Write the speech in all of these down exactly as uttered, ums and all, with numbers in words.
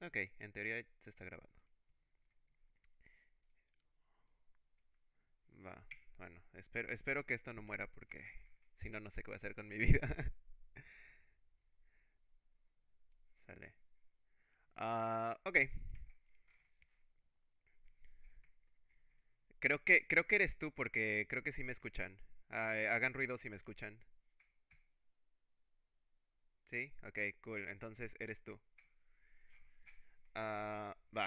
Ok, en teoría se está grabando. Va, bueno, espero, espero que esto no muera porque si no, no sé qué voy a hacer con mi vida. Sale. Ah, ok, creo que, creo que eres tú porque creo que sí me escuchan. Ah, eh, hagan ruido si me escuchan. ¿Sí? Ok, cool. Entonces eres tú. Ah, va.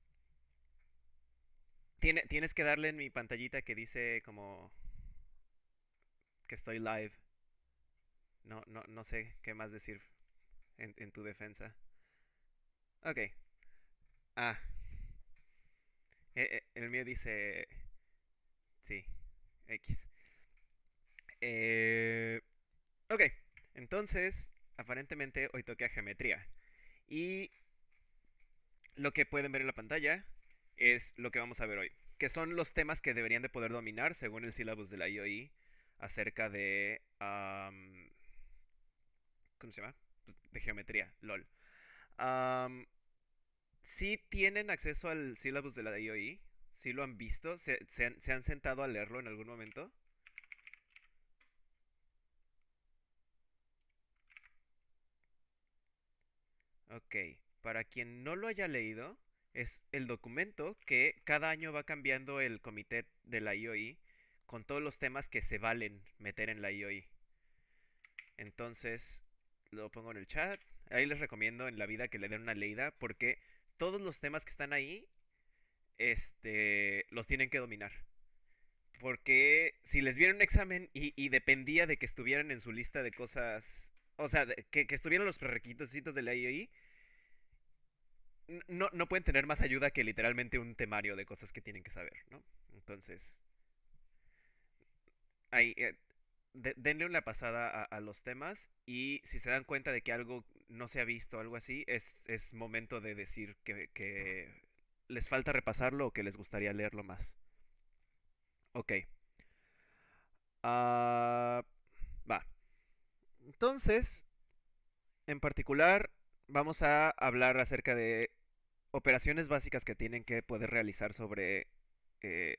Tiene, tienes que darle en mi pantallita que dice como que estoy live. No, no, no sé qué más decir en, en tu defensa. Ok. Ah, eh, eh, el mío dice... Sí, X. Eh, ok, entonces, aparentemente hoy toca geometría. Y lo que pueden ver en la pantalla es lo que vamos a ver hoy, que son los temas que deberían de poder dominar según el sílabus de la I O I acerca de... am, ¿cómo se llama? Pues, de geometría, lol. Am, si tienen acceso al sílabus de la I O I, si lo han visto, se, se han, se han sentado a leerlo en algún momento. Ok, para quien no lo haya leído, es el documento que cada año va cambiando el comité de la I O I con todos los temas que se valen meter en la I O I. Entonces, lo pongo en el chat. Ahí les recomiendo en la vida que le den una leída porque todos los temas que están ahí, este, los tienen que dominar. Porque si les viera un examen y, y dependía de que estuvieran en su lista de cosas, o sea, de- que, que estuvieran los prerequisitos de la I O I, no, no pueden tener más ayuda que literalmente un temario de cosas que tienen que saber, ¿no? Entonces, ahí, eh, de- denle una pasada a, a los temas y si se dan cuenta de que algo no se ha visto o algo así, es, es momento de decir que, que les falta repasarlo o que les gustaría leerlo más. Ok. Ah, va. Entonces, en particular, vamos a hablar acerca de operaciones básicas que tienen que poder realizar sobre eh,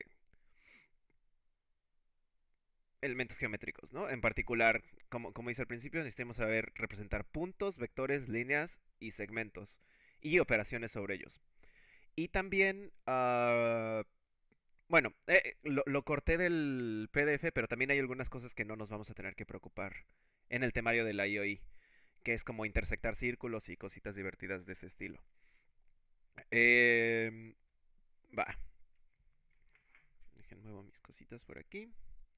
elementos geométricos, ¿no? En particular, como, como dice al principio, necesitamos saber representar puntos, vectores, líneas y segmentos y operaciones sobre ellos. Y también, uh, bueno, eh, lo, lo, corté del P D F, pero también hay algunas cosas que no nos vamos a tener que preocupar en el temario de la I O I, que es como intersectar círculos y cositas divertidas de ese estilo. Eh, va, dejen muevo mis cositas por aquí.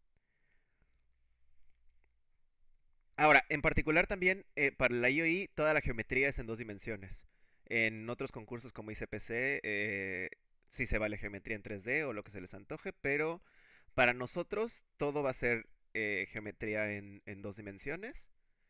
Ahora, en particular también eh, para la I O I toda la geometría es en dos dimensiones. En otros concursos como I C P C eh, sí se vale geometría en tres D o lo que se les antoje, pero para nosotros todo va a ser eh, geometría en, en dos dimensiones.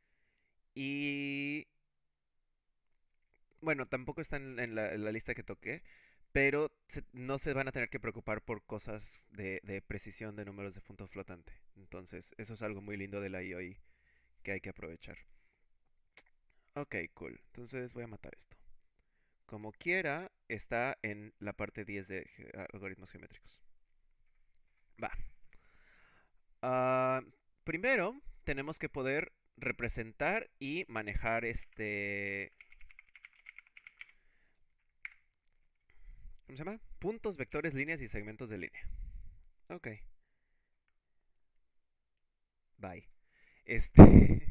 Y bueno, tampoco están en la, en la lista que toqué, pero se- no se van a tener que preocupar por cosas de, de precisión de números de punto flotante. Entonces, eso es algo muy lindo de la I O I que hay que aprovechar. Ok, cool. Entonces voy a matar esto. Como quiera, está en la parte diez de ge- algoritmos geométricos. Va. Ah, primero, tenemos que poder representar y manejar este... ¿Cómo se llama? Puntos, vectores, líneas y segmentos de línea. Ok, bye. Este...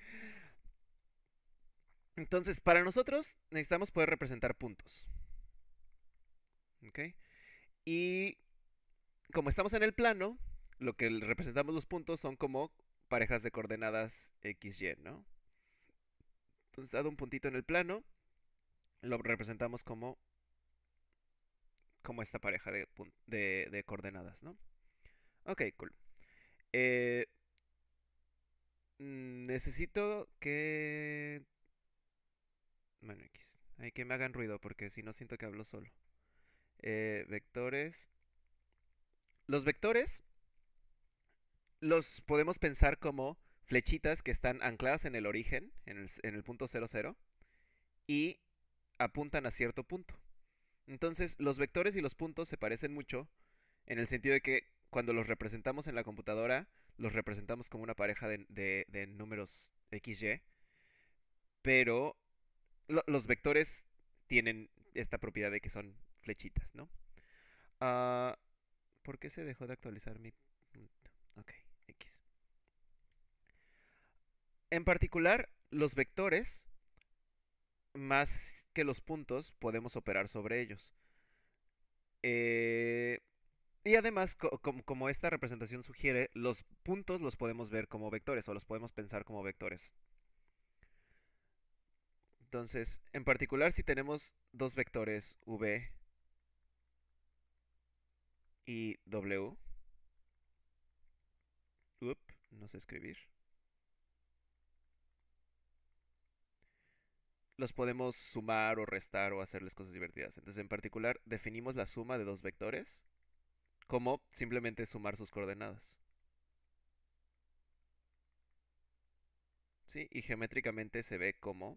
Entonces, para nosotros necesitamos poder representar puntos. ¿Ok? Y como estamos en el plano, lo que representamos los puntos son como parejas de coordenadas X Y, ¿no? Entonces, dado un puntito en el plano, lo representamos como, como esta pareja de, de, de coordenadas, ¿no? Ok, cool. Eh, mm, necesito que... Bueno, X. Hay que me hagan ruido porque si no siento que hablo solo. Eh, vectores. Los vectores los podemos pensar como flechitas que están ancladas en el origen, en el, en el punto cero cero, y apuntan a cierto punto. Entonces, los vectores y los puntos se parecen mucho en el sentido de que cuando los representamos en la computadora, los representamos como una pareja de, de- de números equis ye, pero lo- los vectores tienen esta propiedad de que son flechitas, ¿no? Ah, ¿por qué se dejó de actualizar mi...? Ok, X. En particular, los vectores, más que los puntos, podemos operar sobre ellos. Eh, y además, co- como, como esta representación sugiere, los puntos los podemos ver como vectores o los podemos pensar como vectores. Entonces, en particular, si tenemos dos vectores v y w, up, no sé escribir, los podemos sumar o restar o hacerles cosas divertidas. Entonces, en particular, definimos la suma de dos vectores como simplemente sumar sus coordenadas. ¿Sí? Y geométricamente se ve como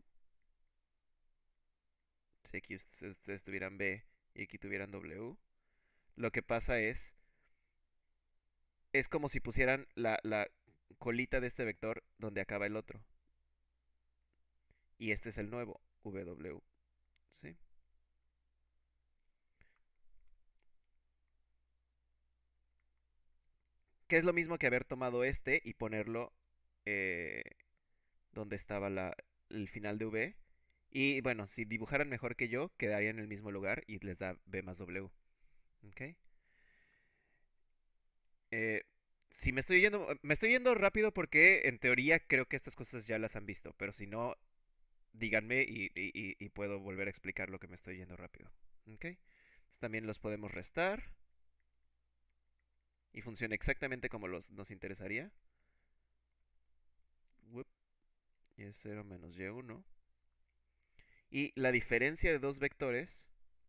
si aquí ustedes tuvieran b y aquí tuvieran w, lo que pasa es, es como si pusieran la, la colita de este vector donde acaba el otro. Y este es el nuevo, w. ¿Sí? Que es lo mismo que haber tomado este y ponerlo eh, donde estaba la, el final de v. Y bueno, si dibujaran mejor que yo, quedaría en el mismo lugar y les da b más w. ¿Ok? Eh, si me estoy yendo, me estoy yendo rápido porque en teoría creo que estas cosas ya las han visto, pero si no, díganme y, y- y puedo volver a explicar lo que me estoy yendo rápido. ¿Ok? Entonces, también los podemos restar y funciona exactamente como los, nos interesaría. Whoop, y es cero menos y uno. Y la diferencia de dos vectores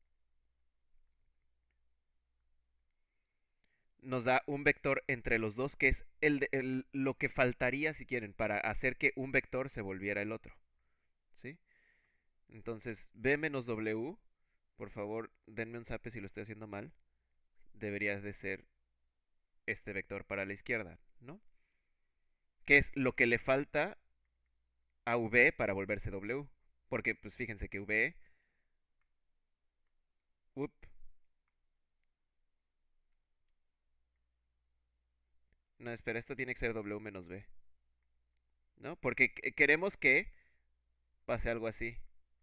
nos da un vector entre los dos, que es el, de- el- lo que faltaría, si quieren, para hacer que un vector se volviera el otro. ¿Sí? Entonces, b menos w, por favor, denme un zape si lo estoy haciendo mal, debería de ser este vector para la izquierda, ¿no? Que es lo que le falta a v para volverse w. Porque, pues fíjense que v, up, no, espera, esto tiene que ser w menos b, ¿no? Porque queremos que pase algo así,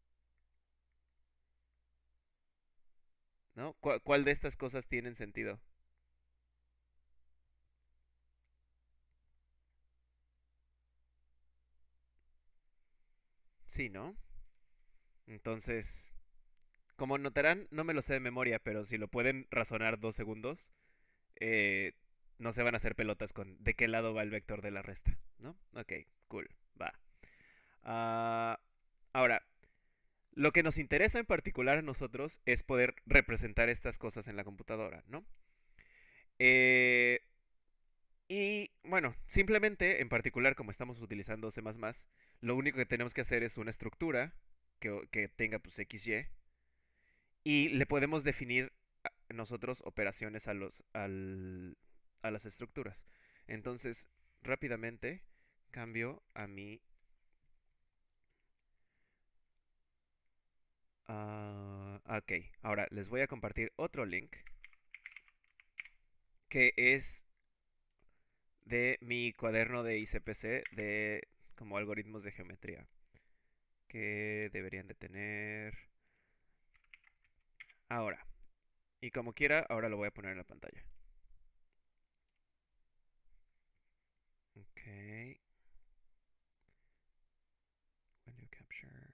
¿no? ¿Cuál, cuál de estas cosas tienen sentido? Sí, ¿no? Entonces, como notarán, no me lo sé de memoria, pero si lo pueden razonar dos segundos, eh, no se van a hacer pelotas con de qué lado va el vector de la resta, ¿no? Ok, cool, va. Ah, ahora, lo que nos interesa en particular a nosotros es poder representar estas cosas en la computadora, ¿no? Eh, y bueno, simplemente, en particular, como estamos utilizando C++, lo único que tenemos que hacer es una estructura que, que tenga pues equis ye y le podemos definir nosotros operaciones a, los, al, a las estructuras. Entonces, rápidamente cambio a mi... Uh, ok, ahora les voy a compartir otro link que es de mi cuaderno de I C P C de como algoritmos de geometría que deberían de tener ahora. Y como quiera, ahora lo voy a poner en la pantalla. Ok. Window capture.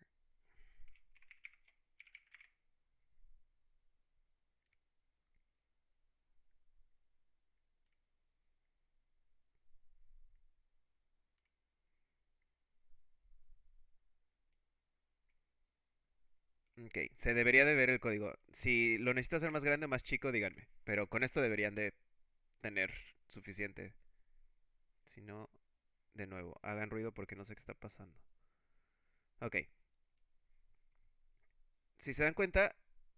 Ok, se debería de ver el código. Si lo necesito hacer más grande o más chico, díganme. Pero con esto deberían de tener suficiente. Si no, de nuevo, hagan ruido porque no sé qué está pasando. Ok, si se dan cuenta,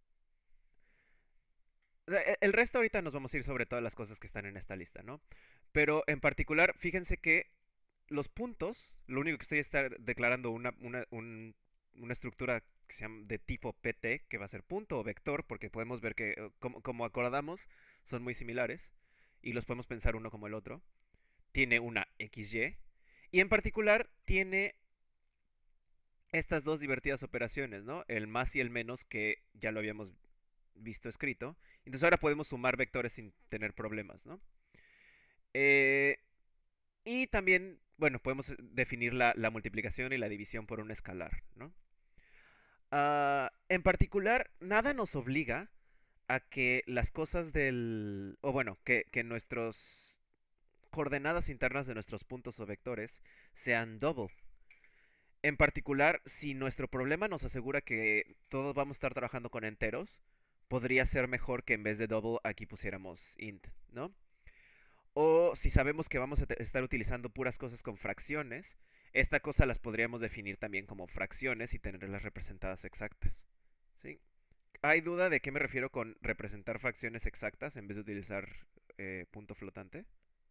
e- el resto ahorita nos vamos a ir sobre todas las cosas que están en esta lista, ¿no? Pero en particular, fíjense que los puntos, lo único que estoy estar declarando una, una, un- una estructura que se llama de tipo P T, que va a ser punto o vector, porque podemos ver que, eh, como, como acordamos, son muy similares y los podemos pensar uno como el otro. Tiene una X Y y en particular tiene estas dos divertidas operaciones, ¿no? El más y el menos, que ya lo habíamos visto escrito. Entonces ahora podemos sumar vectores sin tener problemas, ¿no? Eh, y también, bueno, podemos definir la, la multiplicación y la división por un escalar, ¿no? Ah, en particular, nada nos obliga a que las cosas del... o bueno, que, que nuestros coordenadas internas de nuestros puntos o vectores sean double. En particular, si nuestro problema nos asegura que todos vamos a estar trabajando con enteros, podría ser mejor que en vez de double aquí pusiéramos int, ¿no? O si sabemos que vamos a estar utilizando puras cosas con fracciones, esta cosa las podríamos definir también como fracciones y tenerlas representadas exactas, ¿sí? ¿Hay duda de qué me refiero con representar fracciones exactas en vez de utilizar eh, punto flotante?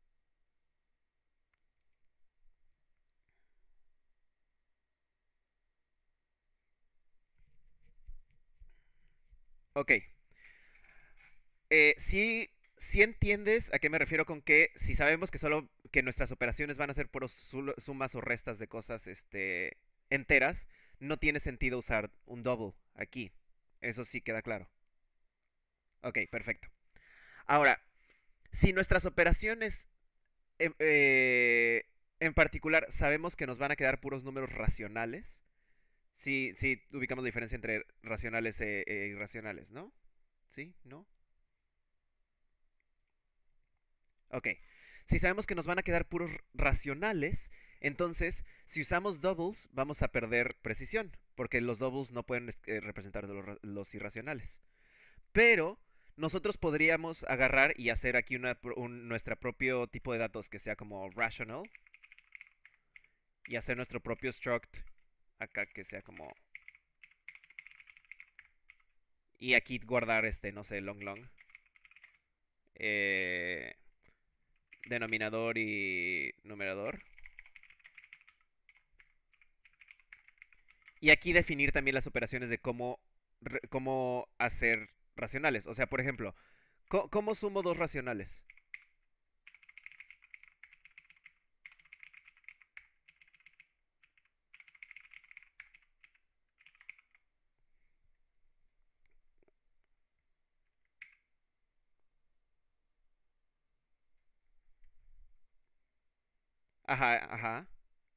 Ok, eh, sí, sí entiendes a qué me refiero con que si sabemos que solo que nuestras operaciones van a ser por sumas o restas de cosas este, enteras, no tiene sentido usar un double aquí. Eso sí queda claro. Ok, perfecto. Ahora, si nuestras operaciones eh, eh, en particular sabemos que nos van a quedar puros números racionales, sí, sí ubicamos la diferencia entre racionales e, e irracionales, ¿no? ¿Sí? ¿No? Ok. Si sabemos que nos van a quedar puros racionales, entonces si usamos doubles vamos a perder precisión, porque los doubles no pueden eh, representar los, los irracionales. Pero nosotros podríamos agarrar y hacer aquí una, un, nuestro propio tipo de datos que sea como rational y hacer nuestro propio struct acá que sea como... Y aquí guardar este, no sé, long long. Eh, denominador y numerador. Y aquí definir también las operaciones de cómo, cómo hacer racionales. O sea, por ejemplo, ¿cómo, cómo sumo dos racionales? Ajá, ajá.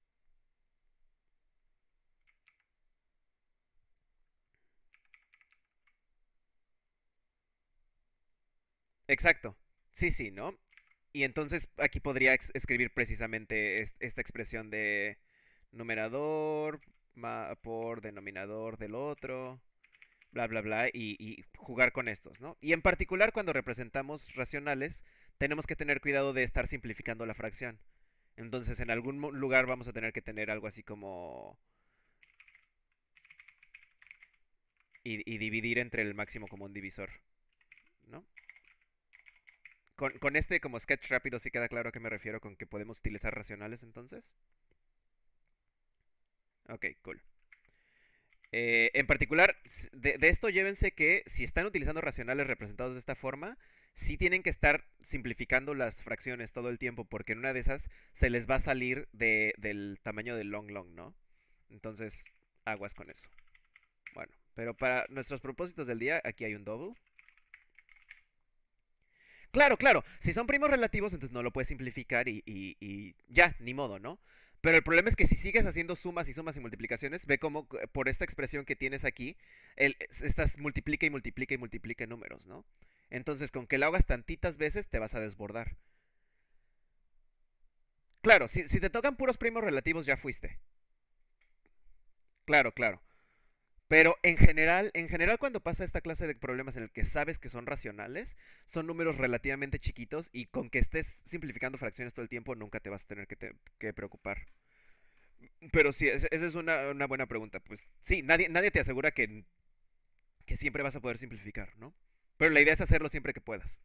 Exacto. Sí, sí, ¿no? Y entonces aquí podría escribir precisamente esta expresión de numerador por denominador del otro, bla, bla, bla, y, y jugar con estos, ¿no? Y en particular cuando representamos racionales, tenemos que tener cuidado de estar simplificando la fracción. Entonces en algún lugar vamos a tener que tener algo así como... Y, y dividir entre el máximo común divisor, ¿no? Con, con este como sketch rápido sí queda claro a qué me refiero con que podemos utilizar racionales entonces. Ok, cool. Eh, en particular, de, de, esto llévense que si están utilizando racionales representados de esta forma, sí tienen que estar simplificando las fracciones todo el tiempo, porque en una de esas se les va a salir de, del tamaño del long long, ¿no? Entonces, aguas con eso. Bueno, pero para nuestros propósitos del día, aquí hay un double. Claro, claro, si son primos relativos, entonces no lo puedes simplificar y, y, y ya, ni modo, ¿no? Pero el problema es que si sigues haciendo sumas y sumas y multiplicaciones, ve cómo por esta expresión que tienes aquí, el, estás multiplica y multiplica y multiplica números, ¿no? Entonces, con que lo hagas tantitas veces, te vas a desbordar. Claro, si, si te tocan puros primos relativos, ya fuiste. Claro, claro. Pero en general, en general cuando pasa esta clase de problemas en el que sabes que son racionales, son números relativamente chiquitos y con que estés simplificando fracciones todo el tiempo nunca te vas a tener que, te, que preocupar. Pero sí, esa es una, una, buena pregunta. Pues sí, nadie, nadie te asegura que que siempre vas a poder simplificar, ¿no? Pero la idea es hacerlo siempre que puedas.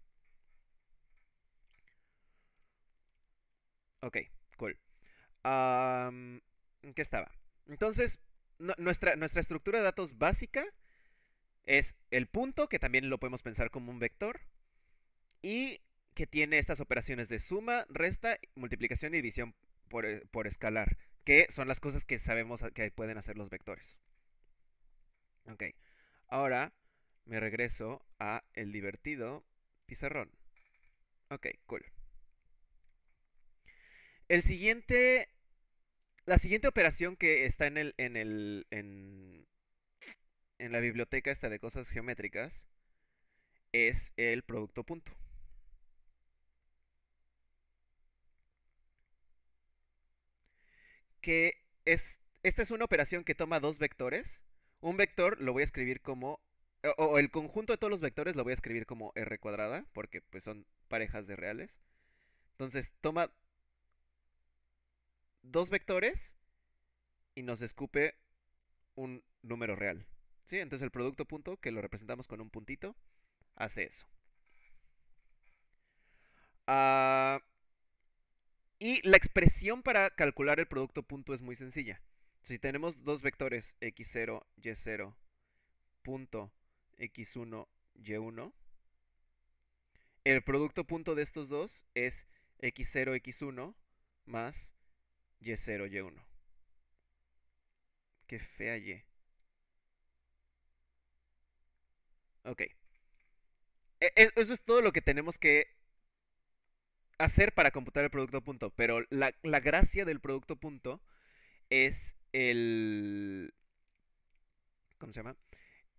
Ok, cool. Am, ¿en qué estaba? Entonces, nu- nuestra, nuestra estructura de datos básica es el punto, que también lo podemos pensar como un vector, y que tiene estas operaciones de suma, resta, multiplicación y división por, eh, por escalar, que son las cosas que sabemos a- que pueden hacer los vectores. Ok, ahora me regreso a el divertido pizarrón. Ok, cool. El siguiente, la siguiente operación que está en el, en el, en, en la biblioteca esta de cosas geométricas es el producto punto. Que es, esta es una operación que toma dos vectores. Un vector lo voy a escribir como, o, o el conjunto de todos los vectores lo voy a escribir como r cuadrada, porque pues son parejas de reales. Entonces toma dos vectores y nos escupe un número real. ¿Sí? Entonces el producto punto, que lo representamos con un puntito, hace eso. Ah, y la expresión para calcular el producto punto es muy sencilla. Si tenemos dos vectores x cero, y cero, punto x uno, y uno, el producto punto de estos dos es x cero, x uno más y cero, y uno. Qué fea y. Ok. E- e- Eso es todo lo que tenemos que hacer para computar el producto punto. Pero la, la gracia del producto punto es el... ¿Cómo se llama?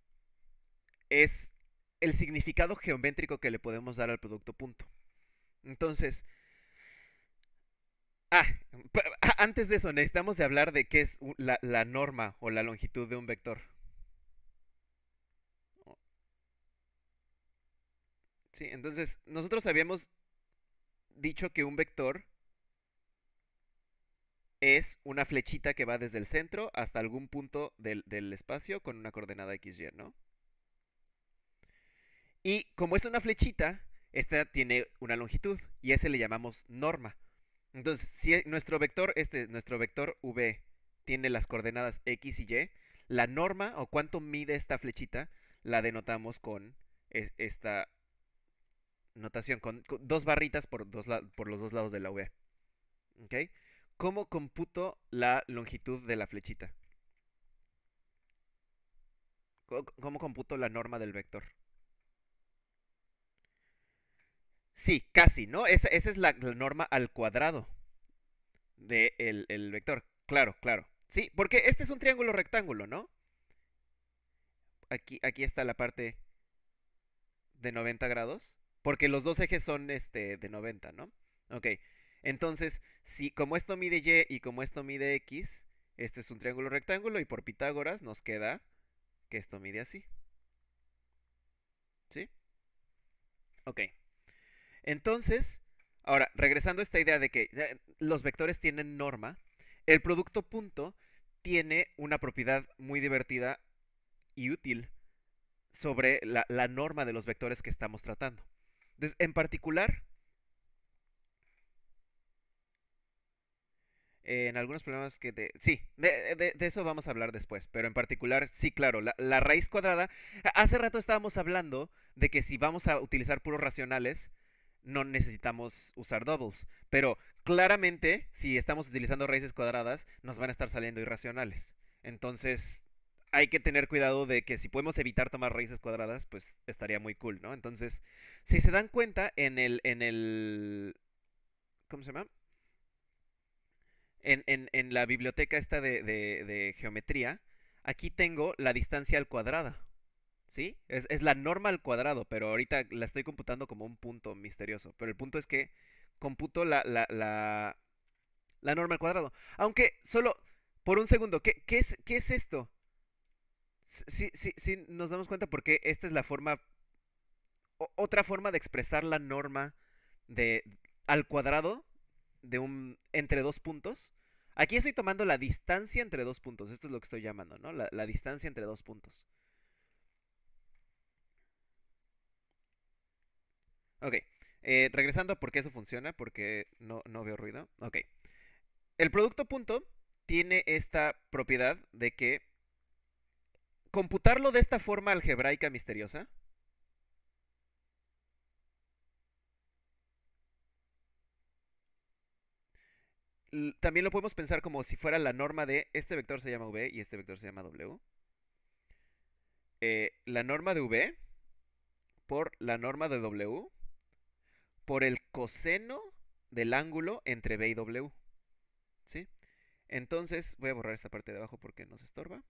Es el significado geométrico que le podemos dar al producto punto. Entonces, ah, antes de eso, necesitamos de hablar de qué es la, la norma o la longitud de un vector. Sí, entonces nosotros habíamos dicho que un vector es una flechita que va desde el centro hasta algún punto del, del espacio con una coordenada x y, ¿no? Y como es una flechita, esta tiene una longitud y ese le llamamos norma. Entonces, si nuestro vector, este, nuestro vector v tiene las coordenadas x y y, la norma o cuánto mide esta flechita la denotamos con es, esta notación, con, con, dos barritas por, dos, por los dos lados de la v. ¿Ok? ¿Cómo computo la longitud de la flechita? ¿Cómo, cómo computo la norma del vector? Sí, casi, ¿no? Esa, esa es la, la, norma al cuadrado del de el vector. Claro, claro. Sí, porque este es un triángulo rectángulo, ¿no? Aquí, aquí está la parte de noventa grados. Porque los dos ejes son este, de noventa, ¿no? Ok. Entonces, si como esto mide y y como esto mide x, este es un triángulo rectángulo y por Pitágoras nos queda que esto mide así. ¿Sí? Ok. Entonces, ahora, regresando a esta idea de que eh, los vectores tienen norma, el producto punto tiene una propiedad muy divertida y útil sobre la, la norma de los vectores que estamos tratando. Entonces, en particular, eh, en algunos problemas que te... Sí, de, de, de, eso vamos a hablar después, pero en particular, sí, claro, la, la raíz cuadrada... Hace rato estábamos hablando de que si vamos a utilizar puros racionales, no necesitamos usar doubles, pero claramente, si estamos utilizando raíces cuadradas, nos van a estar saliendo irracionales. Entonces, hay que tener cuidado de que si podemos evitar tomar raíces cuadradas, pues estaría muy cool, ¿no? Entonces, si se dan cuenta, en el... En el ¿cómo se llama? En, en, en la biblioteca esta de, de, de geometría, aquí tengo la distancia al cuadrado. ¿Sí? Es, es la norma al cuadrado, pero ahorita la estoy computando como un punto misterioso. Pero el punto es que computo la, la, la, la norma al cuadrado. Aunque solo por un segundo, ¿qué, qué, es, qué es esto? Sí, sí, sí, nos damos cuenta porque esta es la forma, o, otra forma de expresar la norma de al cuadrado de un entre dos puntos. Aquí estoy tomando la distancia entre dos puntos. Esto es lo que estoy llamando, ¿no? La, la distancia entre dos puntos. Ok. Eh, regresando a por qué eso funciona, porque no, no veo ruido. Ok. El producto punto tiene esta propiedad de que computarlo de esta forma algebraica misteriosa l- también lo podemos pensar como si fuera la norma de este vector se llama v y este vector se llama w. Eh, la norma de v por la norma de w por el coseno del ángulo entre v y w. ¿Sí? Entonces voy a borrar esta parte de abajo porque nos estorba.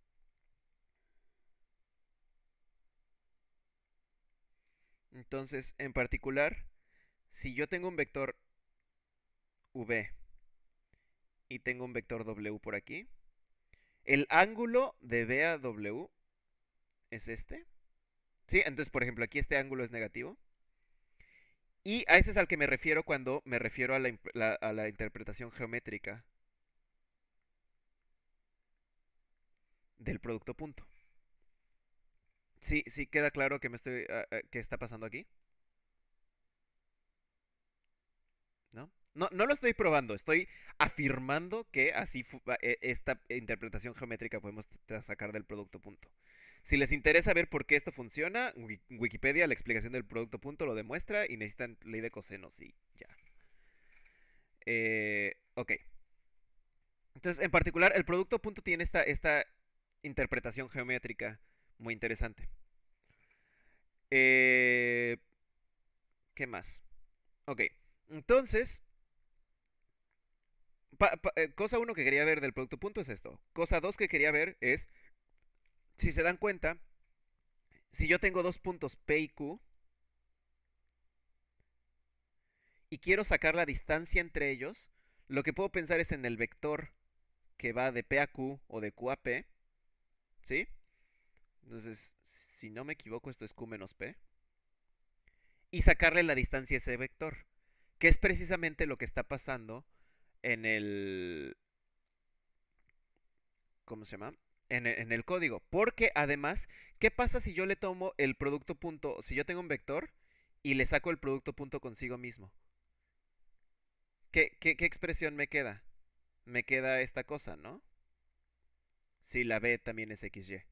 Entonces, en particular, si yo tengo un vector v y tengo un vector w por aquí, el ángulo de v a w es este. ¿Sí? Entonces, por ejemplo, aquí este ángulo es negativo. Y a ese es al que me refiero cuando me refiero a la, la- a la interpretación geométrica del producto punto. Sí, sí queda claro que me estoy, ah, ah, qué está pasando aquí, ¿no? No, no lo estoy probando, estoy afirmando que así fu- ah, e- esta interpretación geométrica podemos t- sacar del producto punto. Si les interesa ver por qué esto funciona, Wi- Wikipedia, la explicación del producto punto lo demuestra y necesitan ley de cosenos y ya. Eh, ok. Entonces, en particular, el producto punto tiene esta, esta interpretación geométrica muy interesante. Eh, ¿Qué más? Ok. Entonces, pa- pa- eh, cosa uno que quería ver del producto punto es esto. Cosa dos que quería ver es, si se dan cuenta, si yo tengo dos puntos P y Q y quiero sacar la distancia entre ellos, lo que puedo pensar es en el vector que va de P a Q o de Q a P, ¿sí? Entonces, si no me equivoco, esto es Q menos P. Y sacarle la distancia a ese vector, que es precisamente lo que está pasando en el... ¿Cómo se llama? En el, en el código. Porque además, ¿qué pasa si yo le tomo el producto punto, si yo tengo un vector y le saco el producto punto consigo mismo? ¿Qué, qué, qué expresión me queda? Me queda esta cosa, ¿no? Si la B también es X Y.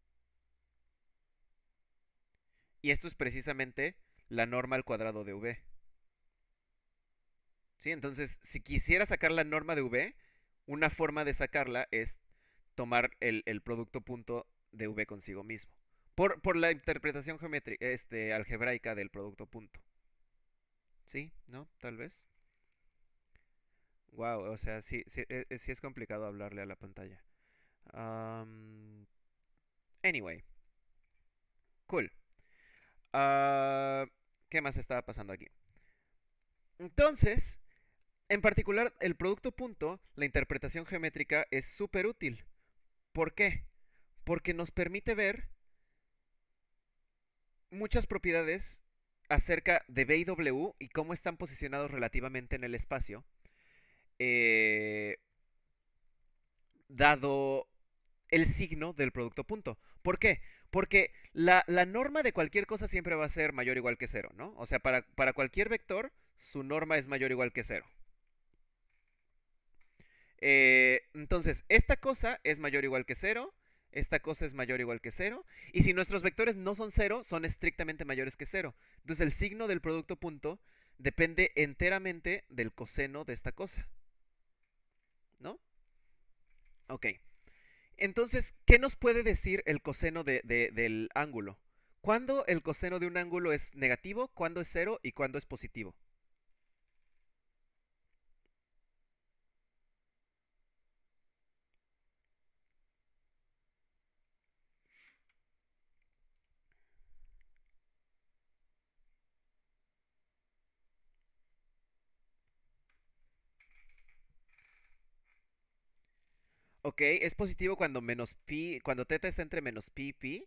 Y esto es precisamente la norma al cuadrado de V. ¿Sí? Entonces, si quisiera sacar la norma de V, una forma de sacarla es tomar el, el producto punto de V consigo mismo. Por, por la interpretación geométrica, este, algebraica del producto punto. ¿Sí? ¿No? Tal vez. Wow, o sea, sí, sí, e- e- sí es complicado hablarle a la pantalla. Um, anyway, cool. Ah, ¿qué más estaba pasando aquí? Entonces, en particular, el producto punto, la interpretación geométrica es súper útil. ¿Por qué? Porque nos permite ver muchas propiedades acerca de B y W y cómo están posicionados relativamente en el espacio, eh, dado el signo del producto punto. ¿Por qué? Porque la, la norma de cualquier cosa siempre va a ser mayor o igual que cero, ¿no? O sea, para, para cualquier vector, su norma es mayor o igual que cero. Eh, entonces, esta cosa es mayor o igual que cero, esta cosa es mayor o igual que cero, y si nuestros vectores no son cero, son estrictamente mayores que cero. Entonces, el signo del producto punto depende enteramente del coseno de esta cosa, ¿no? Ok. Entonces, ¿qué nos puede decir el coseno de, de- del ángulo? ¿Cuándo el coseno de un ángulo es negativo? ¿Cuándo es cero? ¿Y cuándo es positivo? Ok, es positivo cuando menos pi, cuando teta está entre menos pi y pi.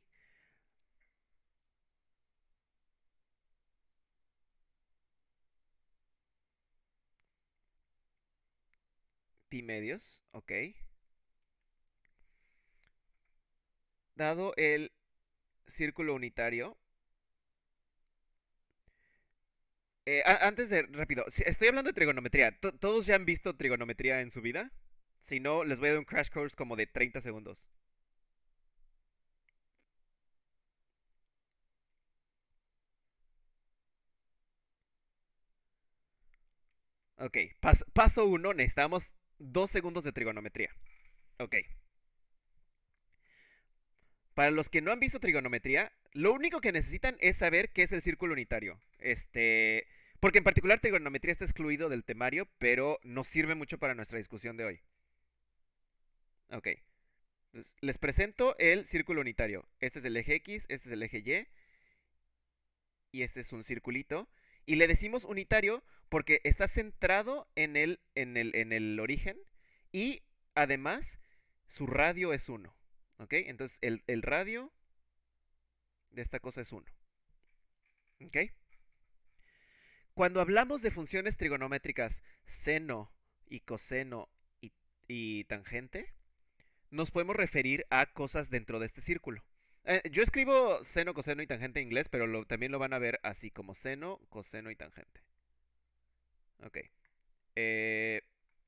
Pi medios, ok. Dado el círculo unitario, Eh, a- antes de, rápido, si- estoy hablando de trigonometría. To- ¿Todos ya han visto trigonometría en su vida? Si no, les voy a dar un crash course como de treinta segundos. Ok, pas- paso uno, necesitamos dos segundos de trigonometría. Ok, para los que no han visto trigonometría, lo único que necesitan es saber qué es el círculo unitario. Este, porque en particular trigonometría está excluido del temario, pero nos sirve mucho para nuestra discusión de hoy. Ok, entonces, les presento el círculo unitario. Este es el eje X, este es el eje Y y este es un circulito. Y le decimos unitario porque está centrado en el, en el, en el origen y además su radio es uno. ¿Ok? Entonces el, el radio de esta cosa es uno. ¿Ok? Cuando hablamos de funciones trigonométricas seno y coseno y, y tangente, nos podemos referir a cosas dentro de este círculo. Eh, yo escribo seno, coseno y tangente en inglés, pero lo, también lo van a ver así como seno, coseno y tangente. Ok. Eh,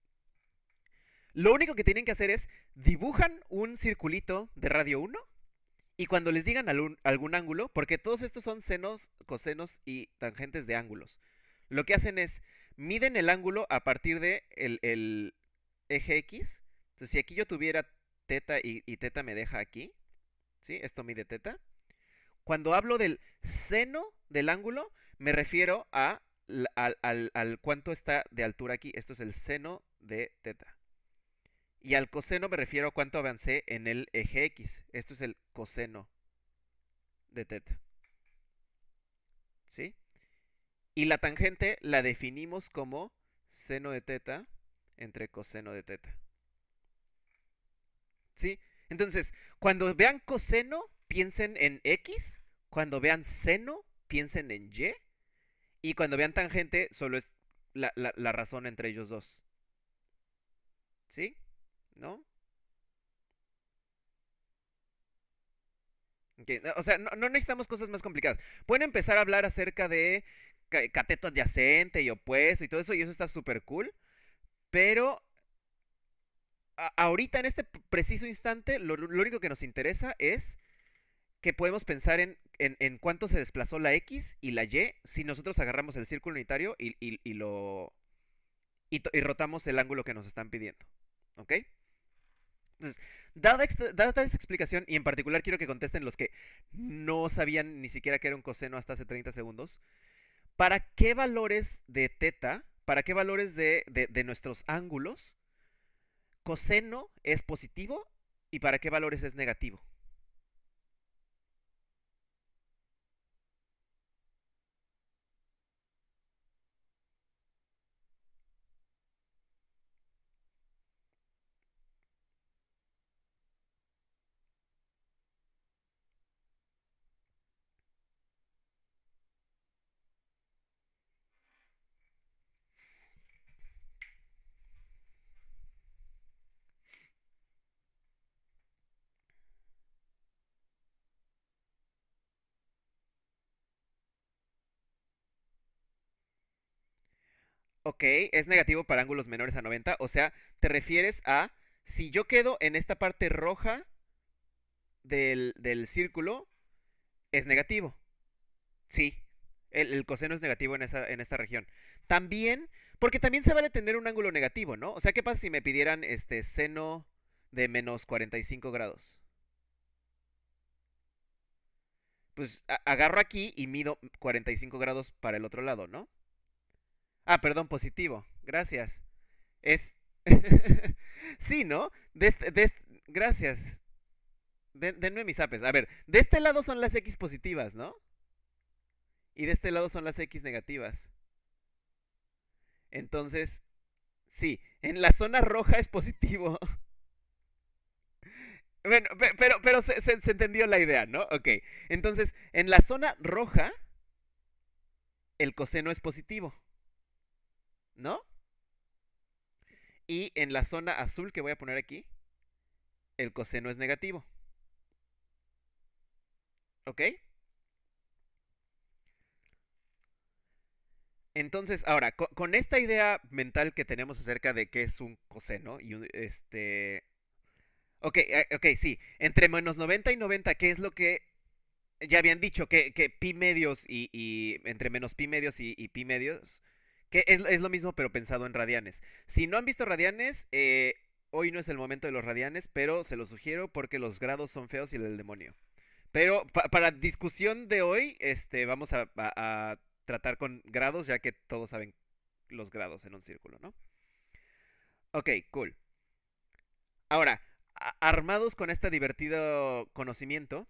lo único que tienen que hacer es dibujan un circulito de radio uno y cuando les digan algún, algún ángulo, porque todos estos son senos, cosenos y tangentes de ángulos, lo que hacen es miden el ángulo a partir de el, el eje X. Entonces, si aquí yo tuviera teta y, y teta me deja aquí, ¿sí? Esto mide teta. Cuando hablo del seno del ángulo, me refiero a, al, al, al cuánto está de altura aquí. Esto es el seno de teta. Y al coseno me refiero a cuánto avancé en el eje X. Esto es el coseno de teta. ¿Sí? Y la tangente la definimos como seno de teta entre coseno de teta. ¿Sí? Entonces, cuando vean coseno, piensen en X. Cuando vean seno, piensen en Y. Y cuando vean tangente, solo es la, la, la razón entre ellos dos. ¿Sí? ¿No? Okay. O sea, no, no, necesitamos cosas más complicadas. Pueden empezar a hablar acerca de cateto adyacente y opuesto y todo eso, y eso está súper cool. Pero a, ahorita, en este preciso instante, lo, lo, único que nos interesa es que podemos pensar en, en, en, cuánto se desplazó la X y la Y si nosotros agarramos el círculo unitario y, y, y lo. Y, y, rotamos el ángulo que nos están pidiendo. ¿Ok? Entonces, dada esta, dada esta explicación, y en particular quiero que contesten los que no sabían ni siquiera que era un coseno hasta hace treinta segundos, ¿para qué valores de teta, para qué valores de, de, de nuestros ángulos, coseno es positivo y para qué valores es negativo? Ok, es negativo para ángulos menores a noventa, o sea, te refieres a si yo quedo en esta parte roja del, del círculo, es negativo. Sí, el, el coseno es negativo en, esa, en esta región. También, porque también se vale tener un ángulo negativo, ¿no? O sea, ¿qué pasa si me pidieran este seno de menos cuarenta y cinco grados? Pues a- agarro aquí y mido cuarenta y cinco grados para el otro lado, ¿no? Ah, perdón, positivo. Gracias. Es... sí, ¿no? De este- de este- Gracias. Den- denme mis apes. A ver, de este lado son las X positivas, ¿no? Y de este lado son las X negativas. Entonces, sí, en la zona roja es positivo. Bueno, pero, pero se, se, se entendió la idea, ¿no? Ok. Entonces, en la zona roja, el coseno es positivo, ¿no? Y en la zona azul que voy a poner aquí, el coseno es negativo. ¿Ok? Entonces, ahora, co- con, esta idea mental que tenemos acerca de qué es un coseno y un, este... Ok, eh, ok, sí. Entre menos noventa y noventa, ¿qué es lo que ya habían dicho? Que, que pi medios y, y entre menos pi medios y, y pi medios, que es, es lo mismo pero pensado en radianes. Si no han visto radianes, eh, hoy no es el momento de los radianes, pero se los sugiero porque los grados son feos y el del demonio. Pero pa- para discusión de hoy, este, vamos a, a- a tratar con grados, ya que todos saben los grados en un círculo, ¿no? Ok, cool. Ahora, a- armados con este divertido conocimiento,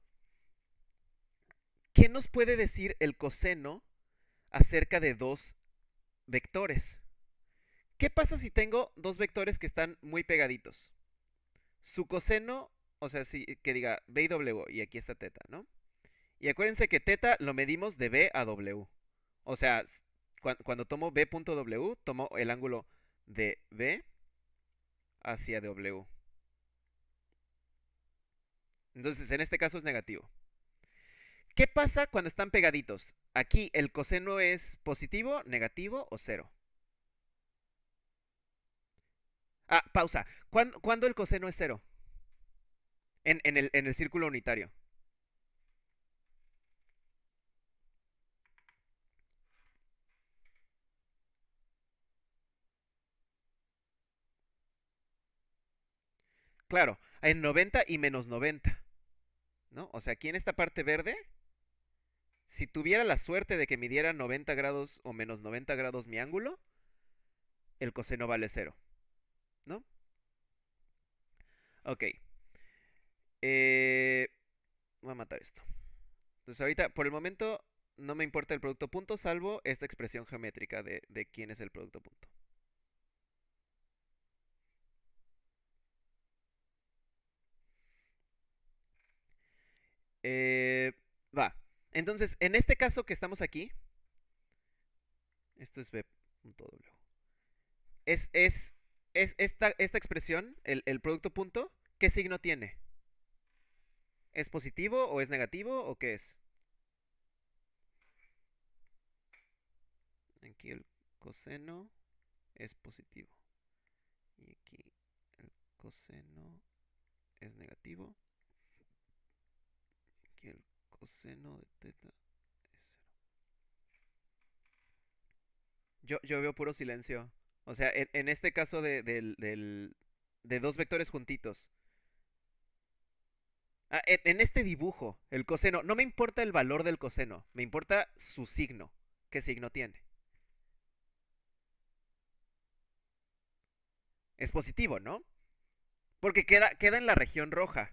¿qué nos puede decir el coseno acerca de dos vectores? ¿Qué pasa si tengo dos vectores que están muy pegaditos? Su coseno, o sea, si, que diga b y w, y aquí está teta, ¿no? Y acuérdense que teta lo medimos de b a w. O sea, cuando, cuando tomo b.w, tomo el ángulo de b hacia w. Entonces, en este caso es negativo. ¿Qué pasa cuando están pegaditos? Aquí el coseno es positivo, negativo o cero. Ah, pausa. ¿Cuándo, ¿cuándo el coseno es cero? En, en el, en el círculo unitario. Claro, en noventa y menos noventa, ¿no? O sea, aquí en esta parte verde, si tuviera la suerte de que midiera noventa grados o menos noventa grados mi ángulo, el coseno vale cero, ¿no? Ok. Eh, voy a matar esto. Entonces ahorita, por el momento, no me importa el producto punto, salvo esta expresión geométrica de, de quién es el producto punto. Eh, va. Entonces, en este caso que estamos aquí, esto es b.w. Es, es, es esta, esta expresión, el, el producto punto, ¿qué signo tiene? ¿Es positivo o es negativo o qué es? Aquí el coseno es positivo. Y aquí el coseno es negativo. Aquí el coseno de teta es cero. Yo, yo veo puro silencio. O sea, en, en este caso de, del, del- de dos vectores juntitos. Ah, en, en este dibujo, el coseno, no me importa el valor del coseno, me importa su signo. ¿Qué signo tiene? Es positivo, ¿no? Porque queda, queda en la región roja.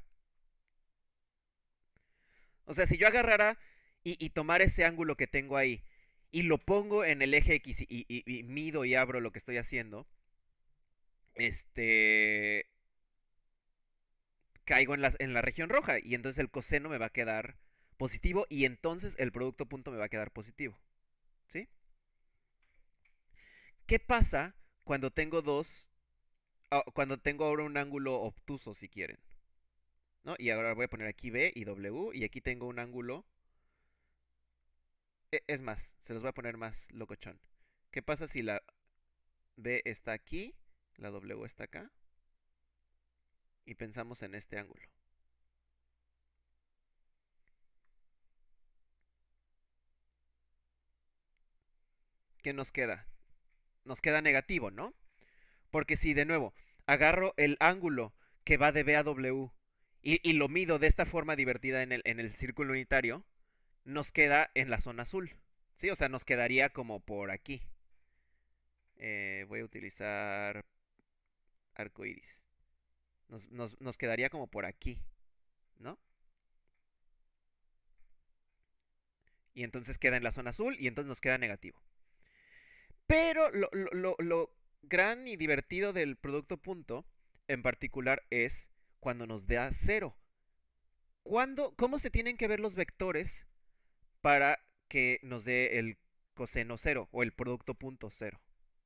O sea, si yo agarrara y, y tomara ese ángulo que tengo ahí y lo pongo en el eje X y, y- y mido y abro lo que estoy haciendo, este, caigo en la, en la región roja y entonces el coseno me va a quedar positivo y entonces el producto punto me va a quedar positivo. ¿Sí? ¿Qué pasa cuando tengo dos, ah, cuando tengo ahora un ángulo obtuso, si quieren? ¿No? Y ahora voy a poner aquí B y W y aquí tengo un ángulo. e- Es más, se los voy a poner más locochón. ¿Qué pasa si la B está aquí, la W está acá y pensamos en este ángulo? ¿Qué nos queda? Nos queda negativo, ¿no? Porque si de nuevo agarro el ángulo que va de B a W y, y lo mido de esta forma divertida en el, en el círculo unitario, nos queda en la zona azul. ¿Sí? O sea, nos quedaría como por aquí. Eh, voy a utilizar arco iris. Nos, nos, nos quedaría como por aquí, ¿no? Y entonces queda en la zona azul y entonces nos queda negativo. Pero lo, lo, lo, lo gran y divertido del producto punto en particular es cuando nos da cero. ¿Cuándo, ¿Cómo se tienen que ver los vectores para que nos dé el coseno cero o el producto punto cero?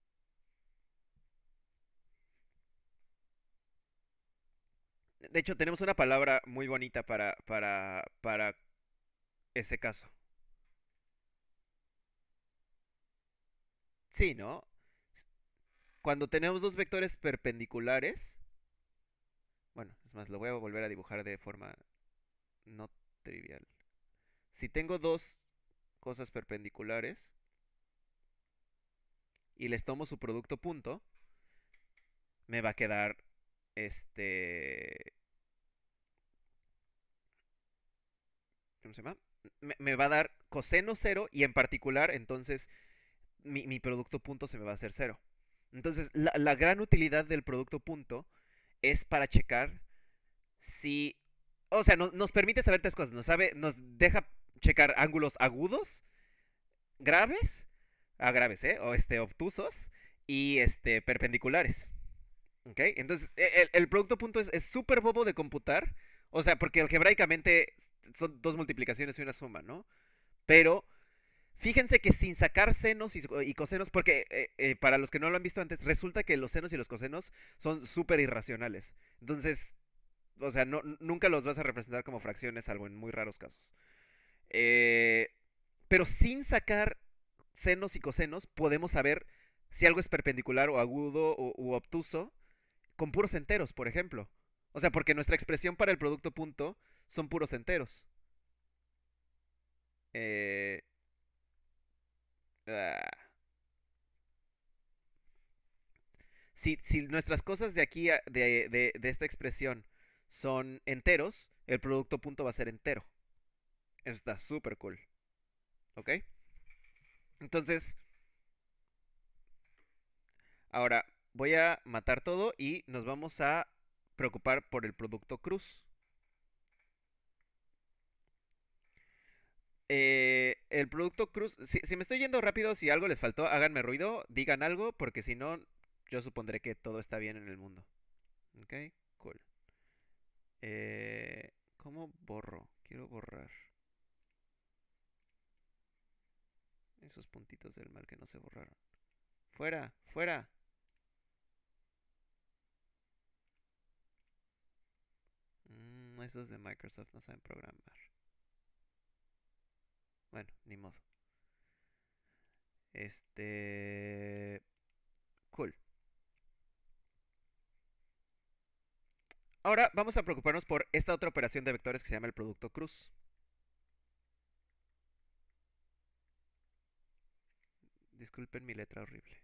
De hecho, tenemos una palabra muy bonita para, para, para ese caso. Sí, ¿no? Cuando tenemos dos vectores perpendiculares, bueno, es más, lo voy a volver a dibujar de forma no trivial. Si tengo dos cosas perpendiculares y les tomo su producto punto, me va a quedar este... ¿Cómo se llama? Me, me va a dar coseno cero y en particular, entonces, mi, mi producto punto se me va a hacer cero. Entonces, la, la gran utilidad del producto punto es para checar si... O sea, no, nos permite saber tres cosas. Nos, sabe, nos deja checar ángulos agudos, graves, ah, graves, ¿eh? O este, obtusos y este, perpendiculares. ¿Ok? Entonces, e, el, el producto punto es súper bobo de computar. O sea, porque algebraicamente son dos multiplicaciones y una suma, ¿no? Pero fíjense que sin sacar senos y, y cosenos, porque eh, eh, para los que no lo han visto antes, resulta que los senos y los cosenos son súper irracionales. Entonces, o sea, no, nunca los vas a representar como fracciones, salvo en muy raros casos. Eh, pero sin sacar senos y cosenos, podemos saber si algo es perpendicular o agudo o, u obtuso con puros enteros, por ejemplo. O sea, porque nuestra expresión para el producto punto son puros enteros. Eh, ah, si, si nuestras cosas de aquí, a- de, de, de esta expresión, son enteros, el producto punto va a ser entero. Eso está súper cool. ¿Ok? Entonces, ahora voy a matar todo y nos vamos a preocupar por el producto cruz. Eh, el producto cruz, si, si me estoy yendo rápido, si algo les faltó, háganme ruido, digan algo, porque si no, yo supondré que todo está bien en el mundo. Ok, cool. Eh, ¿Cómo borro? Quiero borrar esos puntitos del mal que no se borraron. Fuera, fuera. Mm, esos de Microsoft no saben programar. Bueno, ni modo. Este... Cool. Ahora vamos a preocuparnos por esta otra operación de vectores que se llama el producto cruz. Disculpen mi letra horrible.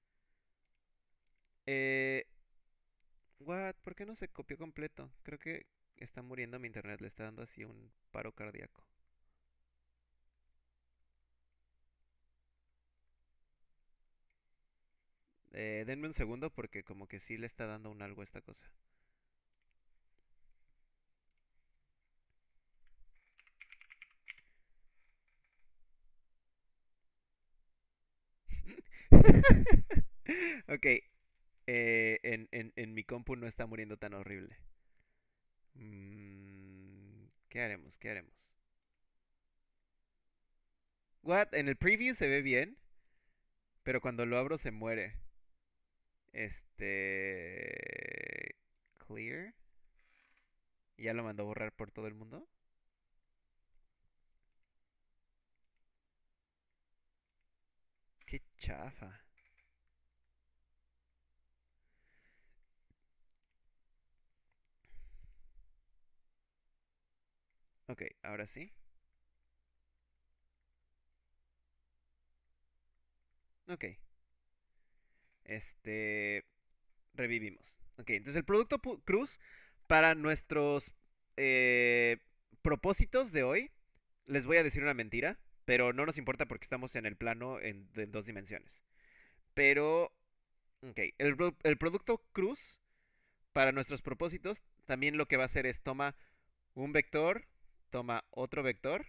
Eh... What? ¿Por qué no se copió completo? Creo que está muriendo mi internet, le está dando así un paro cardíaco. Eh, denme un segundo porque como que sí le está dando un algo a esta cosa. Ok, eh, en, en, en mi compu no está muriendo tan horrible. Mm, ¿qué haremos? ¿Qué haremos? What? En el preview se ve bien, pero cuando lo abro se muere. Este... Clear. ¿Ya lo mandó a borrar por todo el mundo? Qué chafa. Ok, ahora sí. Ok. Este... Revivimos. Ok, entonces el producto cruz para nuestros eh, propósitos de hoy, les voy a decir una mentira, pero no nos importa porque estamos en el plano en, de dos dimensiones. Pero, ok, el, el producto cruz para nuestros propósitos también lo que va a hacer es toma un vector, toma otro vector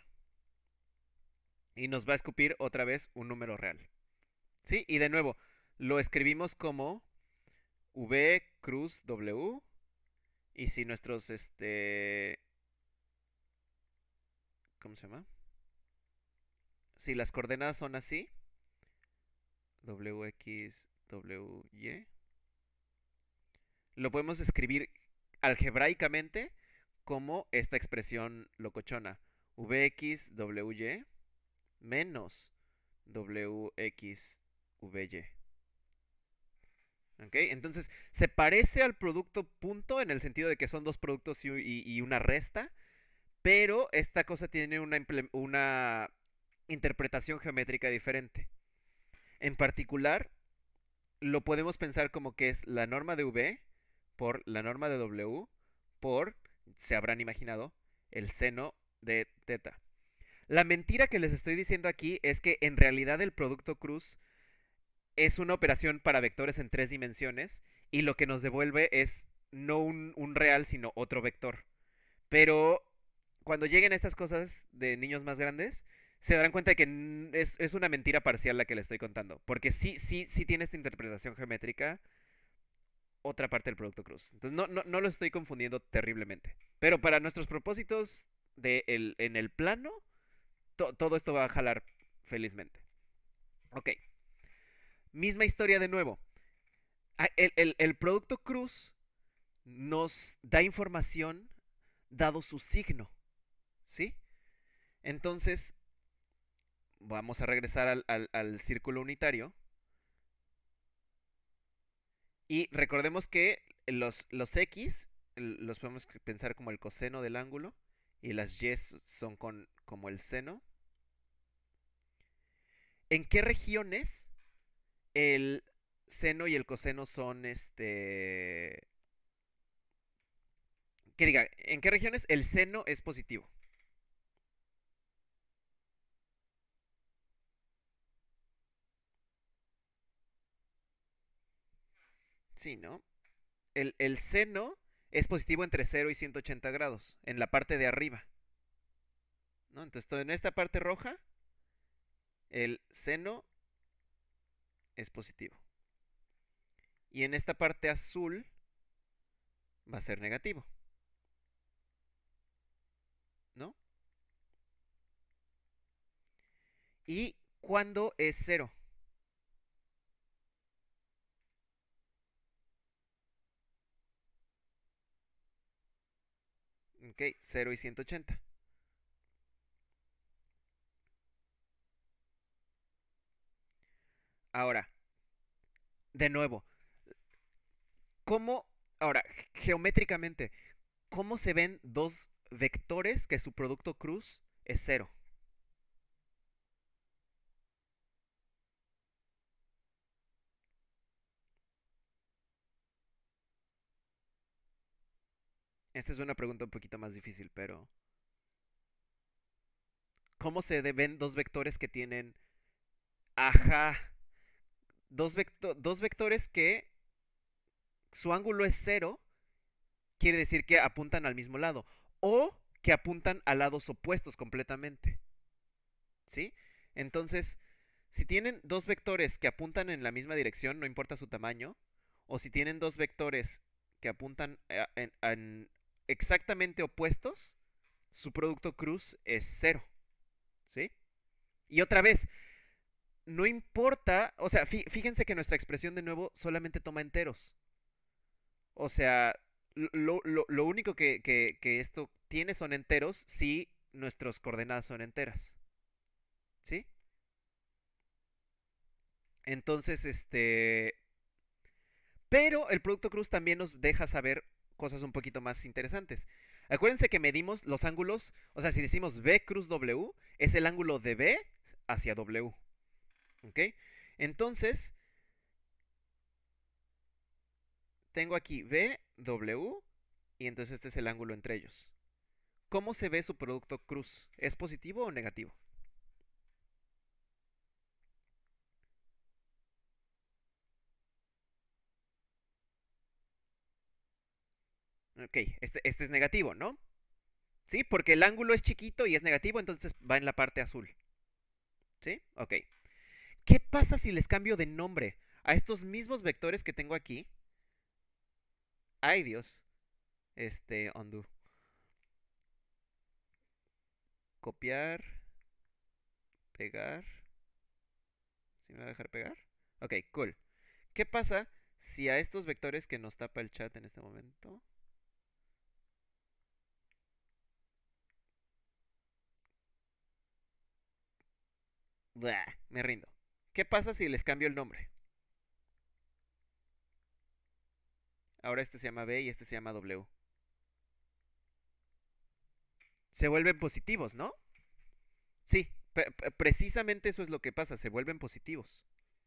y nos va a escupir otra vez un número real. ¿Sí? Y de nuevo, lo escribimos como V cruz W. Y si nuestros, este... ¿Cómo se llama? Si las coordenadas son así, W X, W Y, lo podemos escribir algebraicamente como esta expresión locochona. V X, W Y menos W X, V Y. ¿Ok? Entonces, se parece al producto punto en el sentido de que son dos productos y, y- y una resta, pero esta cosa tiene una, imple- una interpretación geométrica diferente. En particular, lo podemos pensar como que es la norma de V por la norma de W por, se habrán imaginado, el seno de teta. La mentira que les estoy diciendo aquí es que en realidad el producto cruz es una operación para vectores en tres dimensiones y lo que nos devuelve es no un, un real, sino otro vector. Pero cuando lleguen a estas cosas de niños más grandes, se darán cuenta de que es, es una mentira parcial la que les estoy contando. Porque sí, sí, sí tiene esta interpretación geométrica otra parte del producto cruz. Entonces no, no, no lo estoy confundiendo terriblemente. Pero para nuestros propósitos de el, en el plano, to, todo esto va a jalar felizmente. Ok, misma historia de nuevo. Ah, El, el, el producto cruz nos da información dado su signo, ¿sí? Entonces, vamos a regresar al, al, al círculo unitario. Y recordemos que los, los X los podemos pensar como el coseno del ángulo. Y las Y son con, como el seno. ¿En qué regiones el seno y el coseno son este... Que diga, ¿en qué regiones el seno es positivo? Sí, ¿no? El, el seno es positivo entre cero y ciento ochenta grados, en la parte de arriba, ¿no? Entonces, en esta parte roja, el seno es positivo. Y en esta parte azul va a ser negativo, ¿no? ¿Y cuándo es cero? Ok, cero y ciento ochenta. Ahora, de nuevo, ¿cómo, ahora, geométricamente, cómo se ven dos vectores que su producto cruz es cero? Esta es una pregunta un poquito más difícil, pero ¿cómo se ven dos vectores que tienen, ajá, dos, vecto dos vectores que su ángulo es cero, quiere decir que apuntan al mismo lado, o que apuntan a lados opuestos completamente, ¿sí? Entonces, si tienen dos vectores que apuntan en la misma dirección, no importa su tamaño, o si tienen dos vectores que apuntan a- en, en exactamente opuestos, su producto cruz es cero, ¿sí? Y otra vez, no importa, o sea, fíjense que nuestra expresión de nuevo solamente toma enteros. O sea, lo, lo- lo único que, que- que esto tiene son enteros si nuestras coordenadas son enteras, ¿sí? Entonces, este... Pero el producto cruz también nos deja saber cosas un poquito más interesantes. Acuérdense que medimos los ángulos, o sea, si decimos B cruz W, es el ángulo de B hacia W, ¿ok? Entonces, tengo aquí B, W, y entonces este es el ángulo entre ellos. ¿Cómo se ve su producto cruz? ¿Es positivo o negativo? Ok, este, este es negativo, ¿no? Sí, porque el ángulo es chiquito y es negativo, entonces va en la parte azul. ¿Sí? Ok. ¿Qué pasa si les cambio de nombre a estos mismos vectores que tengo aquí? Ay, Dios. Este, undo. Copiar, pegar. ¿Sí me va a dejar pegar? Ok, cool. ¿Qué pasa si a estos vectores que nos tapa el chat en este momento? Blah, me rindo. ¿Qué pasa si les cambio el nombre? Ahora este se llama B y este se llama W. Se vuelven positivos, ¿no? Sí, pre- pre- precisamente eso es lo que pasa, se vuelven positivos.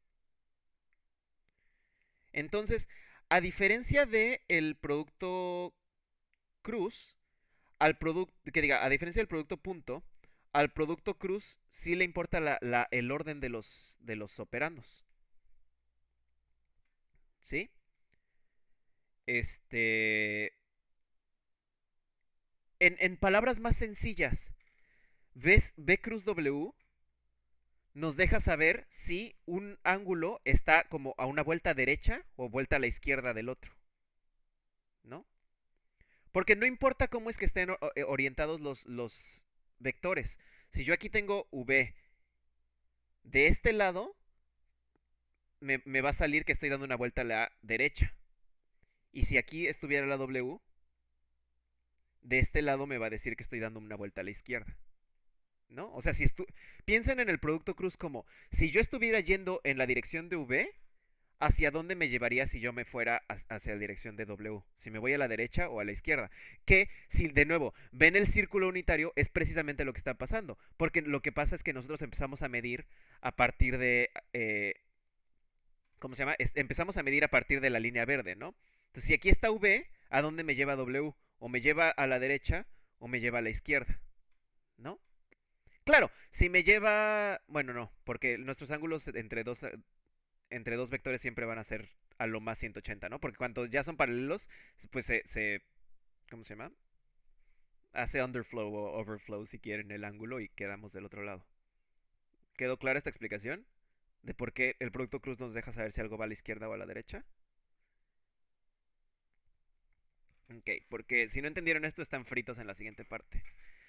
Entonces, a diferencia de el producto cruz, al producto, que diga, a diferencia del producto punto, al producto cruz sí le importa la, la- el orden de los, de los operandos. ¿Sí? Este. En, en palabras más sencillas, ¿ves? B cruz W nos deja saber si un ángulo está como a una vuelta derecha o vuelta a la izquierda del otro, ¿no? Porque no importa cómo es que estén eh, orientados los, los vectores. Si yo aquí tengo V de este lado, me, me va a salir que estoy dando una vuelta a la derecha. Y si aquí estuviera la W, de este lado me va a decir que estoy dando una vuelta a la izquierda. ¿No? O sea, si estu piensen en el producto cruz como si yo estuviera yendo en la dirección de V, ¿hacia dónde me llevaría si yo me fuera hacia la dirección de W? Si me voy a la derecha o a la izquierda. Que si de nuevo ven el círculo unitario es precisamente lo que está pasando. Porque lo que pasa es que nosotros empezamos a medir a partir de... Eh, ¿Cómo se llama? Es, empezamos a medir a partir de la línea verde, ¿no? Entonces si aquí está V, ¿a dónde me lleva W? O me lleva a la derecha o me lleva a la izquierda, ¿no? Claro, si me lleva, bueno, no, porque nuestros ángulos entre dos, entre dos vectores siempre van a ser a lo más ciento ochenta, ¿no? Porque cuando ya son paralelos, pues se, se ¿cómo se llama? Hace underflow o overflow si quieren el ángulo y quedamos del otro lado. ¿Quedó clara esta explicación? De por qué el producto cruz nos deja saber si algo va a la izquierda o a la derecha. Ok, porque si no entendieron esto están fritos en la siguiente parte.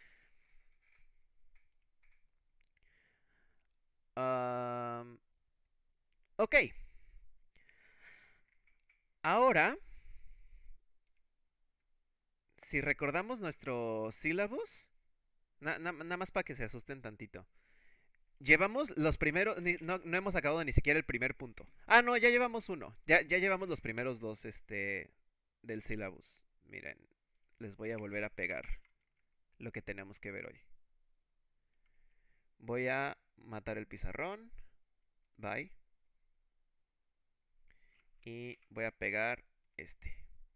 Um, ok, ahora si recordamos nuestro sílabus, na na nada más para que se asusten tantito. Llevamos los primeros, ni- no, no hemos acabado ni siquiera el primer punto. Ah, no, ya llevamos uno. Ya, ya llevamos los primeros dos, este, del sílabus. Miren, les voy a volver a pegar lo que tenemos que ver hoy. Voy a matar el pizarrón. Bye. Y voy a pegar este.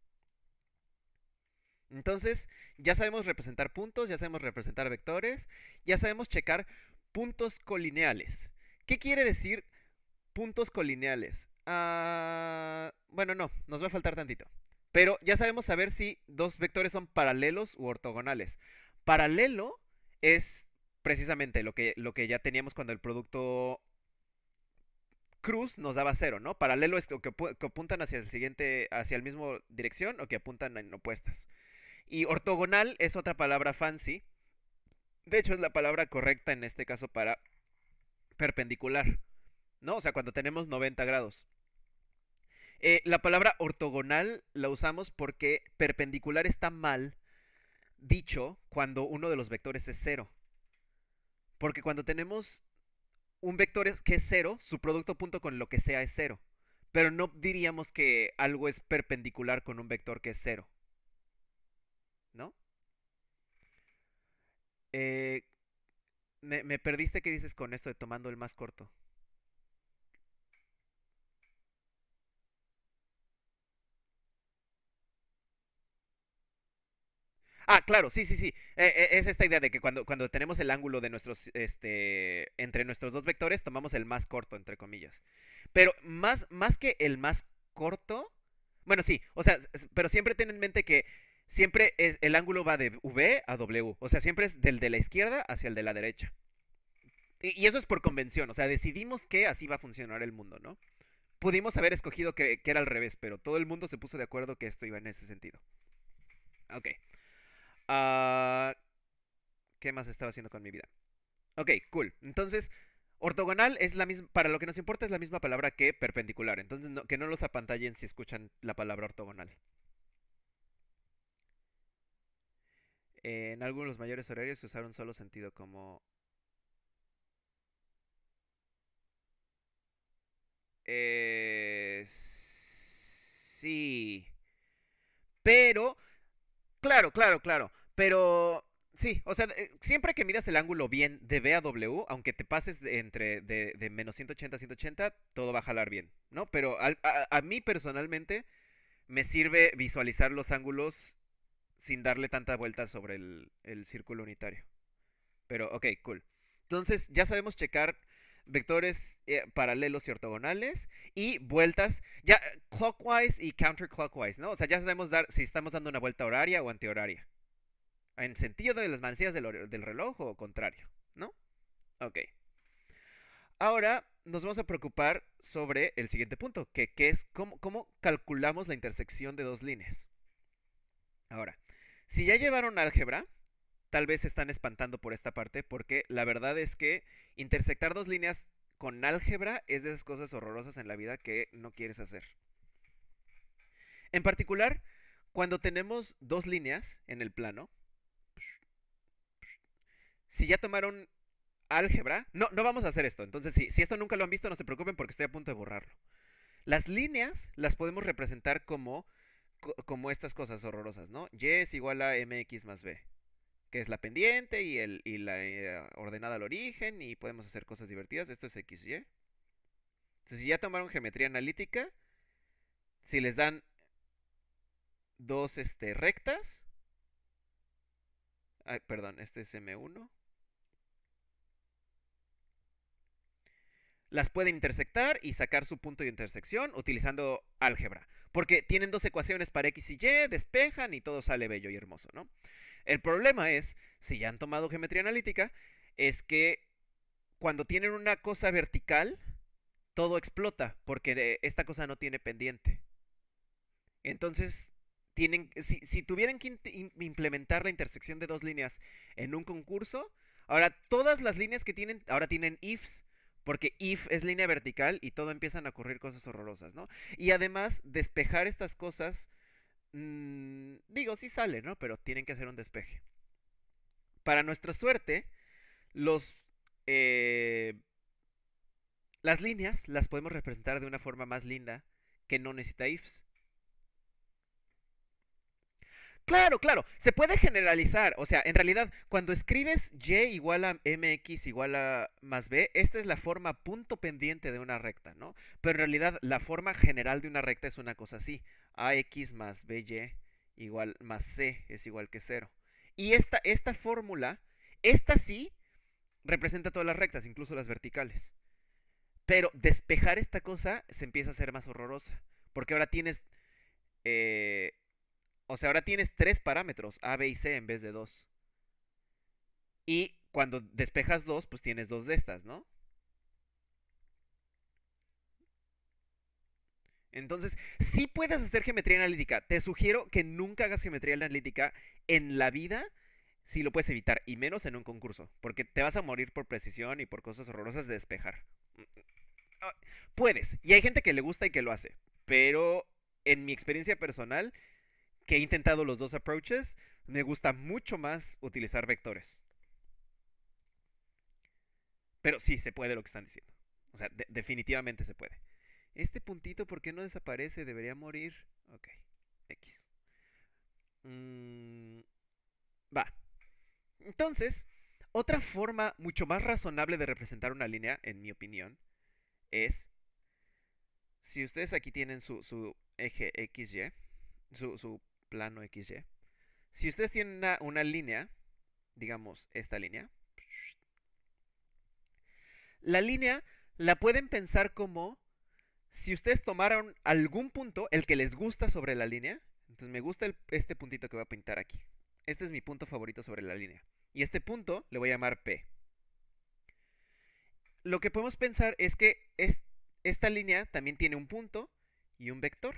Entonces, ya sabemos representar puntos, ya sabemos representar vectores, ya sabemos checar puntos colineales. ¿Qué quiere decir puntos colineales? Ah, bueno, no, nos va a faltar tantito. Pero ya sabemos saber si dos vectores son paralelos u ortogonales. Paralelo es precisamente lo que, lo que ya teníamos cuando el producto cruz nos daba cero, ¿no? Paralelo es que, que apuntan hacia el siguiente, hacia el mismo dirección o que apuntan en opuestas. Y ortogonal es otra palabra fancy. De hecho, es la palabra correcta en este caso para perpendicular, ¿no? O sea, cuando tenemos noventa grados. Eh, la palabra ortogonal la usamos porque perpendicular está mal dicho cuando uno de los vectores es cero. Porque cuando tenemos un vector que es cero, su producto punto con lo que sea es cero. Pero no diríamos que algo es perpendicular con un vector que es cero, ¿no? Eh, me, me perdiste qué dices con esto de tomando el más corto. Ah, claro, sí, sí, sí. Eh, eh, es esta idea de que cuando, cuando tenemos el ángulo de nuestros, este, entre nuestros dos vectores, tomamos el más corto, entre comillas. Pero más, más que el más corto, bueno, sí, o sea, pero siempre ten en mente que siempre es, el ángulo va de V a W. O sea, siempre es del de la izquierda hacia el de la derecha. Y, y eso es por convención, o sea, decidimos que así va a funcionar el mundo, ¿no? Pudimos haber escogido que, que era al revés, pero todo el mundo se puso de acuerdo que esto iba en ese sentido. Ok. Ah, ¿qué más estaba haciendo con mi vida? Ok, cool. Entonces, ortogonal es la misma, para lo que nos importa es la misma palabra que perpendicular. Entonces, no- que no los apantallen si escuchan la palabra ortogonal. Eh, en algunos mayores horarios se usaron solo sentido como... Eh, sí. Pero, claro, claro, claro. Pero, sí, o sea, eh, siempre que miras el ángulo bien de B a W, aunque te pases de entre de, de menos ciento ochenta a ciento ochenta, todo va a jalar bien, ¿no? Pero al- a, a mí personalmente me sirve visualizar los ángulos sin darle tanta vuelta sobre el, el círculo unitario. Pero, ok, cool. Entonces, ya sabemos checar vectores eh, paralelos y ortogonales y vueltas, ya eh, clockwise y counterclockwise, ¿no? O sea, ya sabemos dar si estamos dando una vuelta horaria o antihoraria. En sentido de las manecillas del, hor- del reloj o contrario, ¿no? Ok. Ahora nos vamos a preocupar sobre el siguiente punto, que, que es cómo, cómo calculamos la intersección de dos líneas. Ahora, si ya llevaron álgebra, tal vez se están espantando por esta parte, porque la verdad es que intersectar dos líneas con álgebra es de esas cosas horrorosas en la vida que no quieres hacer. En particular, cuando tenemos dos líneas en el plano, si ya tomaron álgebra, no, no vamos a hacer esto. Entonces, si, si esto nunca lo han visto, no se preocupen porque estoy a punto de borrarlo. Las líneas las podemos representar como, como estas cosas horrorosas, ¿no? Y es igual a mx más b, que es la pendiente y, el, y la eh, ordenada al origen, y podemos hacer cosas divertidas. Esto es xy. Entonces, si ya tomaron geometría analítica, si les dan dos este, rectas, ay, perdón, este es eme uno, las pueden intersectar y sacar su punto de intersección utilizando álgebra. Porque tienen dos ecuaciones para x y y, despejan y todo sale bello y hermoso, ¿no? El problema es, si ya han tomado geometría analítica, es que cuando tienen una cosa vertical, todo explota porque esta cosa no tiene pendiente. Entonces, tienen, si, si tuvieran que implementar la intersección de dos líneas en un concurso, ahora todas las líneas que tienen, ahora tienen ifs, porque if es línea vertical y todo empiezan a ocurrir cosas horrorosas, ¿no? Y además, despejar estas cosas, mmm, digo, sí sale, ¿no? Pero tienen que hacer un despeje. Para nuestra suerte, los... Eh, las líneas las podemos representar de una forma más linda que no necesita ifs. Claro, claro, se puede generalizar. O sea, en realidad, cuando escribes y igual a mx igual a más b, esta es la forma punto pendiente de una recta, ¿no? Pero en realidad, la forma general de una recta es una cosa así: ax más by igual más c es igual que cero. Y esta, esta fórmula, esta sí representa todas las rectas, incluso las verticales. Pero despejar esta cosa se empieza a hacer más horrorosa. Porque ahora tienes eh, o sea, ahora tienes tres parámetros, A, B y C en vez de dos. Y cuando despejas dos, pues tienes dos de estas, ¿no? Entonces, sí puedes hacer geometría analítica. Te sugiero que nunca hagas geometría analítica en la vida si lo puedes evitar, y menos en un concurso, porque te vas a morir por precisión y por cosas horrorosas de despejar. Ah, puedes, y hay gente que le gusta y que lo hace, pero en mi experiencia personal, que he intentado los dos approaches, me gusta mucho más utilizar vectores. Pero sí se puede lo que están diciendo. O sea, de- definitivamente se puede. Este puntito, ¿por qué no desaparece? Debería morir. Ok, X. Mm, va. Entonces, otra forma mucho más razonable de representar una línea, en mi opinión, es si ustedes aquí tienen su, su eje equis ye, su, su plano equis ye, si ustedes tienen una, una línea, digamos esta línea, la línea la pueden pensar como si ustedes tomaron algún punto, el que les gusta sobre la línea. Entonces me gusta el, este puntito que voy a pintar aquí. Este es mi punto favorito sobre la línea. Y este punto le voy a llamar P. Lo que podemos pensar es que es, esta línea también tiene un punto y un vector.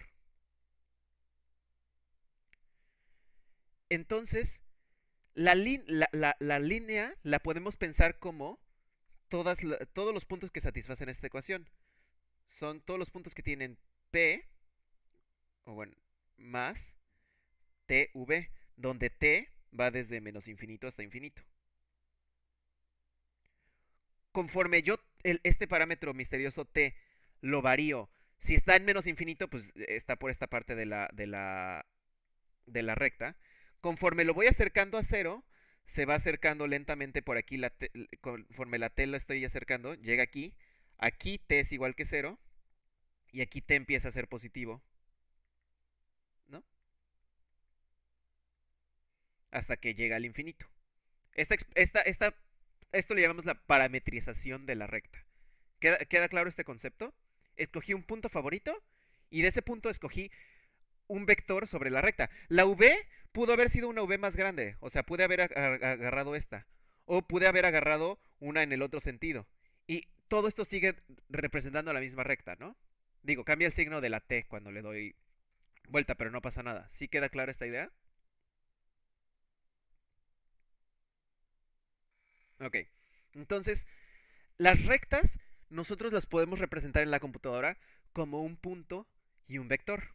Entonces, la, la, la, la línea la podemos pensar como todas, todos los puntos que satisfacen esta ecuación. Son todos los puntos que tienen P, o bueno, más T V, donde T va desde menos infinito hasta infinito. Conforme yo, el, este parámetro misterioso T, lo varío. Si está en menos infinito, pues está por esta parte de la, de la, de la recta. Conforme lo voy acercando a cero, se va acercando lentamente por aquí, la t, conforme la t la estoy acercando, llega aquí. Aquí t es igual que cero y aquí t empieza a ser positivo, ¿no? Hasta que llega al infinito. Esta, esta, esta, esto le llamamos la parametrización de la recta. ¿Queda, ¿Queda claro este concepto? Escogí un punto favorito y de ese punto escogí un vector sobre la recta. La v pudo haber sido una v más grande, o sea, pude haber agarrado esta, o pude haber agarrado una en el otro sentido. Y todo esto sigue representando la misma recta, ¿no? Digo, cambia el signo de la t cuando le doy vuelta, pero no pasa nada. ¿Sí queda clara esta idea? Ok. Entonces, las rectas nosotros las podemos representar en la computadora como un punto y un vector.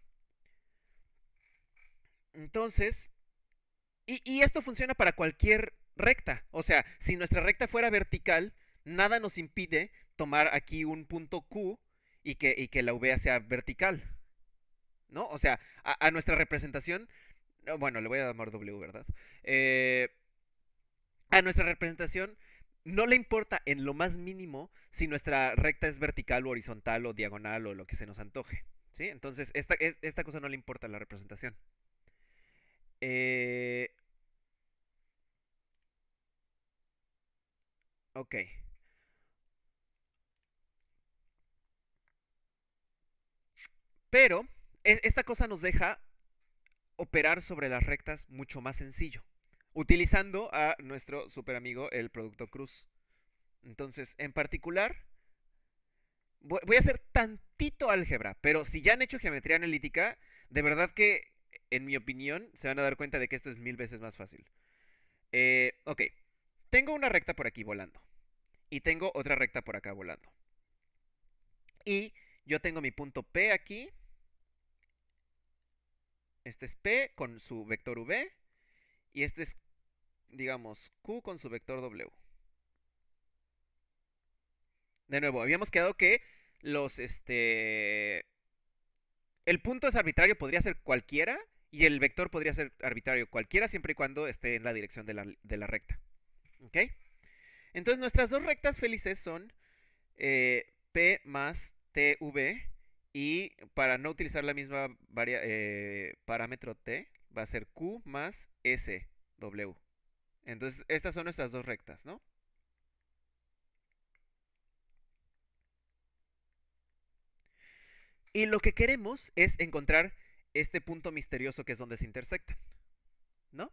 Entonces, y, y esto funciona para cualquier recta. O sea, si nuestra recta fuera vertical, nada nos impide tomar aquí un punto Q y que, y que la V sea vertical, ¿no? O sea, a, a nuestra representación, bueno, le voy a llamar W, ¿verdad? Eh, a nuestra representación no le importa en lo más mínimo si nuestra recta es vertical o horizontal o diagonal o lo que se nos antoje, ¿sí? Entonces, esta, esta cosa no le importa a la representación. Eh, ok. Pero esta cosa nos deja operar sobre las rectas mucho más sencillo, utilizando a nuestro super amigo el producto cruz. Entonces, en particular, voy a hacer tantito álgebra, pero si ya han hecho geometría analítica, de verdad que, en mi opinión, se van a dar cuenta de que esto es mil veces más fácil. Eh, ok, tengo una recta por aquí volando, y tengo otra recta por acá volando. Y yo tengo mi punto P aquí. Este es P con su vector V. Y este es, digamos, Q con su vector W. De nuevo, habíamos quedado que los, este... el punto es arbitrario, podría ser cualquiera. Y el vector podría ser arbitrario cualquiera siempre y cuando esté en la dirección de la, de la recta. ¿Ok? Entonces nuestras dos rectas felices son eh, P más T V. Y para no utilizar la misma varia, eh, parámetro T, va a ser Q más S W. Entonces, estas son nuestras dos rectas, ¿no? Y lo que queremos es encontrar este punto misterioso que es donde se intersectan, ¿no?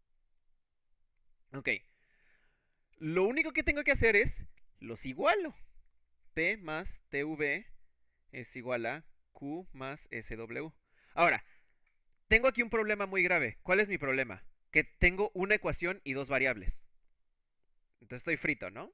Ok. Lo único que tengo que hacer es los igualo. P más T V es igual a Q más S W. Ahora, tengo aquí un problema muy grave. ¿Cuál es mi problema? Que tengo una ecuación y dos variables. Entonces estoy frito, ¿no?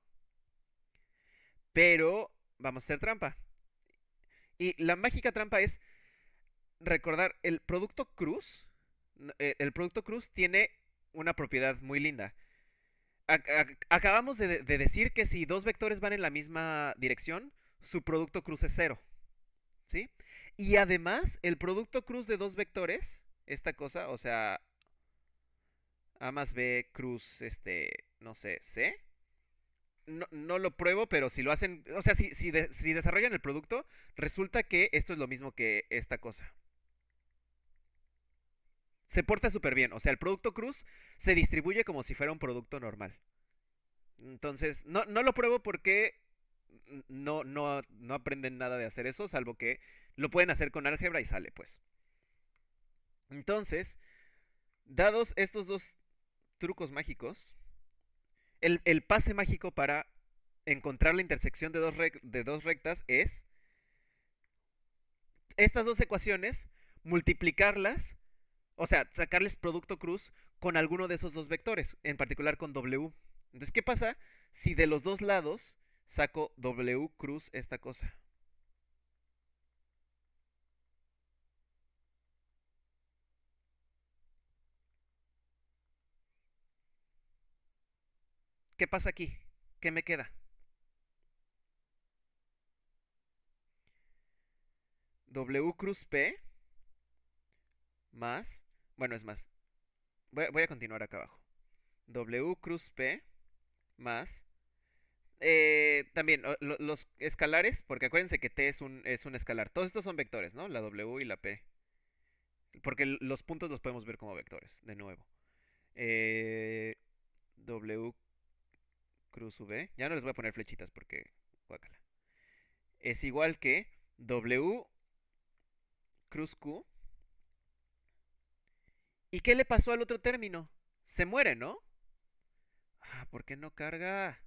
Pero vamos a hacer trampa. Y la mágica trampa es recordar, el producto cruz, eh, el producto cruz tiene una propiedad muy linda. Acabamos de, de decir que si dos vectores van en la misma dirección, su producto cruz es cero, ¿sí? Y además, el producto cruz de dos vectores, esta cosa, o sea, A más B cruz, este, no sé, C. No, no lo pruebo, pero si lo hacen, o sea, si, si, de, si desarrollan el producto, resulta que esto es lo mismo que esta cosa. Se porta súper bien, o sea, el producto cruz se distribuye como si fuera un producto normal. Entonces, no, no lo pruebo porque no, no, no aprenden nada de hacer eso, salvo que lo pueden hacer con álgebra y sale, pues. Entonces, dados estos dos trucos mágicos, el, el pase mágico para encontrar la intersección de dos, rec de dos rectas es estas dos ecuaciones, multiplicarlas, o sea, sacarles producto cruz con alguno de esos dos vectores, en particular con W. Entonces, ¿qué pasa si de los dos lados saco W cruz esta cosa? ¿Qué pasa aquí? ¿Qué me queda? W cruz P más, bueno, es más, voy, a- voy a continuar acá abajo. W cruz P más, eh, también o- lo- los escalares, porque acuérdense que T es un, es un escalar. Todos estos son vectores, ¿no? La W y la P. Porque l- los puntos los podemos ver como vectores, de nuevo. Eh, W cruz V. Ya no les voy a poner flechitas porque... guácala. Es igual que W cruz Q. ¿Y qué le pasó al otro término? Se muere, ¿no? Ah, ¿por qué no carga?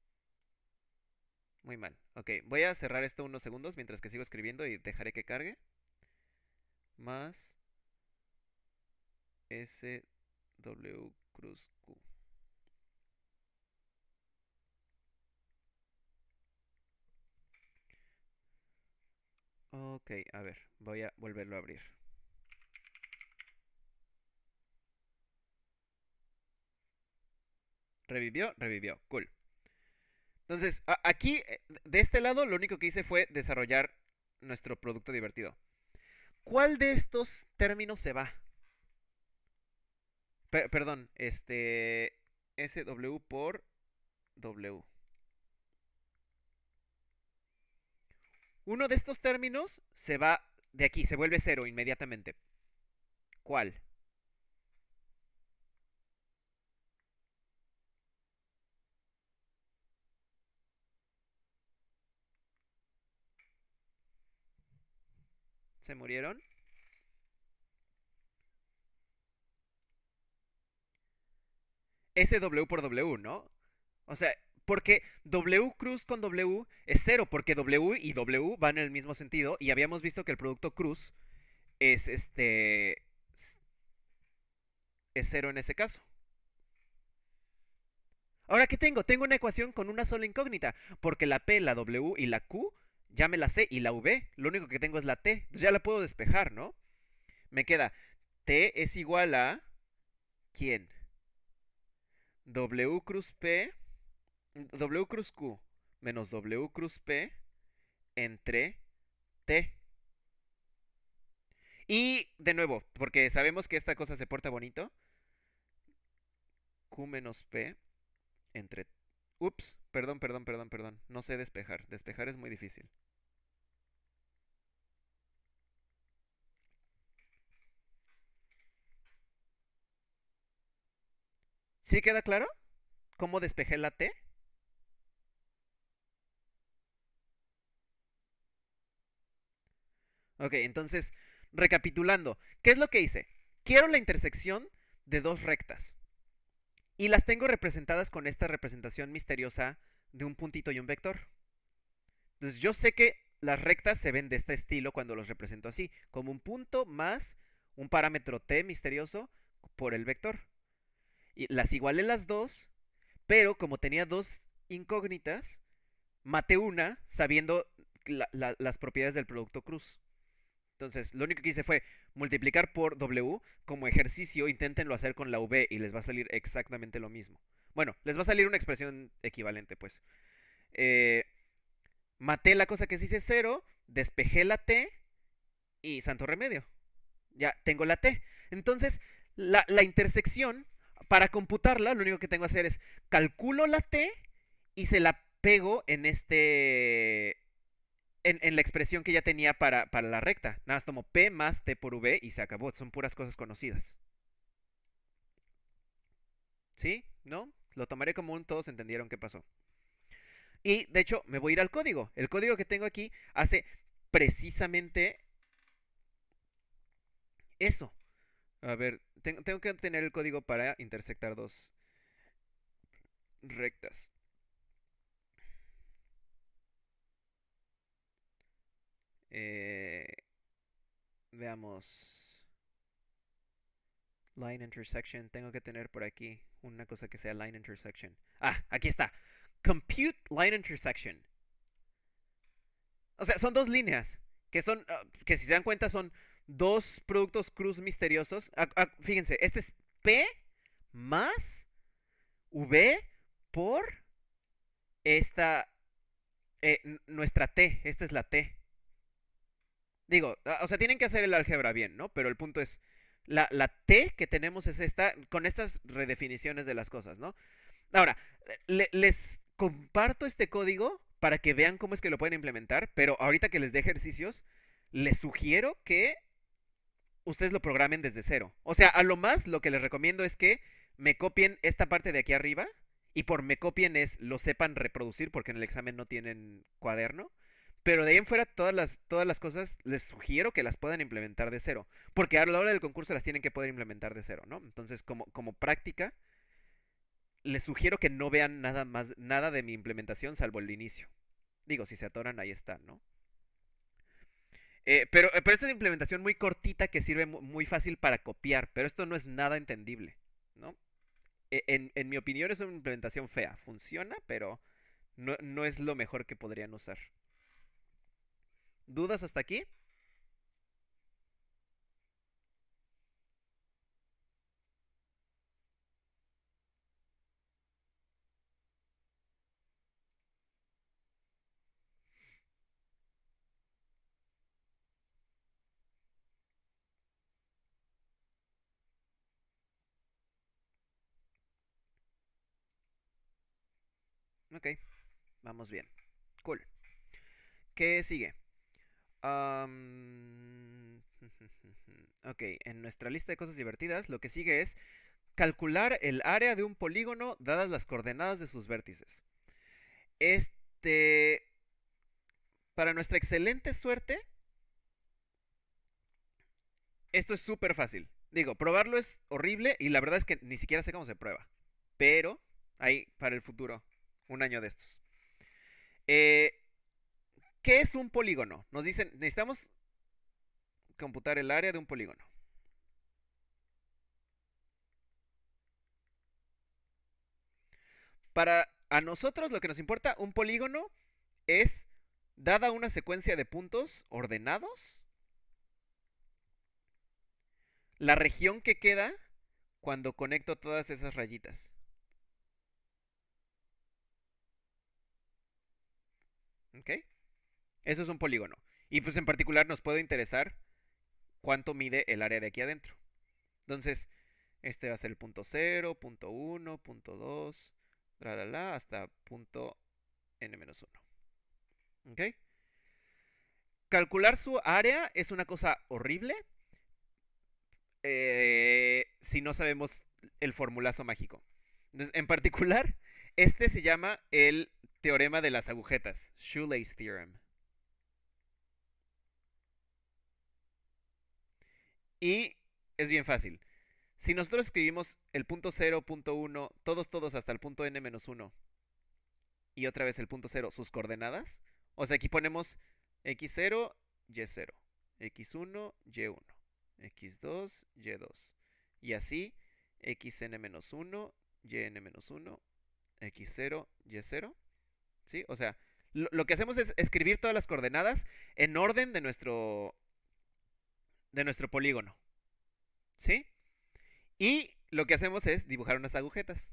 Muy mal. Ok, voy a cerrar esto unos segundos mientras que sigo escribiendo y dejaré que cargue. Más S W cruz Q. Ok, a ver, voy a volverlo a abrir. Revivió, revivió. Cool. Entonces, a- aquí, eh, de este lado, lo único que hice fue desarrollar nuestro producto divertido. ¿Cuál de estos términos se va? Per- perdón, este... S W por W. Uno de estos términos se va de aquí, se vuelve cero inmediatamente. ¿Cuál? ¿Se murieron? S W por W, ¿no? O sea, porque W cruz con W es cero, porque W y W van en el mismo sentido, y habíamos visto que el producto cruz es este... es cero en ese caso. Ahora, ¿qué tengo? Tengo una ecuación con una sola incógnita, porque la P, la W y la Q ya me la sé, y la V, lo único que tengo es la T, entonces ya la puedo despejar, ¿no? Me queda T es igual a... ¿quién? W cruz P, W cruz Q menos W cruz P entre T. Y de nuevo, porque sabemos que esta cosa se porta bonito, Q menos P entre... Ups, perdón, perdón, perdón, perdón. No sé despejar. Despejar es muy difícil. ¿Sí queda claro cómo despejé la T? Ok, entonces, recapitulando, ¿qué es lo que hice? Quiero la intersección de dos rectas. Y las tengo representadas con esta representación misteriosa de un puntito y un vector. Entonces yo sé que las rectas se ven de este estilo cuando los represento así, como un punto más un parámetro t misterioso por el vector. Y las igualé las dos, pero como tenía dos incógnitas, maté una sabiendo la, la, las propiedades del producto cruz. Entonces, lo único que hice fue multiplicar por W. Como ejercicio, inténtenlo hacer con la V y les va a salir exactamente lo mismo. Bueno, les va a salir una expresión equivalente, pues. Eh, Maté la cosa que se dice cero, despejé la T y santo remedio. Ya tengo la T. Entonces, la, la intersección, para computarla, lo único que tengo que hacer es calculo la T y se la pego en este... En, en la expresión que ya tenía para, para la recta. Nada más tomo P más T por V y se acabó. Son puras cosas conocidas. ¿Sí? ¿No? Lo tomaré como un todos entendieron qué pasó. Y de hecho, me voy a ir al código. El código que tengo aquí hace precisamente eso. A ver, tengo, tengo que tener el código para intersectar dos rectas. Eh, Veamos. Line intersection. Tengo que tener por aquí una cosa que sea line intersection. Ah, aquí está. Compute line intersection. O sea, son dos líneas. Que son. Uh, que si se dan cuenta son dos productos cruz misteriosos. Ah, ah, fíjense, este es P más V por esta. Eh, nuestra T. Esta es la T. Digo, ah, o sea, tienen que hacer el álgebra bien, ¿no? Pero el punto es, la, la T que tenemos es esta, con estas redefiniciones de las cosas, ¿no? Ahora, le- les comparto este código para que vean cómo es que lo pueden implementar, pero ahorita que les dé ejercicios, les sugiero que ustedes lo programen desde cero. O sea, a lo más lo que les recomiendo es que me copien esta parte de aquí arriba, y por me copien es lo sepan reproducir porque en el examen no tienen cuaderno. Pero de ahí en fuera todas las, todas las cosas les sugiero que las puedan implementar de cero. Porque a la hora del concurso las tienen que poder implementar de cero, ¿no? Entonces, como, como práctica, les sugiero que no vean nada más, nada de mi implementación salvo el inicio. Digo, si se atoran, ahí están, ¿no? Eh, pero, eh, pero esta es una implementación muy cortita que sirve mu- muy fácil para copiar, pero esto no es nada entendible, ¿no? E- En, en mi opinión es una implementación fea. Funciona, pero no, no es lo mejor que podrían usar. ¿Dudas hasta aquí? Ok, vamos bien. Cool. ¿Qué sigue? Am, ok, en nuestra lista de cosas divertidas, lo que sigue es calcular el área de un polígono dadas las coordenadas de sus vértices. Este, para nuestra excelente suerte, esto es súper fácil. Digo, probarlo es horrible y la verdad es que ni siquiera sé cómo se prueba. Pero, ahí, para el futuro, un año de estos. Eh, ¿Qué es un polígono? Nos dicen, necesitamos computar el área de un polígono. Para a nosotros lo que nos importa, un polígono es, dada una secuencia de puntos ordenados, la región que queda cuando conecto todas esas rayitas. ¿Ok? Eso es un polígono. Y pues en particular nos puede interesar cuánto mide el área de aquí adentro. Entonces, este va a ser el punto cero, punto uno, punto dos, la, la, la, hasta punto n menos uno. ¿Ok? Calcular su área es una cosa horrible eh, si no sabemos el formulazo mágico. Entonces, en particular, este se llama el teorema de las agujetas, Shoelace Theorem. Y es bien fácil. Si nosotros escribimos el punto cero, punto uno, todos, todos hasta el punto n menos uno y otra vez el punto cero, sus coordenadas, o sea, aquí ponemos x cero, y cero, x uno, y uno, x dos, y dos, y así xn menos uno, yn menos uno, x cero, y cero, ¿sí? O sea, lo, lo que hacemos es escribir todas las coordenadas en orden de nuestro, de nuestro polígono, ¿sí? Y lo que hacemos es dibujar unas agujetas.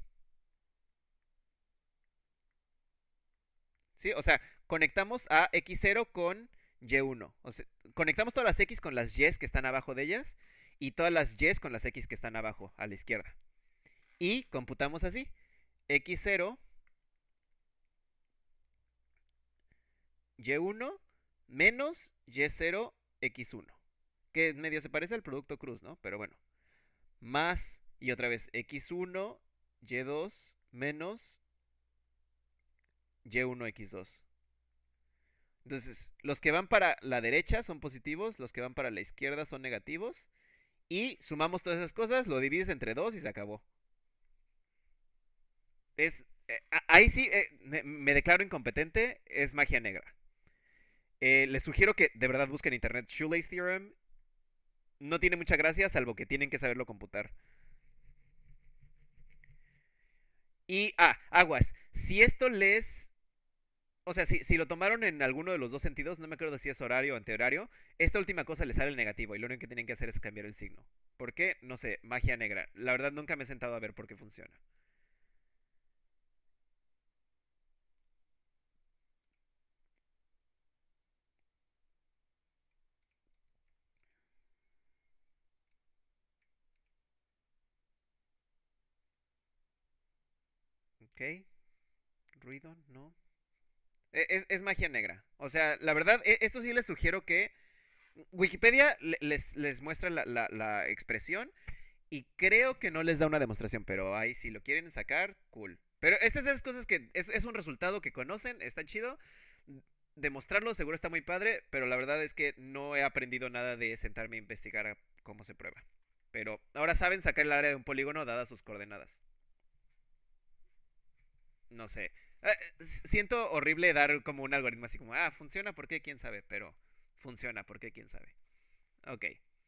¿Sí? O sea, conectamos a x cero con y uno. O sea, conectamos todas las x con las y que están abajo de ellas y todas las y con las x que están abajo a la izquierda. Y computamos así. x cero, y uno menos y cero, x uno. Que medio se parece al producto cruz, ¿no? Pero bueno. Más, y otra vez, x uno, y dos menos y uno, x dos. Entonces, los que van para la derecha son positivos, los que van para la izquierda son negativos. Y sumamos todas esas cosas, lo divides entre dos y se acabó. Es, eh, ahí sí eh, me, me declaro incompetente, es magia negra. Eh, les sugiero que de verdad busquen en internet Shoelace Theorem. No tiene mucha gracia, salvo que tienen que saberlo computar. Y, ah, aguas. Si esto les... O sea, si, si lo tomaron en alguno de los dos sentidos, no me acuerdo si es horario o antihorario, esta última cosa les sale el negativo y lo único que tienen que hacer es cambiar el signo. ¿Por qué? No sé, magia negra. La verdad nunca me he sentado a ver por qué funciona. Ok. Ruido, no. E- Es, es magia negra. O sea, la verdad, e- esto sí les sugiero que Wikipedia le- les, les muestra la, la- la expresión y creo que no les da una demostración, pero ahí si lo quieren sacar, cool. Pero estas es de esas cosas que es, es un resultado que conocen, está chido. Demostrarlo seguro está muy padre, pero la verdad es que no he aprendido nada de sentarme a investigar a cómo se prueba. Pero ahora saben sacar el área de un polígono dadas sus coordenadas. No sé. Eh, s- siento horrible dar como un algoritmo así como, ah, funciona, ¿por qué? ¿Quién sabe? Pero funciona, ¿por qué? ¿Quién sabe? Ok.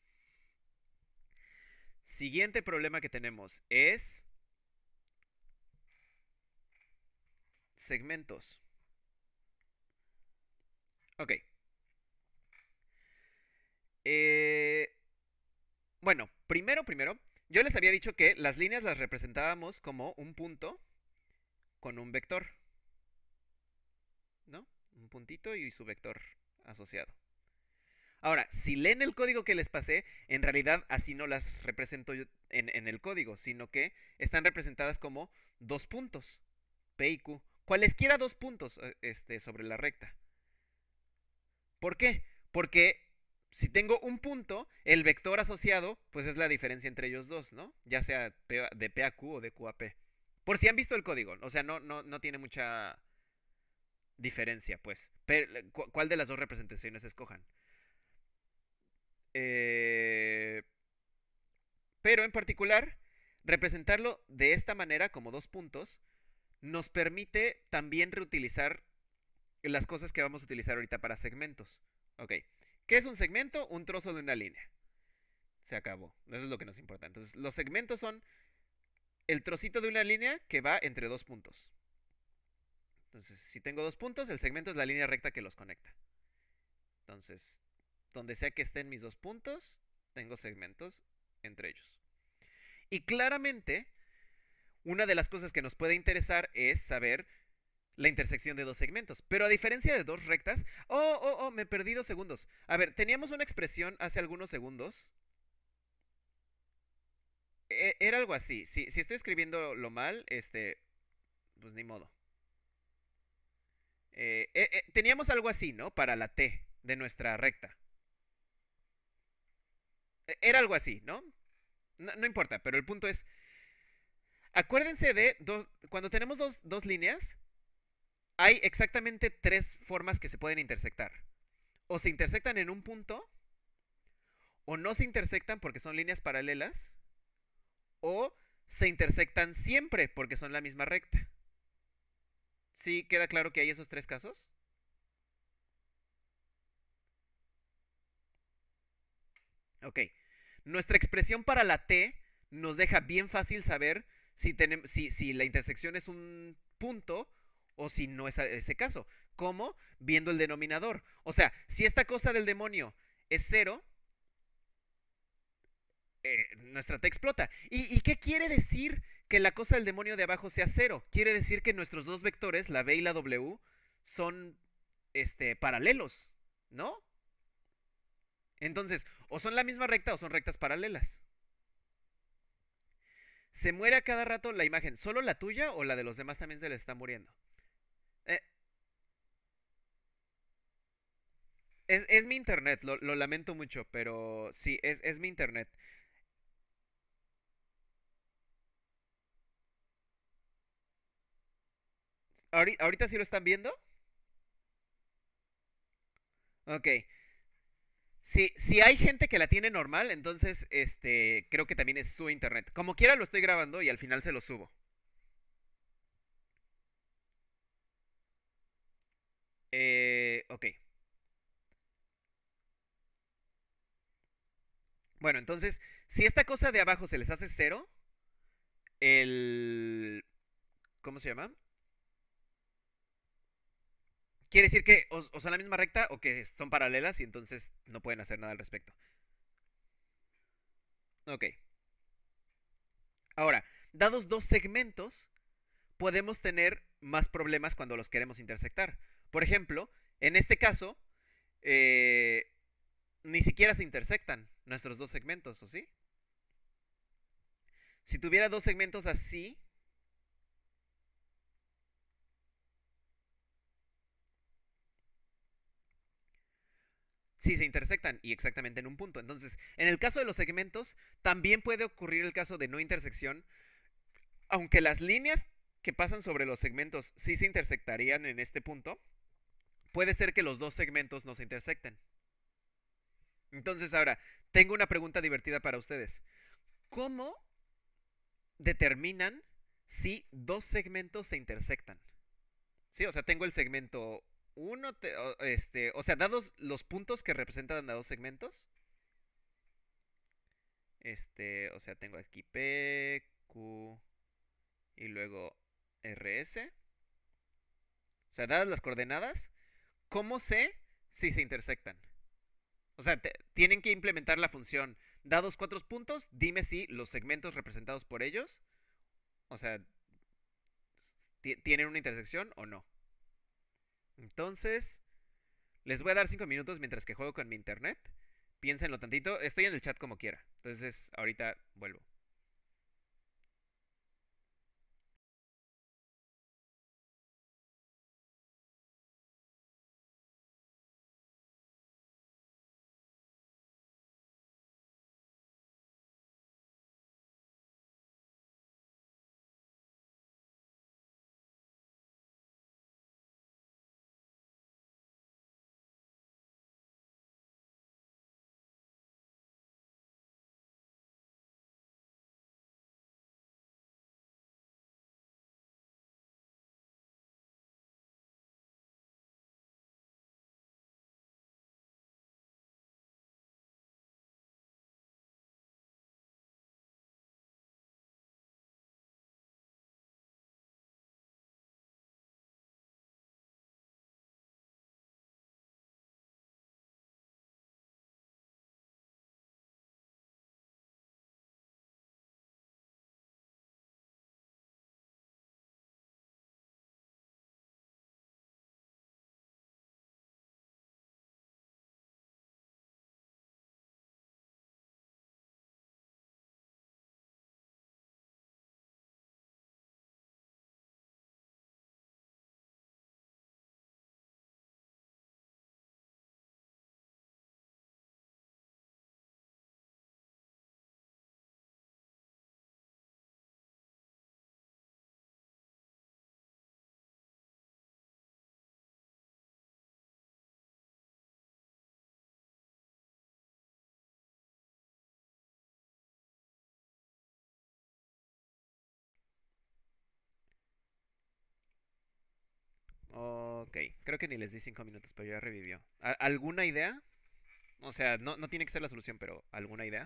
Siguiente problema que tenemos es segmentos. Ok. Eh, bueno, primero, primero, yo les había dicho que las líneas las representábamos como un punto con un vector, ¿no? Un puntito y su vector asociado. Ahora, si leen el código que les pasé, en realidad así no las represento yo en, en el código, sino que están representadas como dos puntos, P y Q, cualesquiera dos puntos eh, este, sobre la recta. ¿Por qué? Porque si tengo un punto, el vector asociado, pues es la diferencia entre ellos dos, ¿no? Ya sea de P a Q o de Q a P. Por si han visto el código, o sea, no, no, no tiene mucha diferencia, pues. Pero, ¿cuál de las dos representaciones escojan? Eh, pero en particular, representarlo de esta manera, como dos puntos, nos permite también reutilizar las cosas que vamos a utilizar ahorita para segmentos. Ok. ¿Qué es un segmento? Un trozo de una línea. Se acabó. Eso es lo que nos importa. Entonces, los segmentos son el trocito de una línea que va entre dos puntos. Entonces, si tengo dos puntos, el segmento es la línea recta que los conecta. Entonces, donde sea que estén mis dos puntos, tengo segmentos entre ellos. Y claramente, una de las cosas que nos puede interesar es saber la intersección de dos segmentos. Pero a diferencia de dos rectas... Oh, oh, oh, me perdí dos segundos. A ver, teníamos una expresión hace algunos segundos. E- era algo así. Si, si estoy escribiendo lo mal, este... Pues ni modo. Eh, eh, eh, teníamos algo así, ¿no? Para la T de nuestra recta. E- Era algo así, ¿no? ¿no? No importa, pero el punto es... Acuérdense de dos, cuando tenemos dos, dos líneas, hay exactamente tres formas que se pueden intersectar. O se intersectan en un punto, o no se intersectan porque son líneas paralelas, o se intersectan siempre porque son la misma recta. ¿Sí queda claro que hay esos tres casos? Ok. Nuestra expresión para la T nos deja bien fácil saber si, tenemos, si, si la intersección es un punto o si no es ese caso. ¿Cómo? Viendo el denominador. O sea, si esta cosa del demonio es cero, eh, nuestra T explota. ¿Y, ¿Y qué quiere decir que la cosa del demonio de abajo sea cero? Quiere decir que nuestros dos vectores, la B y la W, son este, paralelos, ¿no? Entonces, o son la misma recta o son rectas paralelas. ¿Se muere a cada rato la imagen? ¿Solo la tuya o la de los demás también se le está muriendo? Eh, es, es, mi internet, lo, lo, lamento mucho, pero sí, es, es mi internet. ¿Ahorita, ¿Ahorita sí lo están viendo? Ok. Si, si hay gente que la tiene normal, entonces este creo que también es su internet. Como quiera lo estoy grabando y al final se lo subo. Eh, ok. Bueno, entonces, si esta cosa de abajo se les hace cero, el... ¿Cómo se llama? Quiere decir que o, o son la misma recta o que son paralelas y entonces no pueden hacer nada al respecto. Ok. Ahora, dados dos segmentos, podemos tener más problemas cuando los queremos intersectar. Por ejemplo, en este caso, eh, ni siquiera se intersectan nuestros dos segmentos, ¿o sí? Si tuviera dos segmentos así, si se intersectan y exactamente en un punto. Entonces, en el caso de los segmentos, también puede ocurrir el caso de no intersección, aunque las líneas que pasan sobre los segmentos sí se intersectarían en este punto, puede ser que los dos segmentos no se intersecten. Entonces, ahora, tengo una pregunta divertida para ustedes. ¿Cómo determinan si dos segmentos se intersectan? Sí, o sea, tengo el segmento uno, este, o sea, dados los puntos que representan a dos segmentos, este, o sea, tengo aquí P, Q y luego R S. O sea, dadas las coordenadas, ¿cómo sé si se intersectan? O sea, te, tienen que implementar la función, dados cuatro puntos, dime si los segmentos representados por ellos, o sea, tienen una intersección o no. Entonces, les voy a dar cinco minutos mientras que juego con mi internet. Piénsenlo tantito. Estoy en el chat como quiera. Entonces, ahorita vuelvo. Ok, creo que ni les di cinco minutos, pero ya revivió. ¿Alguna idea? O sea, no, no tiene que ser la solución, pero ¿alguna idea?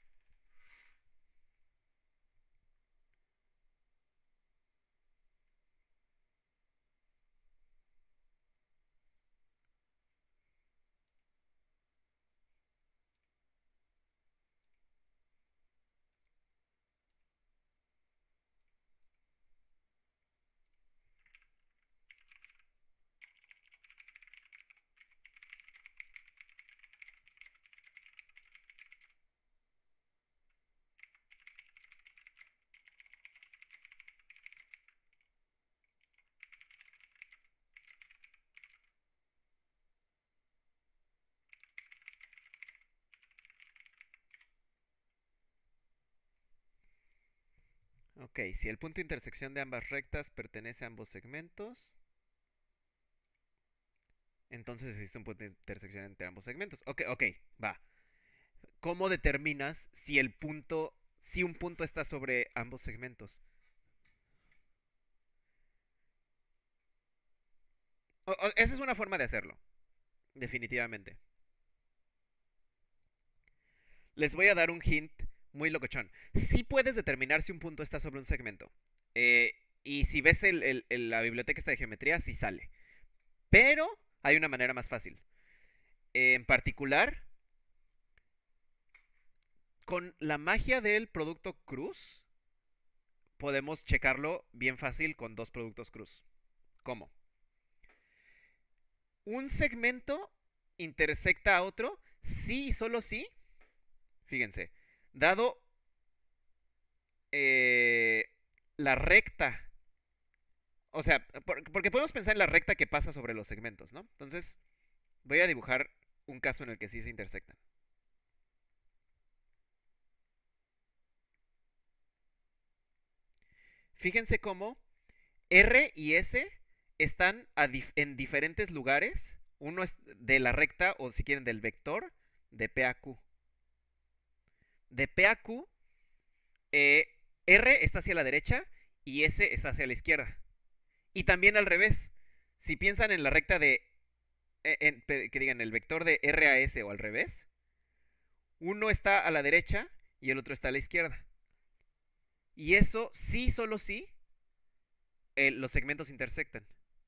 Ok, si el punto de intersección de ambas rectas pertenece a ambos segmentos, entonces existe un punto de intersección entre ambos segmentos. Ok, ok, va. ¿Cómo determinas si el punto, si un punto está sobre ambos segmentos? O, o, esa es una forma de hacerlo, definitivamente. Les voy a dar un hint muy locochón. Sí puedes determinar si un punto está sobre un segmento. Eh, y si ves el, el, el, la biblioteca esta de geometría, sí sale. Pero hay una manera más fácil. Eh, en particular, con la magia del producto cruz, podemos checarlo bien fácil con dos productos cruz. ¿Cómo? Un segmento intersecta a otro, sí y solo sí. Fíjense, dado eh, la recta, o sea, por, porque podemos pensar en la recta que pasa sobre los segmentos, ¿no? Entonces, voy a dibujar un caso en el que sí se intersectan. Fíjense cómo R y S están dif en diferentes lugares. Uno es de la recta, o si quieren, del vector de P a Q. De P a Q, eh, R está hacia la derecha y S está hacia la izquierda. Y también al revés. Si piensan en la recta de, en, que digan el vector de R a S o al revés, uno está a la derecha y el otro está a la izquierda. Y eso sí, solo sí, eh, los segmentos intersectan.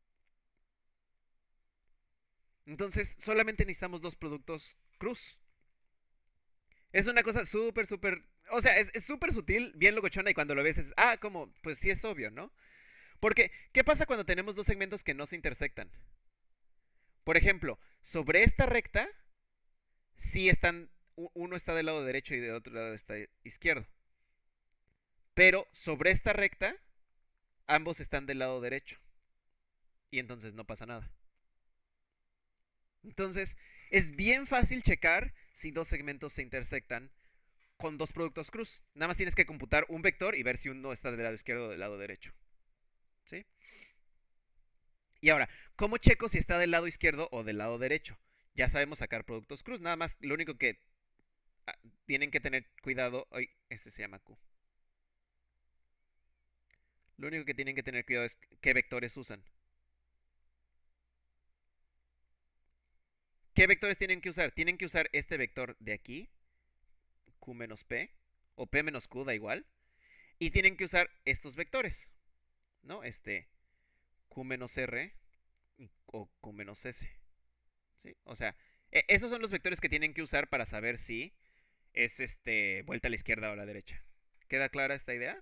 Entonces, solamente necesitamos dos productos cruz. Es una cosa súper, súper... O sea, es súper sutil, bien locochona, y cuando lo ves es... Ah, como, pues sí es obvio, ¿no? Porque, ¿qué pasa cuando tenemos dos segmentos que no se intersectan? Por ejemplo, sobre esta recta, sí están... Uno está del lado derecho y del otro lado está izquierdo. Pero sobre esta recta, ambos están del lado derecho. Y entonces no pasa nada. Entonces, es bien fácil checar si dos segmentos se intersectan con dos productos cruz. Nada más tienes que computar un vector y ver si uno está del lado izquierdo o del lado derecho. ¿Sí? Y ahora, ¿cómo checo si está del lado izquierdo o del lado derecho? Ya sabemos sacar productos cruz. Nada más, lo único que ah, tienen que tener cuidado... Ay, este se llama Q. Lo único que tienen que tener cuidado es qué vectores usan. ¿Qué vectores tienen que usar? Tienen que usar este vector de aquí, Q menos P, o P menos Q, da igual. Y tienen que usar estos vectores, ¿no? Este Q menos R o Q menos S. ¿Sí? O sea, e esos son los vectores que tienen que usar para saber si es este vuelta a la izquierda o a la derecha. ¿Queda clara esta idea?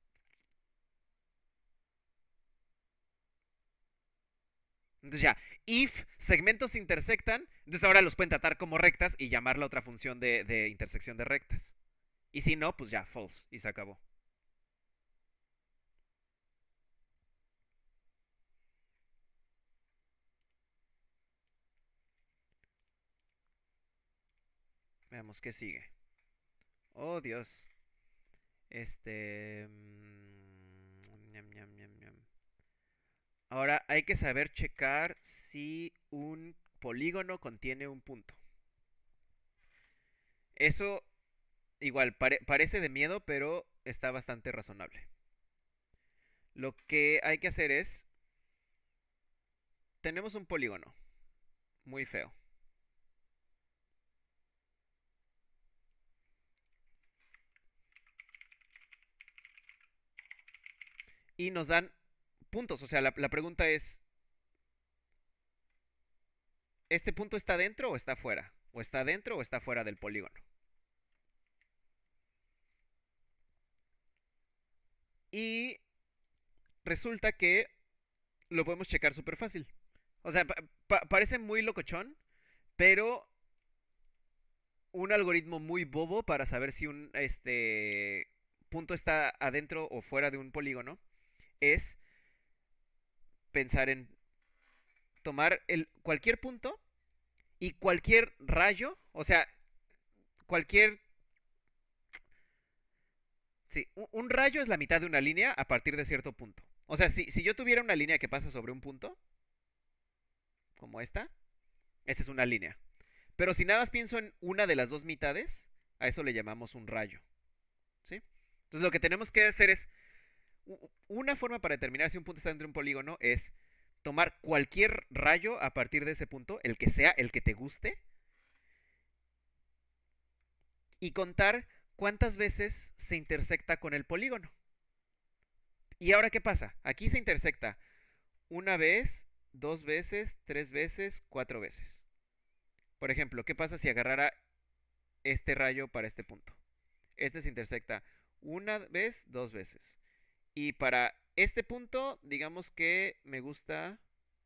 Entonces ya, if segmentos intersectan, entonces ahora los pueden tratar como rectas y llamar la otra función de, de intersección de rectas. Y si no, pues ya, false, y se acabó. Veamos qué sigue. Oh, Dios. Este... ñam, ñam, ñam, ñam. Ahora hay que saber checar si un polígono contiene un punto. Eso igual pare parece de miedo, pero está bastante razonable. Lo que hay que hacer es... Tenemos un polígono. Muy feo. Y nos dan puntos. O sea, la, la pregunta es, ¿este punto está dentro o está fuera? ¿O está dentro o está fuera del polígono? Y resulta que lo podemos checar súper fácil. O sea, pa pa parece muy locochón, pero un algoritmo muy bobo para saber si un este punto está adentro o fuera de un polígono es pensar en tomar el, cualquier punto y cualquier rayo, o sea, cualquier... Sí, un rayo es la mitad de una línea a partir de cierto punto. O sea, si, si yo tuviera una línea que pasa sobre un punto, como esta, esta es una línea. Pero si nada más pienso en una de las dos mitades, a eso le llamamos un rayo. ¿Sí? Entonces lo que tenemos que hacer es, una forma para determinar si un punto está dentro de un polígono es tomar cualquier rayo a partir de ese punto, el que sea, el que te guste, y contar cuántas veces se intersecta con el polígono. ¿Y ahora qué pasa? Aquí se intersecta una vez, dos veces, tres veces, cuatro veces. Por ejemplo, ¿qué pasa si agarrara este rayo para este punto? Este se intersecta una vez, dos veces. Y para este punto, digamos que me gusta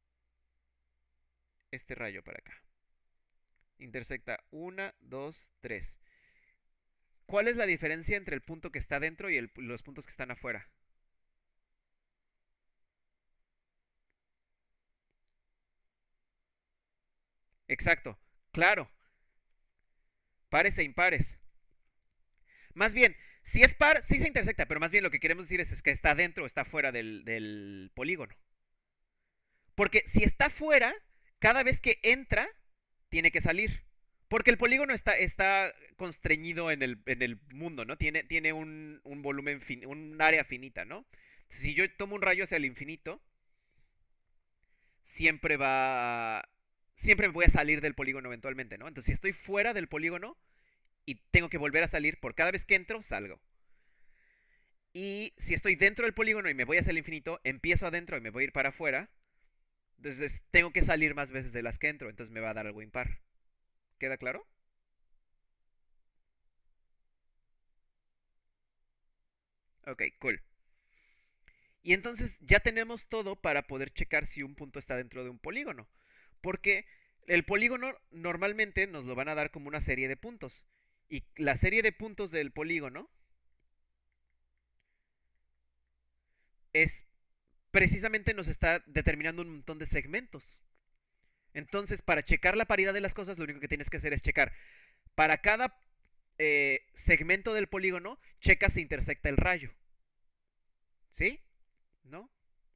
este rayo para acá. Intersecta una, dos, tres. ¿Cuál es la diferencia entre el punto que está dentro y el, los puntos que están afuera? Exacto. Claro, pares e impares. Más bien, si es par, sí se intersecta, pero más bien lo que queremos decir es, es que está dentro o está fuera del, del polígono. Porque si está fuera, cada vez que entra, tiene que salir. Porque el polígono está, está constreñido en el, en el mundo, ¿no? Tiene, tiene un, un volumen, fin, un área finita, ¿no? Si yo tomo un rayo hacia el infinito, siempre va... Siempre me voy a salir del polígono eventualmente, ¿no? Entonces, si estoy fuera del polígono y tengo que volver a salir, por cada vez que entro, salgo. Y si estoy dentro del polígono y me voy hacia el infinito, empiezo adentro y me voy a ir para afuera. Entonces, tengo que salir más veces de las que entro. Entonces, me va a dar algo impar. ¿Queda claro? Ok, cool. Y entonces ya tenemos todo para poder checar si un punto está dentro de un polígono. Porque el polígono normalmente nos lo van a dar como una serie de puntos. Y la serie de puntos del polígono es precisamente nos está determinando un montón de segmentos. Entonces, para checar la paridad de las cosas, lo único que tienes que hacer es checar. Para cada eh, segmento del polígono, checa si intersecta el rayo. ¿Sí? ¿No?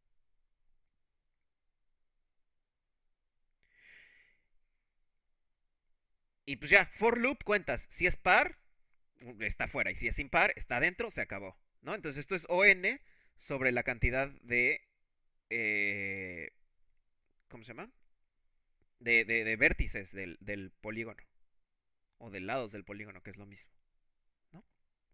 Y pues ya, for loop cuentas. Si es par, está fuera. Y si es impar, está adentro, se acabó. ¿No? Entonces esto es O N sobre la cantidad de... eh, ¿Cómo se llama? De, de, de vértices del, del polígono. O de lados del polígono, que es lo mismo. ¿No?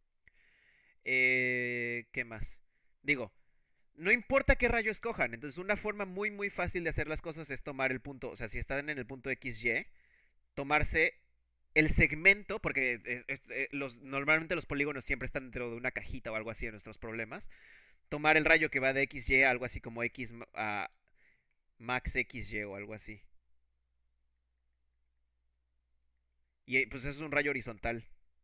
Eh, ¿Qué más? Digo, no importa qué rayo escojan. Entonces una forma muy muy fácil de hacer las cosas es tomar el punto. O sea, si están en el punto X Y, tomarse el segmento, porque es, es, es, los, normalmente los polígonos siempre están dentro de una cajita o algo así en nuestros problemas. Tomar el rayo que va de X Y a algo así como X a max X Y o algo así. Y pues eso es un rayo horizontal.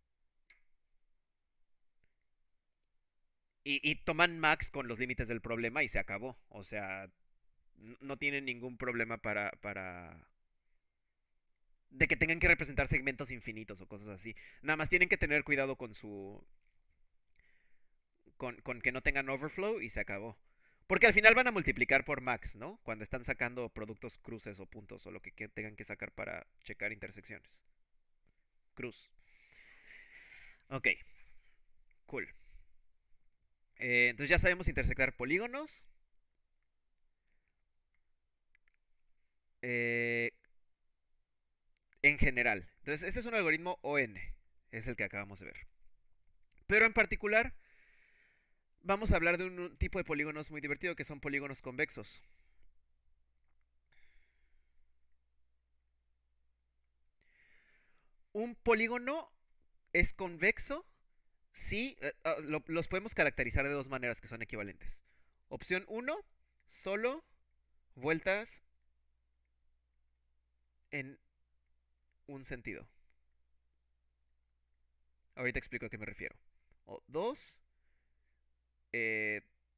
Y, y toman max con los límites del problema y se acabó. O sea, no tienen ningún problema para, para... de que tengan que representar segmentos infinitos o cosas así. Nada más tienen que tener cuidado con su... con, con que no tengan overflow y se acabó. Porque al final van a multiplicar por max, ¿no? Cuando están sacando productos cruces o puntos o lo que tengan que sacar para checar intersecciones. Cruz. Ok, cool. Eh, entonces ya sabemos intersectar polígonos. Eh, en general. Entonces este es un algoritmo O N. Es el que acabamos de ver. Pero en particular vamos a hablar de un tipo de polígonos muy divertido que son polígonos convexos. Un polígono es convexo si eh, uh, lo, los podemos caracterizar de dos maneras que son equivalentes. Opción uno, solo vueltas en un sentido. Ahorita explico a qué me refiero. O dos, eh,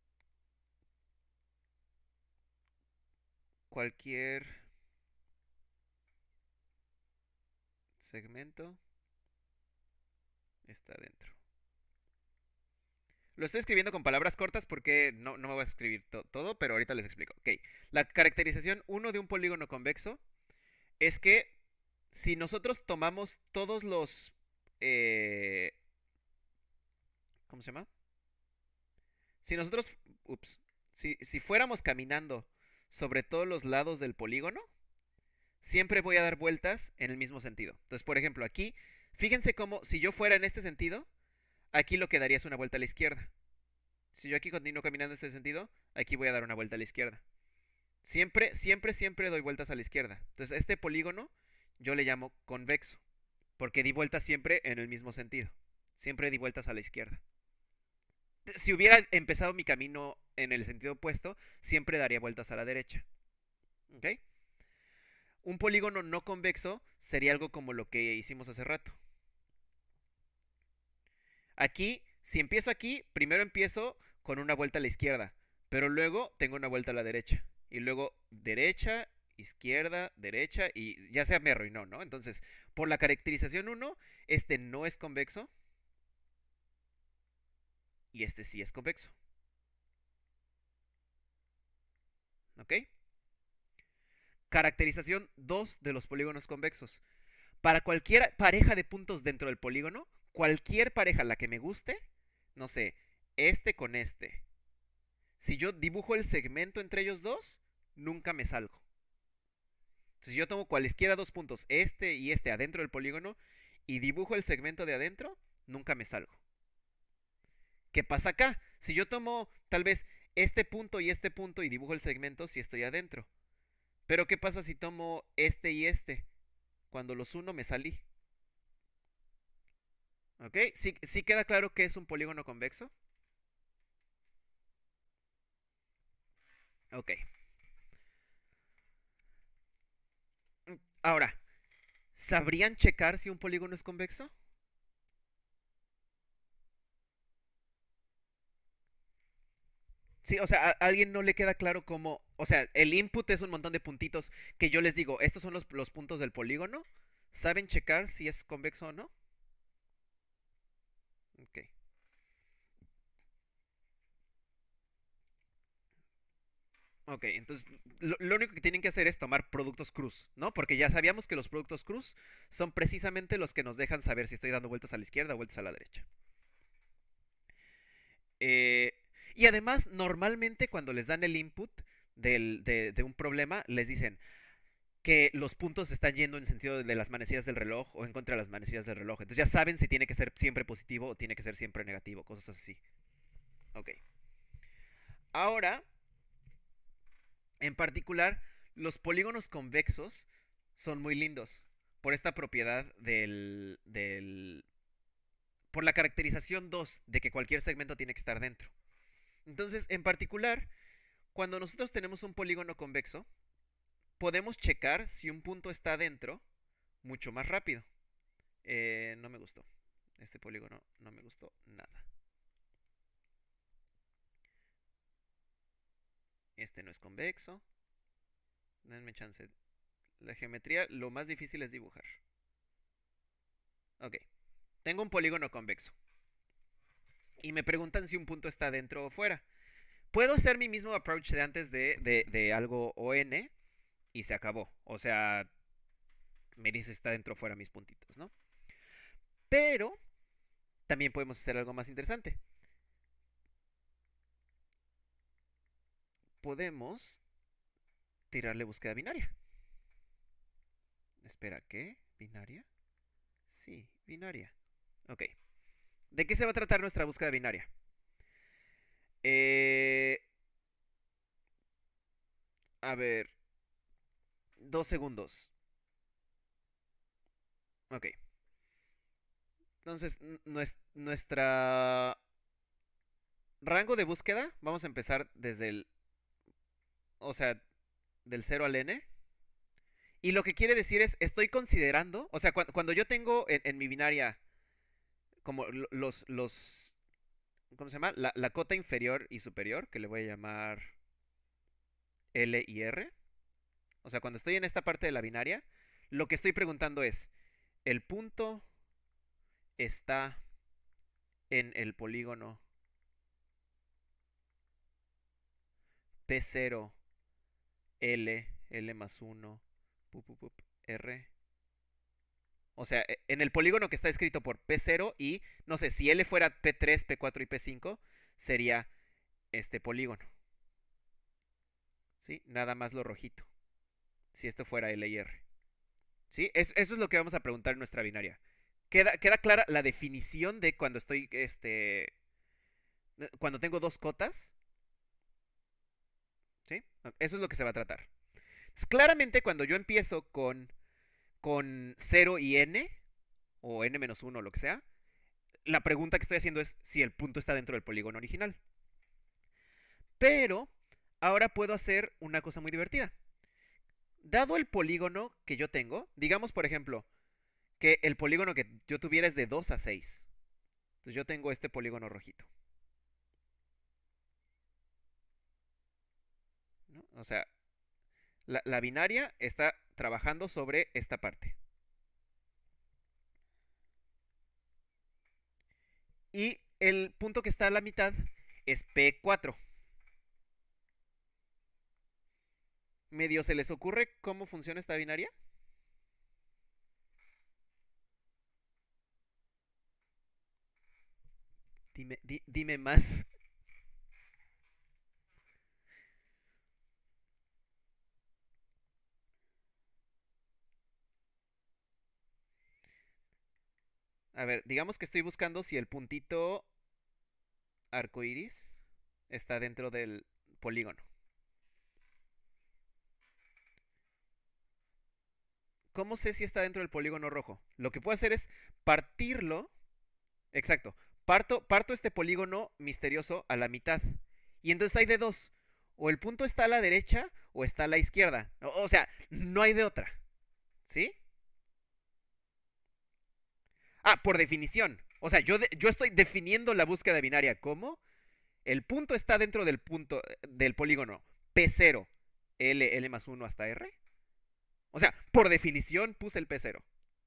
cualquier segmento está dentro. Lo estoy escribiendo con palabras cortas porque no, no me voy a escribir to todo, pero ahorita les explico. Ok, la caracterización uno de un polígono convexo es que si nosotros tomamos todos los... Eh, ¿Cómo se llama? Si nosotros... Ups. Si, si fuéramos caminando sobre todos los lados del polígono, siempre voy a dar vueltas en el mismo sentido. Entonces, por ejemplo, aquí, fíjense cómo si yo fuera en este sentido, aquí lo que daría es una vuelta a la izquierda. Si yo aquí continúo caminando en este sentido, aquí voy a dar una vuelta a la izquierda. Siempre, siempre, siempre doy vueltas a la izquierda. Entonces, este polígono yo le llamo convexo, porque di vueltas siempre en el mismo sentido. Siempre di vueltas a la izquierda. Si hubiera empezado mi camino en el sentido opuesto, siempre daría vueltas a la derecha. ¿Ok? Un polígono no convexo sería algo como lo que hicimos hace rato. Aquí, si empiezo aquí, primero empiezo con una vuelta a la izquierda, pero luego tengo una vuelta a la derecha. Y luego derecha izquierda, derecha y ya se me arruinó, ¿no? Entonces, por la caracterización uno, este no es convexo y este sí es convexo. ¿Ok? Caracterización dos de los polígonos convexos. Para cualquier pareja de puntos dentro del polígono, cualquier pareja la que me guste, no sé, este con este. Si yo dibujo el segmento entre ellos dos, nunca me salgo. Si yo tomo cualesquiera dos puntos, este y este adentro del polígono, y dibujo el segmento de adentro, nunca me salgo. ¿Qué pasa acá? Si yo tomo tal vez este punto y este punto y dibujo el segmento, sí estoy adentro. Pero ¿qué pasa si tomo este y este? Cuando los uno me salí. ¿Ok? ¿Sí, sí queda claro que es un polígono convexo? Ok. Ahora, ¿sabrían checar si un polígono es convexo? Sí, o sea, a alguien no le queda claro cómo, o sea, el input es un montón de puntitos que yo les digo, estos son los, los puntos del polígono. ¿Saben checar si es convexo o no? Ok. Ok, entonces lo, lo único que tienen que hacer es tomar productos cruz, ¿no? Porque ya sabíamos que los productos cruz son precisamente los que nos dejan saber si estoy dando vueltas a la izquierda o vueltas a la derecha. Eh, y además, normalmente cuando les dan el input del, de, de un problema, les dicen que los puntos están yendo en sentido de las manecillas del reloj o en contra de las manecillas del reloj. Entonces ya saben si tiene que ser siempre positivo o tiene que ser siempre negativo, cosas así. Ok. Ahora, en particular, los polígonos convexos son muy lindos por esta propiedad del, del por la caracterización dos de que cualquier segmento tiene que estar dentro. Entonces, en particular, cuando nosotros tenemos un polígono convexo, podemos checar si un punto está dentro mucho más rápido. Eh, no me gustó. Este polígono no me gustó nada. Este no es convexo. Denme chance. La geometría, lo más difícil es dibujar. Ok. Tengo un polígono convexo. Y me preguntan si un punto está dentro o fuera. Puedo hacer mi mismo approach de antes de, de, de algo O N y se acabó. O sea, me dice está dentro o fuera mis puntitos, ¿no? Pero también podemos hacer algo más interesante. Podemos tirarle búsqueda binaria. Espera, ¿qué? ¿Binaria? Sí, binaria. Ok. ¿De qué se va a tratar nuestra búsqueda binaria? Eh, a ver, dos segundos. Ok. Entonces, nuestra rango de búsqueda, vamos a empezar desde el, o sea, del cero al n. Y lo que quiere decir es, estoy considerando, o sea, cuando, cuando yo tengo en, en, mi binaria como los, los, ¿cómo se llama? La, la cota inferior y superior, que le voy a llamar L y R. O sea, cuando estoy en esta parte de la binaria, lo que estoy preguntando es, ¿el punto está en el polígono P cero, L, L más uno, pup, pup, pup, R? O sea, e- en el polígono que está escrito por P cero y, no sé, si L fuera P tres, P cuatro y P cinco, sería este polígono. ¿Sí? Nada más lo rojito. Si esto fuera L y R. ¿Sí? Es- eso es lo que vamos a preguntar en nuestra binaria. ¿Queda, queda clara la definición de cuando estoy, este, cuando tengo dos cotas? ¿Sí? Eso es lo que se va a tratar. Entonces, claramente cuando yo empiezo con, con cero y n, o n menos uno o lo que sea, la pregunta que estoy haciendo es si el punto está dentro del polígono original. Pero ahora puedo hacer una cosa muy divertida. Dado el polígono que yo tengo, digamos por ejemplo que el polígono que yo tuviera es de dos a seis. Entonces yo tengo este polígono rojito, ¿no? O sea, La, la binaria está trabajando sobre esta parte. Y el punto que está a la mitad es P cuatro. ¿Medio se les ocurre cómo funciona esta binaria? Dime, di, dime más. A ver, digamos que estoy buscando si el puntito arcoiris está dentro del polígono. ¿Cómo sé si está dentro del polígono rojo? Lo que puedo hacer es partirlo. Exacto. Parto, parto este polígono misterioso a la mitad. Y entonces hay de dos. O el punto está a la derecha o está a la izquierda. O, o sea, no hay de otra. ¿Sí? Ah, por definición. O sea, yo, de, yo estoy definiendo la búsqueda binaria como el punto está dentro del punto del polígono P cero, L, L más uno hasta R. O sea, por definición puse el P cero.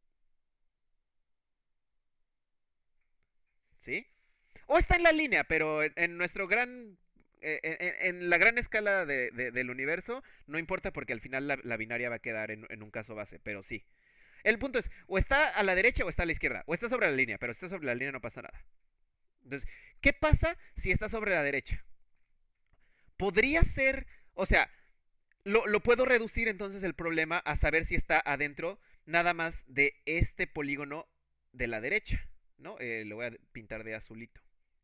¿Sí? O está en la línea, pero en, en nuestro gran. eh, En, en la gran escala de, de- del universo, no importa porque al final la, la binaria va a quedar en, en un caso base, pero sí. El punto es, o está a la derecha o está a la izquierda, o está sobre la línea, pero si está sobre la línea no pasa nada. Entonces, ¿qué pasa si está sobre la derecha? Podría ser, o sea, lo, lo puedo reducir entonces el problema a saber si está adentro nada más de este polígono de la derecha, ¿no? Eh, lo voy a pintar de azulito.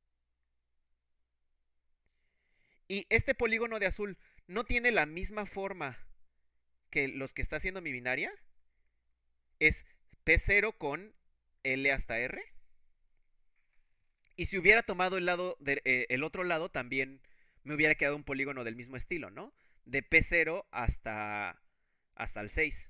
Y este polígono de azul no tiene la misma forma que los que está haciendo mi binaria. Es P cero con L hasta R. Y si hubiera tomado el, lado de, eh, el otro lado, también me hubiera quedado un polígono del mismo estilo, ¿no? De P cero hasta, hasta el seis.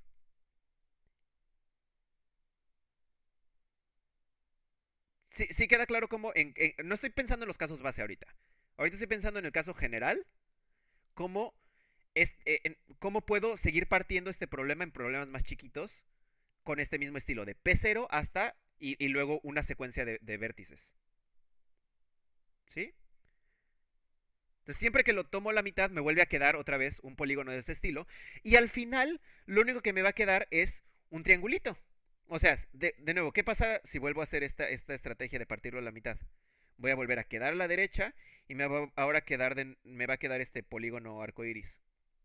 Sí, sí queda claro cómo. En, en, no estoy pensando en los casos base ahorita. Ahorita estoy pensando en el caso general. Cómo, es, eh, en, cómo puedo seguir partiendo este problema en problemas más chiquitos con este mismo estilo. De P cero hasta. Y, y luego una secuencia de, de vértices. ¿Sí? Entonces, siempre que lo tomo a la mitad, me vuelve a quedar otra vez un polígono de este estilo. Y al final, lo único que me va a quedar es un triangulito. O sea, de, de nuevo, ¿qué pasa si vuelvo a hacer esta, esta estrategia de partirlo a la mitad? Voy a volver a quedar a la derecha y me va ahora a quedar de, me va a quedar este polígono arcoiris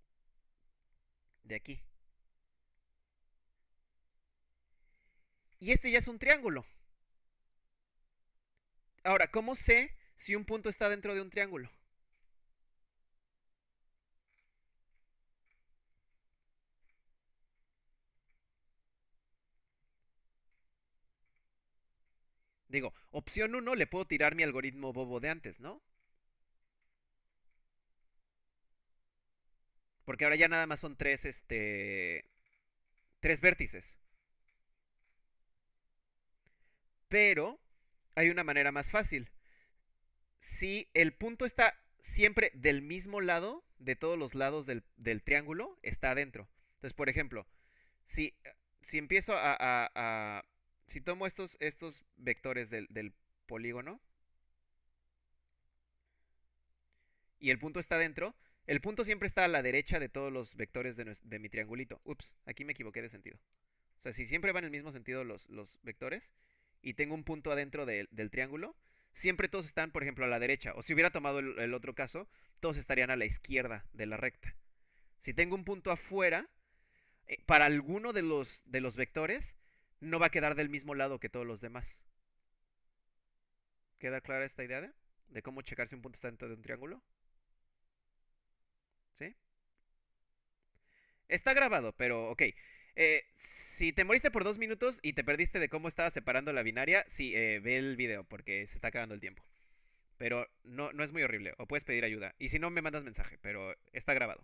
de aquí. Y este ya es un triángulo. Ahora, ¿cómo sé si un punto está dentro de un triángulo? Digo, opción uno, le puedo tirar mi algoritmo bobo de antes, ¿no? Porque ahora ya nada más son tres, este, tres vértices. Pero hay una manera más fácil. Si el punto está siempre del mismo lado, de todos los lados del, del triángulo, está adentro. Entonces, por ejemplo, si, si empiezo a, a- a- si tomo estos, estos vectores del, del polígono y el punto está dentro, el punto siempre está a la derecha de todos los vectores de, nues- de mi triangulito. Ups, aquí me equivoqué de sentido. O sea, si siempre van en el mismo sentido los, los vectores y tengo un punto adentro de- del triángulo, siempre todos están, por ejemplo, a la derecha. O si hubiera tomado el, el otro caso, todos estarían a la izquierda de la recta. Si tengo un punto afuera, eh, para alguno de los, de los vectores, no va a quedar del mismo lado que todos los demás. ¿Queda clara esta idea de, de cómo checar si un punto está dentro de un triángulo? ¿Sí? Está grabado, pero ok. Eh, si te moriste por dos minutos y te perdiste de cómo estaba separando la binaria, sí, eh, ve el video porque se está acabando el tiempo. Pero no, no es muy horrible, o puedes pedir ayuda. Y si no, me mandas mensaje, pero está grabado.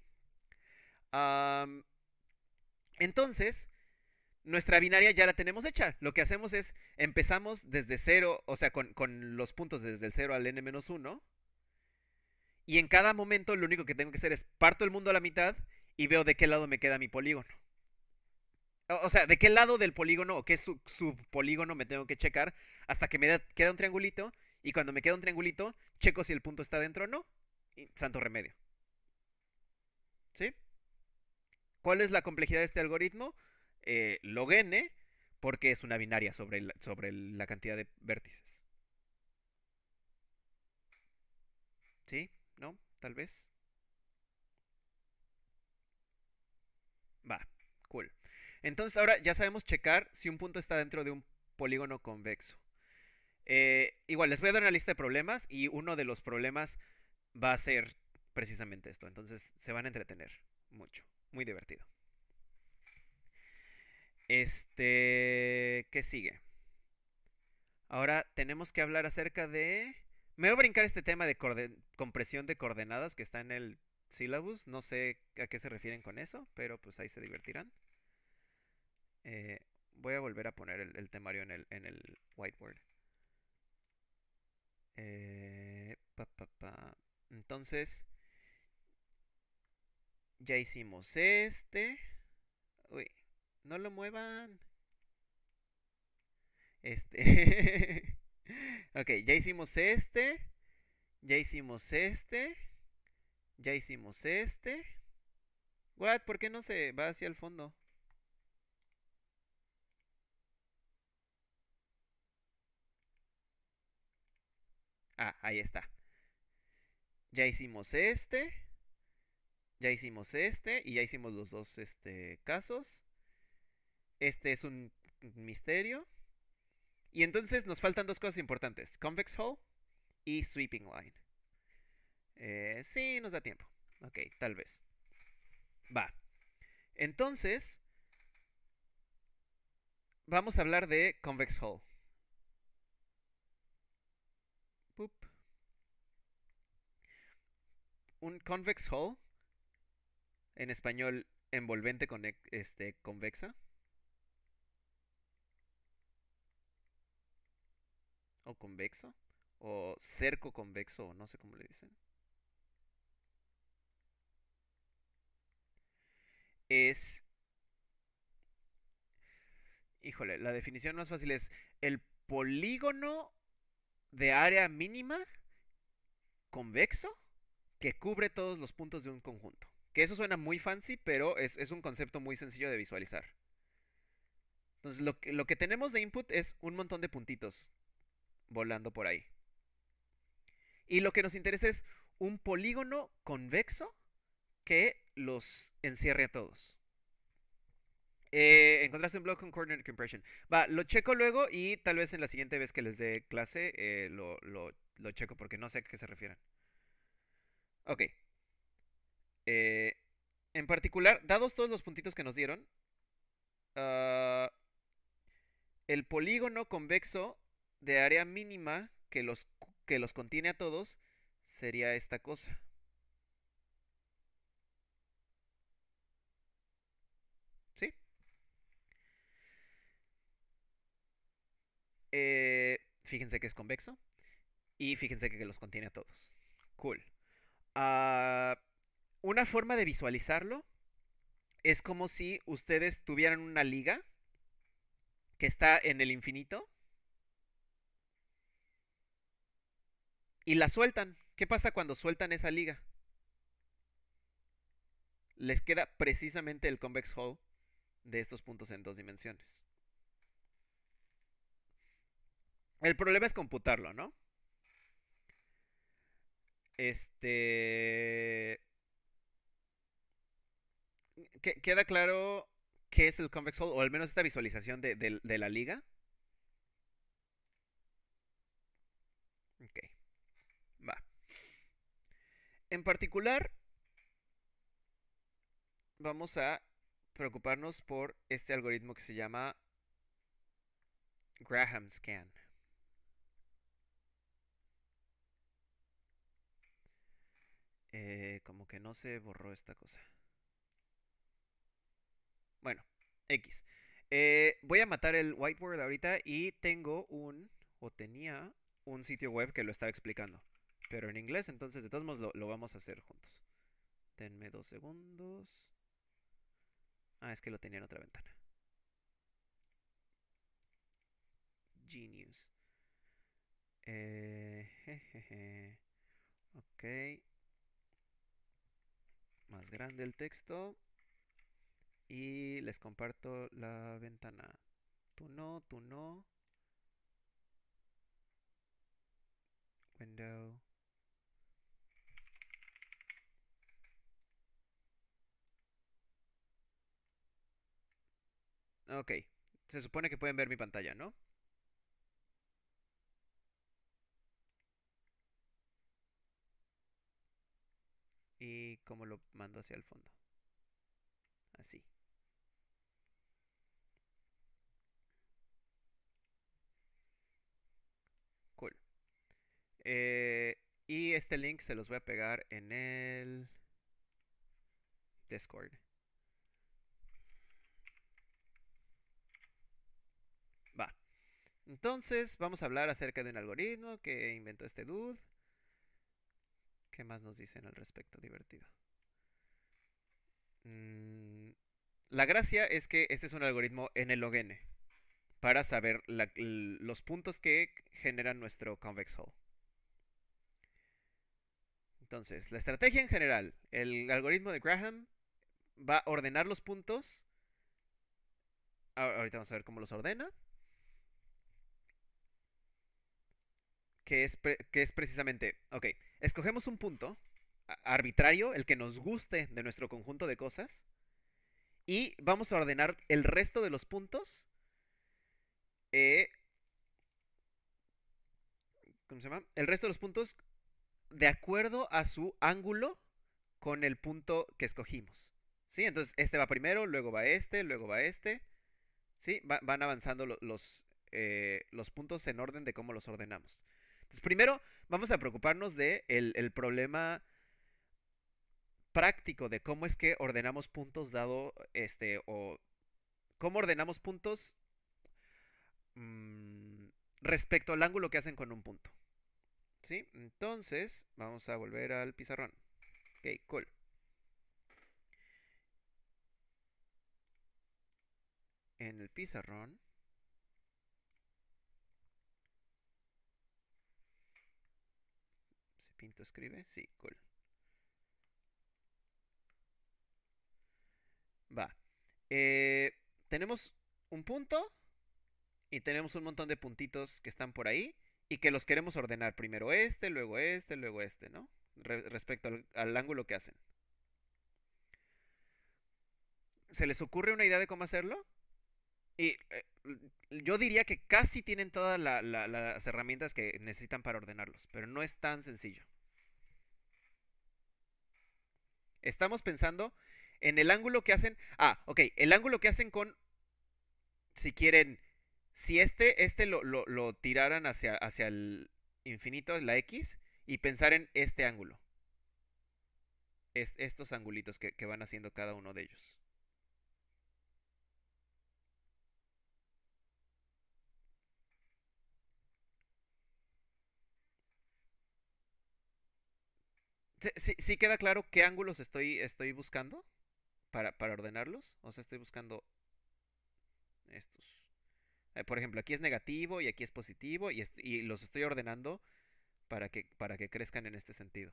Am, entonces, nuestra binaria ya la tenemos hecha. Lo que hacemos es, empezamos desde cero, o sea, con, con los puntos desde el cero al n menos uno. Y en cada momento lo único que tengo que hacer es parto el mundo a la mitad y veo de qué lado me queda mi polígono. O, o sea, de qué lado del polígono o qué sub, subpolígono me tengo que checar hasta que me da, queda un triangulito. Y cuando me queda un triangulito, checo si el punto está dentro o no. Y santo remedio. ¿Sí? ¿Cuál es la complejidad de este algoritmo? Eh, log n, porque es una binaria sobre, el, sobre el, la cantidad de vértices. ¿Sí? ¿No? Tal vez. Va, cool. Entonces ahora ya sabemos checar si un punto está dentro de un polígono convexo. Eh, igual, les voy a dar una lista de problemas y uno de los problemas va a ser precisamente esto. Entonces se van a entretener mucho. Muy divertido. Este... ¿Qué sigue? Ahora tenemos que hablar acerca de... Me voy a brincar este tema de compresión de coordenadas que está en el syllabus. No sé a qué se refieren con eso, pero pues ahí se divertirán. Eh, voy a volver a poner el, el temario en el, en el whiteboard. Eh, pa, pa, pa. Entonces, ya hicimos este. Uy, no lo muevan. Este. Ok, ya hicimos este. Ya hicimos este. Ya hicimos este. What? ¿Por qué no se va hacia el fondo? Ah, ahí está. Ya hicimos este. Ya hicimos este. Y ya hicimos los dos este, casos. Este es un misterio. Y entonces nos faltan dos cosas importantes. Convex hull y sweeping line. Eh, sí, nos da tiempo. Ok, tal vez. Va. Entonces, vamos a hablar de convex hull. Boop. Un convex hull, en español envolvente con este, convexa. O convexo. O cerco convexo, o no sé cómo le dicen. Es... Híjole, la definición más fácil es el polígono de área mínima convexo que cubre todos los puntos de un conjunto. Que eso suena muy fancy, pero es, es un concepto muy sencillo de visualizar. Entonces, lo que, lo que tenemos de input es un montón de puntitos volando por ahí. Y lo que nos interesa es un polígono convexo que los encierre a todos. Eh, encontraste un blog con coordinate compression. Va, lo checo luego y tal vez en la siguiente vez que les dé clase eh, lo, lo, lo checo porque no sé a qué se refieren. Ok. Eh, en particular, dados todos los puntitos que nos dieron, uh, el polígono convexo de área mínima que los, que los contiene a todos sería esta cosa. ¿Sí? Eh, fíjense que es convexo y fíjense que los contiene a todos. Cool. Uh, una forma de visualizarlo es como si ustedes tuvieran una liga que está en el infinito y la sueltan. ¿Qué pasa cuando sueltan esa liga? Les queda precisamente el convex hull de estos puntos en dos dimensiones. El problema es computarlo, ¿no? Este... ¿Queda claro qué es el convex hull? O al menos esta visualización de, de, de la liga. Ok, va. En particular, vamos a preocuparnos por este algoritmo que se llama Graham Scan. Eh, como que no se borró esta cosa. Bueno, X. Eh, voy a matar el whiteboard ahorita y tengo un, o tenía un sitio web que lo estaba explicando. Pero en inglés, entonces de todos modos lo, lo vamos a hacer juntos. Denme dos segundos. Ah, es que lo tenía en otra ventana. Genius. Eh, jejeje. Ok. Más grande el texto. Y les comparto la ventana. Tú no, tú no. Window. Ok. Se supone que pueden ver mi pantalla, ¿no? Y cómo lo mando hacia el fondo. Así. Cool. Eh, y este link se los voy a pegar en el Discord. Va. Entonces, vamos a hablar acerca de un algoritmo que inventó este dude. ¿Qué más nos dicen al respecto? Divertido. Mm, la gracia es que este es un algoritmo N log N para saber la- los puntos que generan nuestro convex hull. Entonces, la estrategia en general, el algoritmo de Graham va a ordenar los puntos. Ahorita vamos a ver cómo los ordena. Que es, que es precisamente, ok, escogemos un punto arbitrario, el que nos guste de nuestro conjunto de cosas, y vamos a ordenar el resto de los puntos. Eh, ¿Cómo se llama? El resto de los puntos de acuerdo a su ángulo con el punto que escogimos. ¿Sí? Entonces, este va primero, luego va este, luego va este. ¿Sí? Va, van avanzando lo, los, eh, los puntos en orden de cómo los ordenamos. Entonces, primero vamos a preocuparnos de el, el problema práctico de cómo es que ordenamos puntos dado este o cómo ordenamos puntos mmm, respecto al ángulo que hacen con un punto. ¿Sí? Entonces, vamos a volver al pizarrón. Ok, cool. En el pizarrón. ¿Se Pinto escribe? Sí, cool. Va. Eh, tenemos un punto y tenemos un montón de puntitos que están por ahí y que los queremos ordenar. Primero este, luego este, luego este, ¿no? Re respecto al, al ángulo que hacen. ¿Se les ocurre una idea de cómo hacerlo? Y eh, yo diría que casi tienen todas la, la, las herramientas que necesitan para ordenarlos, pero no es tan sencillo. Estamos pensando en el ángulo que hacen. Ah, ok, el ángulo que hacen con, si quieren, si este, este lo, lo, lo tiraran hacia, hacia el infinito, la X, y pensar en este ángulo. Es, estos angulitos que, que van haciendo cada uno de ellos. ¿Sí, sí, sí queda claro qué ángulos estoy, estoy buscando para, para ordenarlos? O sea, estoy buscando estos. Eh, por ejemplo, aquí es negativo y aquí es positivo y, est y los estoy ordenando para que, para que crezcan en este sentido.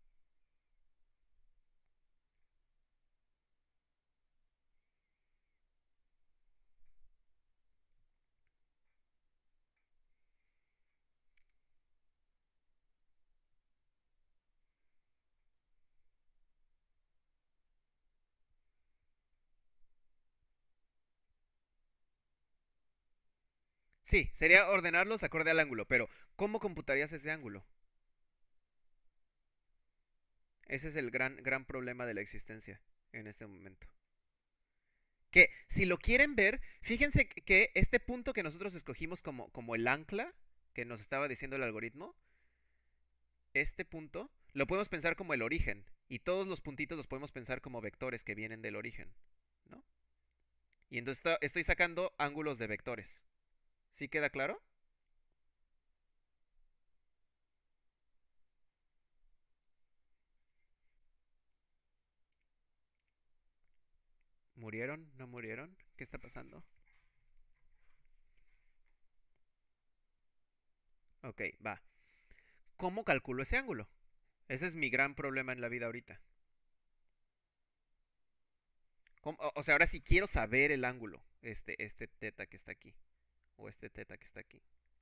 Sí, sería ordenarlos acorde al ángulo, pero ¿cómo computarías ese ángulo? Ese es el gran, gran problema de la existencia en este momento. Que si lo quieren ver, fíjense que este punto que nosotros escogimos como, como el ancla que nos estaba diciendo el algoritmo, este punto lo podemos pensar como el origen y todos los puntitos los podemos pensar como vectores que vienen del origen, ¿no? Y entonces estoy sacando ángulos de vectores. ¿Sí queda claro? ¿Murieron? ¿No murieron? ¿Qué está pasando? Ok, va. ¿Cómo calculo ese ángulo? Ese es mi gran problema en la vida ahorita. ¿Cómo- O o sea, ahora sí quiero saber el ángulo. Este, este teta que está aquí. O este teta que está aquí.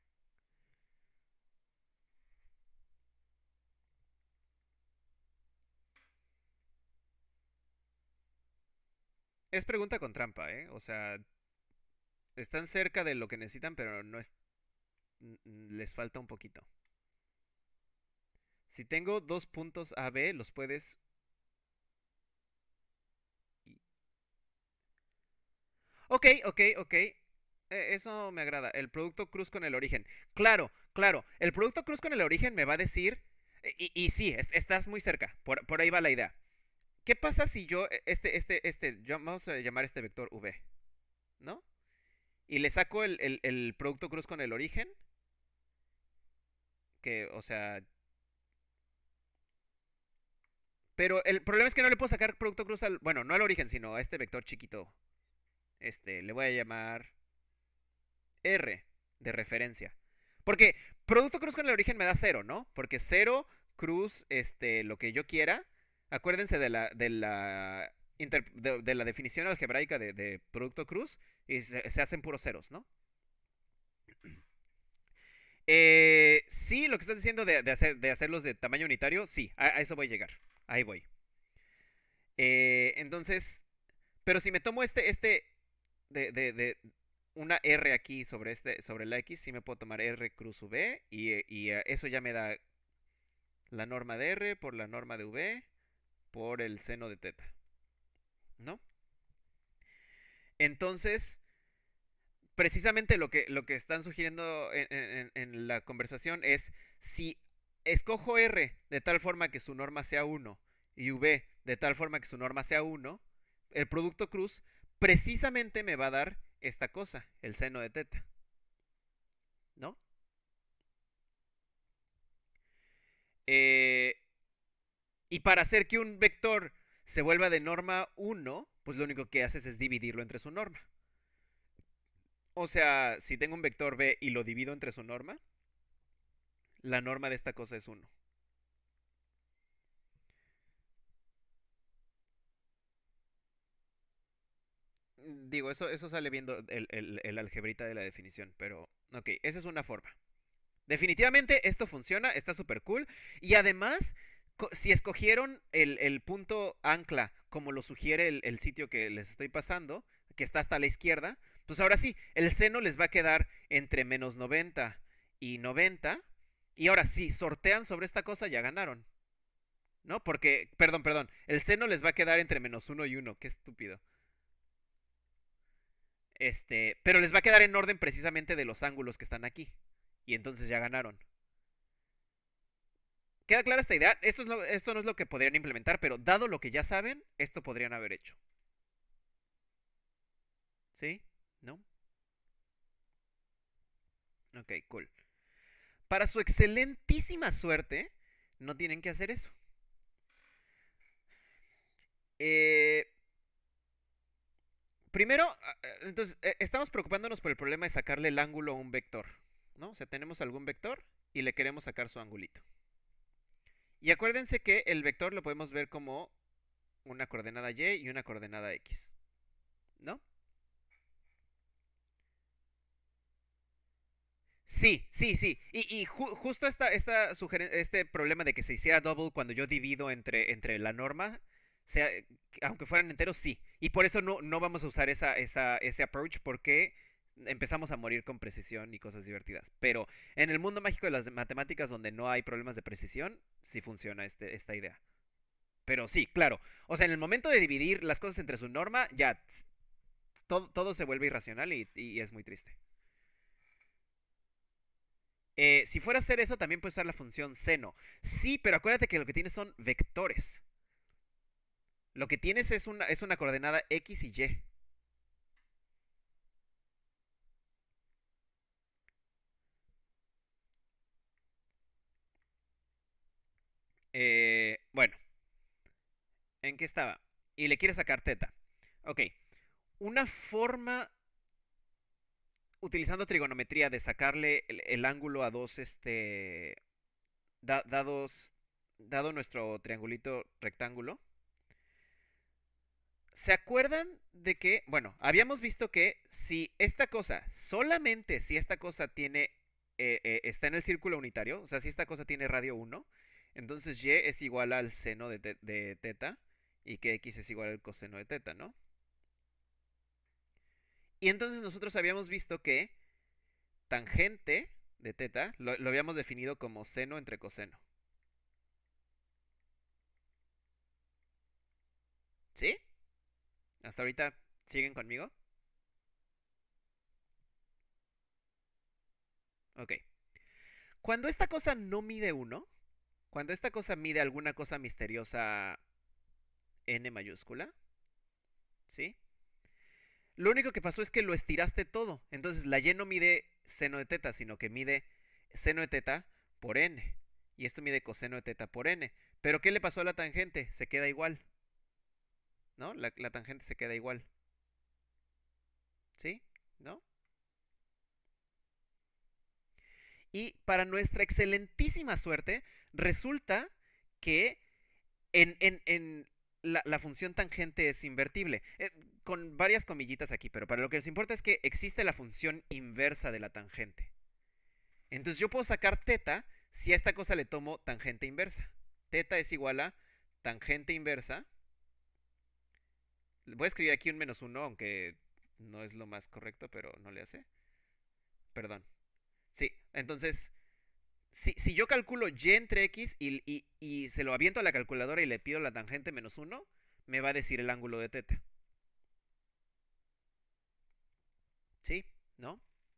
Es pregunta con trampa, ¿eh? O sea, están cerca de lo que necesitan, pero no es... les falta un poquito. Si tengo dos puntos A B, los puedes... Ok, ok, ok. Eh, Eso me agrada. El producto cruz con el origen. Claro, claro. El producto cruz con el origen me va a decir... Y, y sí, est- estás muy cerca. Por, por ahí va la idea. ¿Qué pasa si yo... eh, Este, este, este... Vamos a llamar este vector V. ¿No? Y le saco el, el, el producto cruz con el origen. Que, o sea... Pero el problema es que no le puedo sacar producto cruz al... Bueno, no al origen, sino a este vector chiquito. Este, le voy a llamar R de referencia. Porque producto cruz con el origen me da cero, ¿no? Porque cero, cruz, este, lo que yo quiera. Acuérdense de la, de la, inter- de, de la definición algebraica de, de producto cruz. Y se, se hacen puros ceros, ¿no? Eh, sí, lo que estás diciendo de, de hacer, de hacerlos de tamaño unitario, sí, a, a eso voy a llegar. Ahí voy. Eh, entonces, pero si me tomo este, este, de, de, de una R aquí sobre, este, sobre la X, sí me puedo tomar R cruz V y, y eh, eso ya me da la norma de R por la norma de V por el seno de teta, ¿no? Entonces, precisamente lo que, lo que están sugiriendo en, en, en la conversación es si escojo R de tal forma que su norma sea uno y V de tal forma que su norma sea uno, el producto cruz precisamente me va a dar esta cosa, el seno de teta, ¿no? Eh, y para hacer que un vector se vuelva de norma uno, pues lo único que haces es dividirlo entre su norma. O sea, si tengo un vector B y lo divido entre su norma, la norma de esta cosa es uno. Digo, eso, eso sale viendo el, el, el algebrita de la definición, pero ok, esa es una forma. Definitivamente esto funciona, está súper cool. Y además, si escogieron el, el punto ancla como lo sugiere el, el sitio que les estoy pasando, que está hasta la izquierda, pues ahora sí, el seno les va a quedar entre menos noventa y noventa. Y ahora, si sortean sobre esta cosa, ya ganaron. ¿No? Porque, perdón, perdón, el seno les va a quedar entre menos uno y uno. Qué estúpido. Este, pero les va a quedar en orden precisamente de los ángulos que están aquí. Y entonces ya ganaron. ¿Queda clara esta idea? Esto, es lo, esto no es lo que podrían implementar, pero dado lo que ya saben, esto podrían haber hecho. ¿Sí? ¿No? Ok, cool. Para su excelentísima suerte, no tienen que hacer eso. Eh, primero, entonces, eh, estamos preocupándonos por el problema de sacarle el ángulo a un vector. ¿No? O sea, tenemos algún vector y le queremos sacar su angulito. Y acuérdense que el vector lo podemos ver como una coordenada y y una coordenada x. ¿No? Sí, sí, sí. Y, y ju- justo esta, esta sugeren- este problema de que se hiciera double cuando yo divido entre, entre la norma, sea, aunque fueran enteros, sí. Y por eso no, no vamos a usar esa, esa, ese approach porque empezamos a morir con precisión y cosas divertidas. Pero en el mundo mágico de las matemáticas donde no hay problemas de precisión, sí funciona este, esta idea. Pero sí, claro. O sea, en el momento de dividir las cosas entre su norma, ya todo, todo se vuelve irracional y, y es muy triste. Eh, si fuera a hacer eso, también puedes usar la función seno. Sí, pero acuérdate que lo que tienes son vectores. Lo que tienes es una, es una coordenada X y Y. Eh, bueno, ¿en qué estaba? Y le quieres sacar teta. Ok. una forma, utilizando trigonometría, de sacarle el, el ángulo a dos, este, da- dados, dado nuestro triangulito rectángulo. ¿Se acuerdan de que, bueno, habíamos visto que si esta cosa, solamente si esta cosa tiene, eh, eh, está en el círculo unitario, o sea, si esta cosa tiene radio uno, entonces y es igual al seno de, te- de teta y que x es igual al coseno de teta, ¿no? Y entonces nosotros habíamos visto que tangente de teta lo, lo habíamos definido como seno entre coseno. ¿Sí? ¿Hasta ahorita siguen conmigo? Ok. Cuando esta cosa no mide uno, cuando esta cosa mide alguna cosa misteriosa n mayúscula, ¿sí? Lo único que pasó es que lo estiraste todo. Entonces la y no mide seno de teta, sino que mide seno de teta por n. Y esto mide coseno de teta por n. Pero ¿qué le pasó a la tangente? Se queda igual, ¿no? La, la tangente se queda igual, ¿sí? ¿No? Y para nuestra excelentísima suerte, resulta que en, en, en la, la, función tangente es invertible. Eh, con varias comillitas aquí, pero para lo que nos importa es que existe la función inversa de la tangente. Entonces yo puedo sacar teta si a esta cosa le tomo tangente inversa. Teta es igual a tangente inversa. Voy a escribir aquí un menos uno, aunque no es lo más correcto, pero no le hace. Perdón. Sí, entonces si, si yo calculo y entre x y, y, y se lo aviento a la calculadora y le pido la tangente menos uno, me va a decir el ángulo de teta. ¿Sí? ¿No?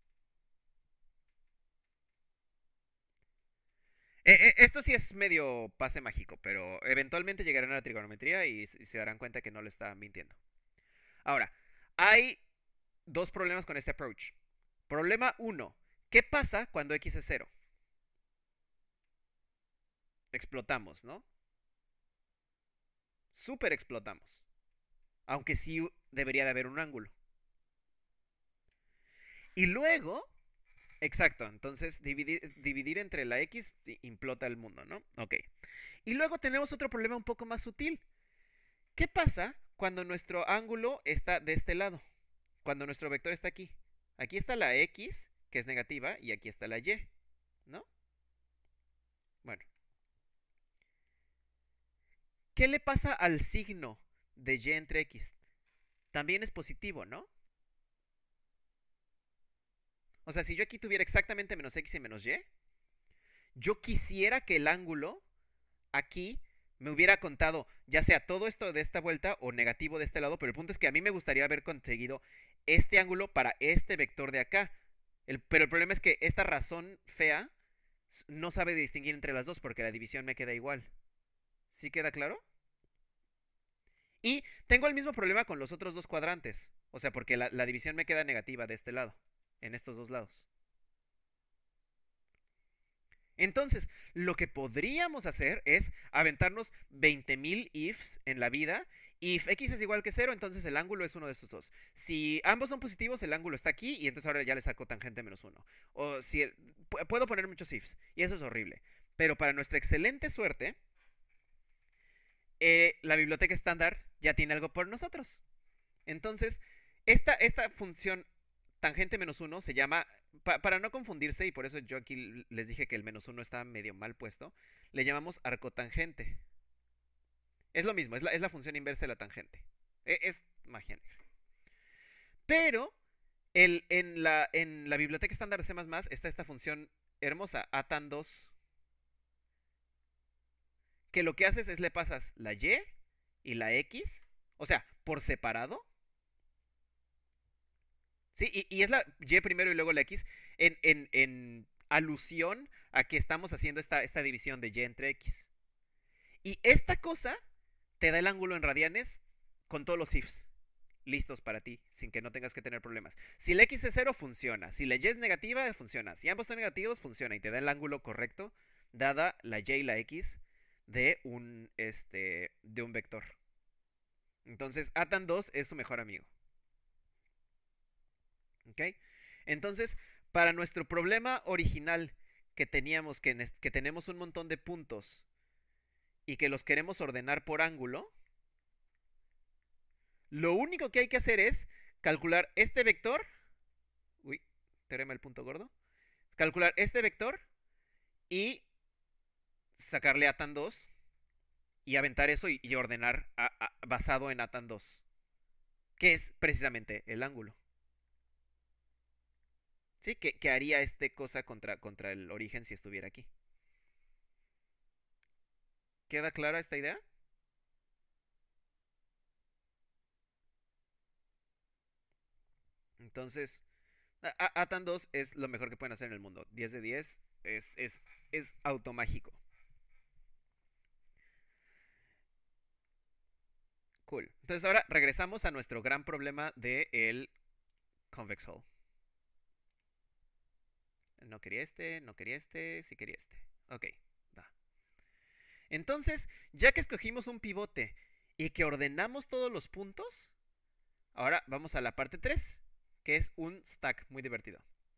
Eh, eh, esto sí es medio pase mágico, pero eventualmente llegarán a la trigonometría y, y se darán cuenta que no le está mintiendo. Ahora, hay dos problemas con este approach. Problema uno. ¿Qué pasa cuando x es cero? Explotamos, ¿no? Super explotamos. Aunque sí debería de haber un ángulo. Y luego, exacto, entonces dividir, dividir entre la x implota el mundo, ¿no? Ok. Y luego tenemos otro problema un poco más sutil. ¿Qué pasa cuando nuestro ángulo está de este lado? Cuando nuestro vector está aquí. Aquí está la x, que es negativa, y aquí está la y, ¿no? Bueno. ¿Qué le pasa al signo de y entre x? También es positivo, ¿no? O sea, si yo aquí tuviera exactamente menos x y menos y, yo quisiera que el ángulo aquí me hubiera contado ya sea todo esto de esta vuelta o negativo de este lado, pero el punto es que a mí me gustaría haber conseguido este ángulo para este vector de acá. El, pero el problema es que esta razón fea no sabe distinguir entre las dos porque la división me queda igual. ¿Sí queda claro? Y tengo el mismo problema con los otros dos cuadrantes. O sea, porque la, la división me queda negativa de este lado, en estos dos lados. Entonces, lo que podríamos hacer es aventarnos veinte mil ifs en la vida. If x es igual que cero, entonces el ángulo es uno de estos dos. Si ambos son positivos, el ángulo está aquí y entonces ahora ya le saco tangente menos uno. O si el, puedo poner muchos ifs y eso es horrible. Pero para nuestra excelente suerte, eh, la biblioteca estándar ya tiene algo por nosotros. Entonces, esta, esta función tangente menos uno se llama, pa, para no confundirse, y por eso yo aquí les dije que el menos uno está medio mal puesto, le llamamos arcotangente. Es lo mismo, es la, es la función inversa de la tangente. E, es magia negra. Pero el, en, la, en la biblioteca estándar de C++ está esta función hermosa, a tan dos, que lo que haces es le pasas la y y la x, o sea, por separado. Sí, y, y es la y primero y luego la x en, en, en alusión a que estamos haciendo esta, esta división de y entre x. Y esta cosa te da el ángulo en radianes con todos los ifs listos para ti, sin que no tengas que tener problemas. Si la x es cero, funciona. Si la y es negativa, funciona. Si ambos son negativos, funciona y te da el ángulo correcto, dada la y y la x de un, este, de un vector. Entonces, Atan dos es su mejor amigo. ¿Ok? Entonces, para nuestro problema original que teníamos, que, que tenemos un montón de puntos y que los queremos ordenar por ángulo, lo único que hay que hacer es calcular este vector. Uy, teorema del punto gordo. Calcular este vector y sacarle a tan dos y aventar eso y, y ordenar a, a, basado en a tan dos, que es precisamente el ángulo. ¿Sí? Que, que haría este cosa contra, contra el origen si estuviera aquí. ¿Queda clara esta idea? Entonces, a tan dos es lo mejor que pueden hacer en el mundo. diez de diez es, es, es automágico. Cool. Entonces ahora regresamos a nuestro gran problema del convex hull. No quería este, no quería este, sí quería este. Ok, va. Entonces, ya que escogimos un pivote y que ordenamos todos los puntos, ahora vamos a la parte tres, que es un stack muy divertido.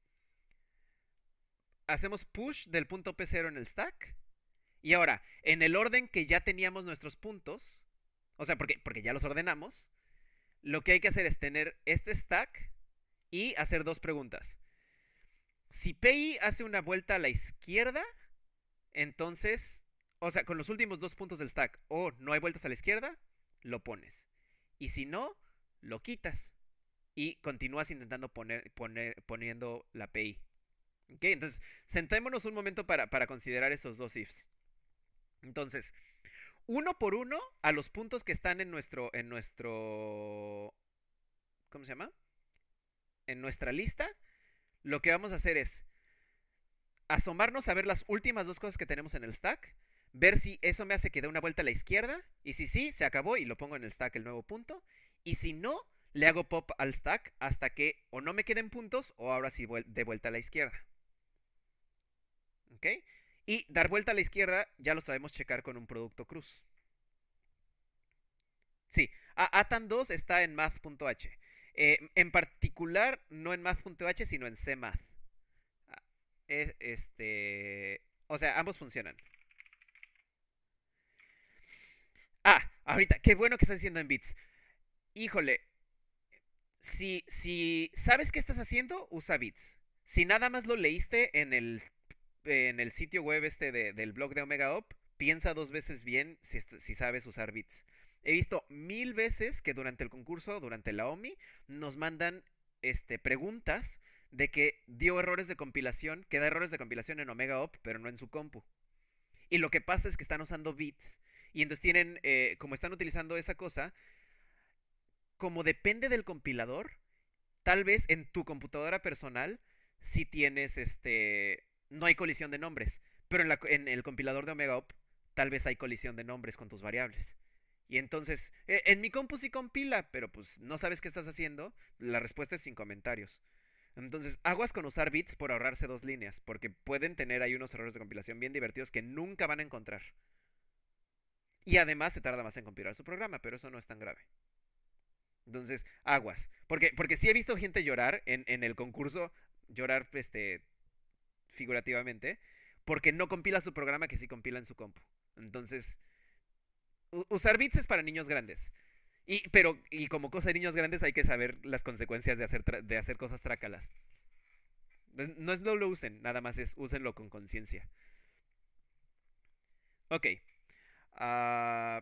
Hacemos push del punto P cero en el stack. Y ahora, en el orden que ya teníamos nuestros puntos, o sea, porque, porque ya los ordenamos, lo que hay que hacer es tener este stack y hacer dos preguntas. Si P I hace una vuelta a la izquierda, entonces, o sea, con los últimos dos puntos del stack, o no hay vueltas a la izquierda, lo pones. Y si no, lo quitas. Y continúas intentando poner, poner poniendo la P I. ¿Ok? Entonces, sentémonos un momento para, para considerar esos dos ifs. Entonces, uno por uno a los puntos que están en nuestro, en nuestro, ¿cómo se llama? En nuestra lista, lo que vamos a hacer es asomarnos a ver las últimas dos cosas que tenemos en el stack, ver si eso me hace que dé una vuelta a la izquierda, y si sí, se acabó y lo pongo en el stack el nuevo punto, y si no, le hago pop al stack hasta que o no me queden puntos o ahora sí de vuelta a la izquierda. ¿Ok? Y dar vuelta a la izquierda ya lo sabemos checar con un producto cruz. Sí, A T A N dos está en math.h. Eh, en particular, no en math.h, sino en cmath. Es, este, o sea, ambos funcionan. Ah, ahorita, qué bueno que estás haciendo en bits. Híjole, si, si sabes qué estás haciendo, usa bits. Si nada más lo leíste en el, en el sitio web este de, del blog de OmegaOp, piensa dos veces bien si, si sabes usar bits. He visto mil veces que durante el concurso, durante la O M I, nos mandan este, preguntas de que dio errores de compilación, que da errores de compilación en OmegaOp, pero no en su compu. Y lo que pasa es que están usando bits. Y entonces tienen, eh, como están utilizando esa cosa, como depende del compilador, tal vez en tu computadora personal sí tienes, este, no hay colisión de nombres, pero en, la, en el compilador de OmegaOp tal vez hay colisión de nombres con tus variables. Y entonces, eh, en mi compu sí compila, pero pues no sabes qué estás haciendo, la respuesta es sin comentarios. Entonces, aguas con usar bits por ahorrarse dos líneas, porque pueden tener ahí unos errores de compilación bien divertidos que nunca van a encontrar. Y además se tarda más en compilar su programa, pero eso no es tan grave. Entonces, aguas. Porque, porque sí he visto gente llorar en, en el concurso, llorar este, figurativamente, porque no compila su programa que sí compila en su compu. Entonces, usar bits es para niños grandes. Y, pero, y como cosa de niños grandes hay que saber las consecuencias de hacer, de hacer cosas trácalas. No es no lo usen, nada más es úsenlo con conciencia. Ok. Uh,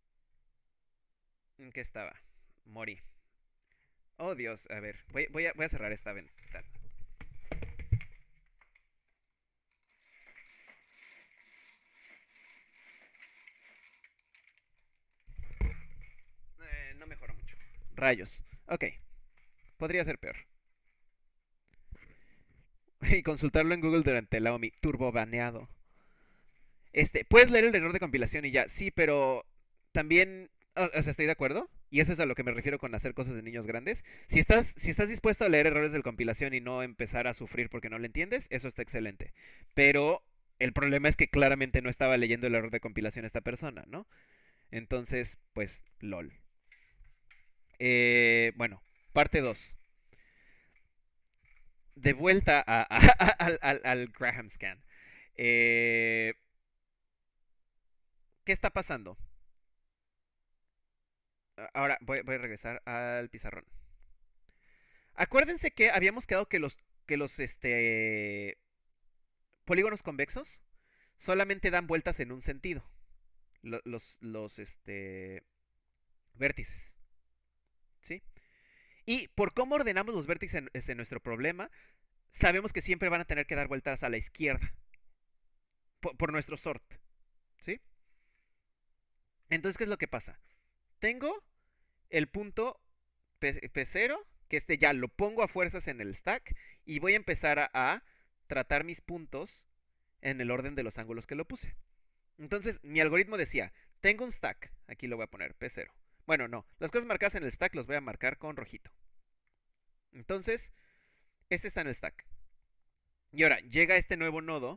¿En qué estaba? Morí. Oh Dios, a ver, voy, voy, a, voy a cerrar esta ventana. Eh, no mejoró mucho. Rayos. Ok. Podría ser peor. Y consultarlo en Google durante la O M I. Turbo baneado. Este, puedes leer el error de compilación y ya. Sí, pero también, o, o sea, estoy de acuerdo. Y eso es a lo que me refiero con hacer cosas de niños grandes. Si estás, si estás dispuesto a leer errores de compilación y no empezar a sufrir porque no lo entiendes, eso está excelente. Pero el problema es que claramente no estaba leyendo el error de compilación esta persona, ¿no? Entonces, pues, lol. Eh, bueno, parte dos. de vuelta a, a- a- al, al- al Graham scan. Eh, ¿Qué está pasando? A- Ahora voy, voy a regresar al pizarrón. Acuérdense que habíamos quedado que los, que los este, polígonos convexos solamente dan vueltas en un sentido. Lo- Los, los este, vértices. ¿Sí? Y por cómo ordenamos los vértices en, en nuestro problema, sabemos que siempre van a tener que dar vueltas a la izquierda. Por, por nuestro sort. ¿Sí? Entonces, ¿qué es lo que pasa? Tengo el punto P cero, que este ya lo pongo a fuerzas en el stack, y voy a empezar a, a tratar mis puntos en el orden de los ángulos que lo puse. Entonces, mi algoritmo decía, tengo un stack, aquí lo voy a poner, P cero. Bueno, no, las cosas marcadas en el stack los voy a marcar con rojito. Entonces, este está en el stack. Y ahora, llega este nuevo nodo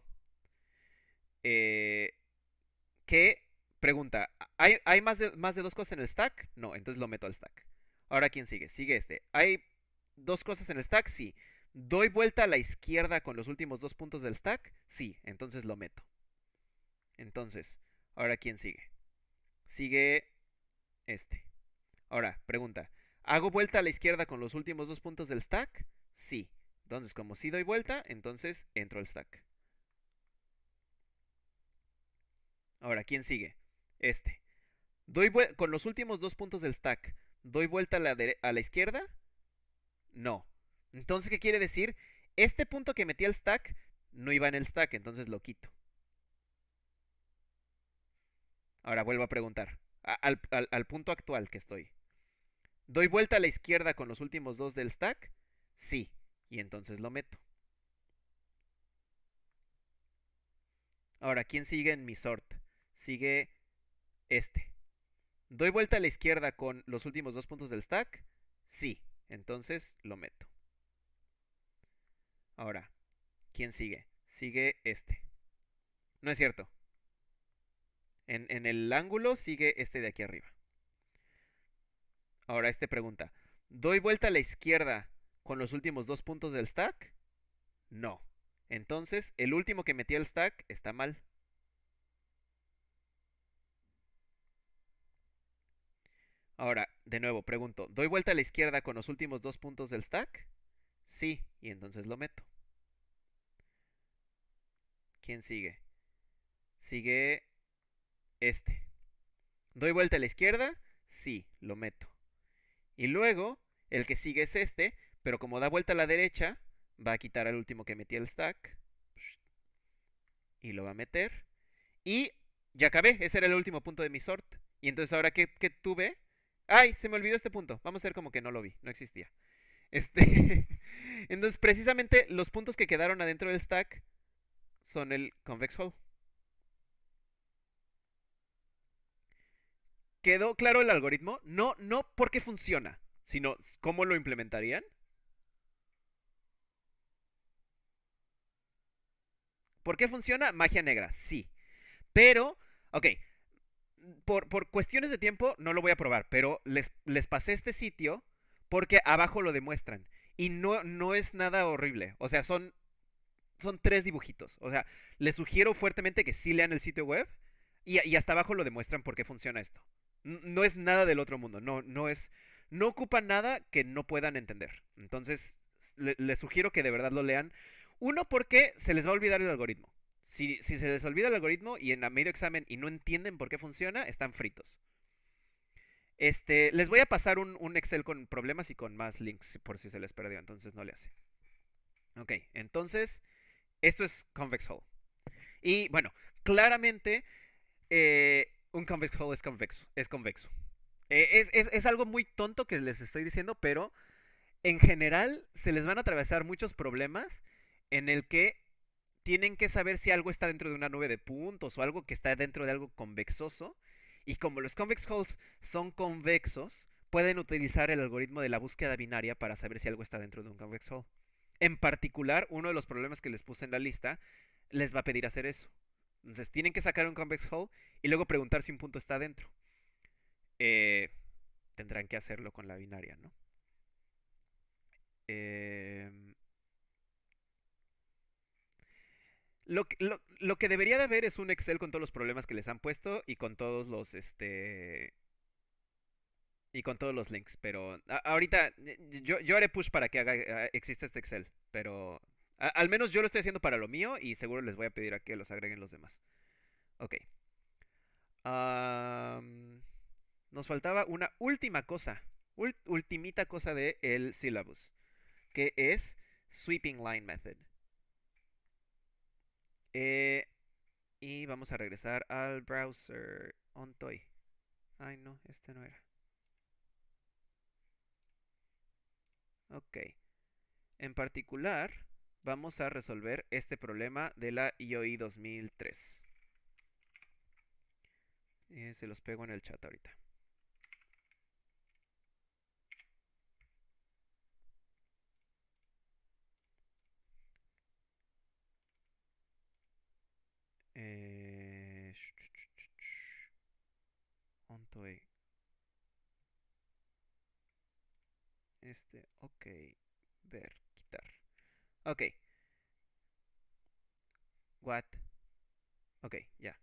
eh, que pregunta, ¿hay, hay más, de, más de dos cosas en el stack? No, entonces lo meto al stack. Ahora, ¿quién sigue? Sigue este. ¿Hay dos cosas en el stack? Sí. ¿Doy vuelta a la izquierda con los últimos dos puntos del stack? Sí, entonces lo meto. Entonces, ahora, ¿quién sigue? Sigue este. Ahora, pregunta, ¿hago vuelta a la izquierda con los últimos dos puntos del stack? Sí. Entonces, como sí doy vuelta, entonces entro al stack. Ahora, ¿quién sigue? Este. Doy con los últimos dos puntos del stack, ¿doy vuelta a la, a la izquierda? No. Entonces, ¿qué quiere decir? Este punto que metí al stack no iba en el stack, entonces lo quito. Ahora vuelvo a preguntar. A, al, al, al punto actual que estoy. ¿Doy vuelta a la izquierda con los últimos dos del stack? Sí. Y entonces lo meto. Ahora, ¿quién sigue en mi sort? Sigue este. ¿Doy vuelta a la izquierda con los últimos dos puntos del stack? Sí. Entonces lo meto. Ahora, ¿quién sigue? Sigue este. No es cierto. En, en el ángulo sigue este de aquí arriba. Ahora este pregunta. ¿Doy vuelta a la izquierda con los últimos dos puntos del stack? No. Entonces, el último que metí al stack está mal. Ahora, de nuevo, pregunto. ¿Doy vuelta a la izquierda con los últimos dos puntos del stack? Sí. Y entonces lo meto. ¿Quién sigue? Sigue este. ¿Doy vuelta a la izquierda? Sí, lo meto. Y luego, el que sigue es este, pero como da vuelta a la derecha, va a quitar al último que metí el stack. Y lo va a meter. Y ya acabé, ese era el último punto de mi sort. Y entonces ahora que, que tuve... ¡Ay! Se me olvidó este punto. Vamos a ver como que no lo vi, no existía. Este... entonces precisamente los puntos que quedaron adentro del stack son el convex hull. ¿Quedó claro el algoritmo? No, no porque funciona, sino cómo lo implementarían. ¿Por qué funciona? Magia negra, sí. Pero, ok, por, por cuestiones de tiempo no lo voy a probar, pero les, les pasé este sitio porque abajo lo demuestran. Y no, no es nada horrible. O sea, son, son tres dibujitos. O sea, les sugiero fuertemente que sí lean el sitio web y, y hasta abajo lo demuestran por qué funciona esto. No es nada del otro mundo. No, no es. No ocupa nada que no puedan entender. Entonces, le- les sugiero que de verdad lo lean. Uno, porque se les va a olvidar el algoritmo. Si, si se les olvida el algoritmo y en a medio examen y no entienden por qué funciona, están fritos. Este, les voy a pasar un, un Excel con problemas y con más links por si se les perdió, entonces no le hace. Ok, entonces, esto es Convex Hull. Y bueno, claramente eh, un Convex Hull es convexo. Es, convexo. Eh, es, es, es algo muy tonto que les estoy diciendo, pero en general se les van a atravesar muchos problemas en el que tienen que saber si algo está dentro de una nube de puntos o algo que está dentro de algo convexoso. Y como los convex hulls son convexos, pueden utilizar el algoritmo de la búsqueda binaria para saber si algo está dentro de un convex hull. En particular, uno de los problemas que les puse en la lista les va a pedir hacer eso. Entonces tienen que sacar un convex hull y luego preguntar si un punto está dentro. Eh, Tendrán que hacerlo con la binaria, ¿no? Eh, Lo, que- lo, lo que debería de haber es un Excel con todos los problemas que les han puesto y con todos los, este, y con todos los links, pero a- ahorita eh, yo, yo haré push para que haga, eh, exista este Excel, pero a- al menos yo lo estoy haciendo para lo mío y seguro les voy a pedir a que los agreguen los demás. Ok. Am, nos faltaba una última cosa, ul- ultimita cosa de el syllabus, que es sweeping line method. Eh, y vamos a regresar al browser ontoy. Ay, no, este no era. Ok. En particular, vamos a resolver este problema de la I O I dos mil tres. Eh, se los pego en el chat ahorita. Eh, ontoy. Este, ok. Ver, quitar. Ok. What? Ok, ya.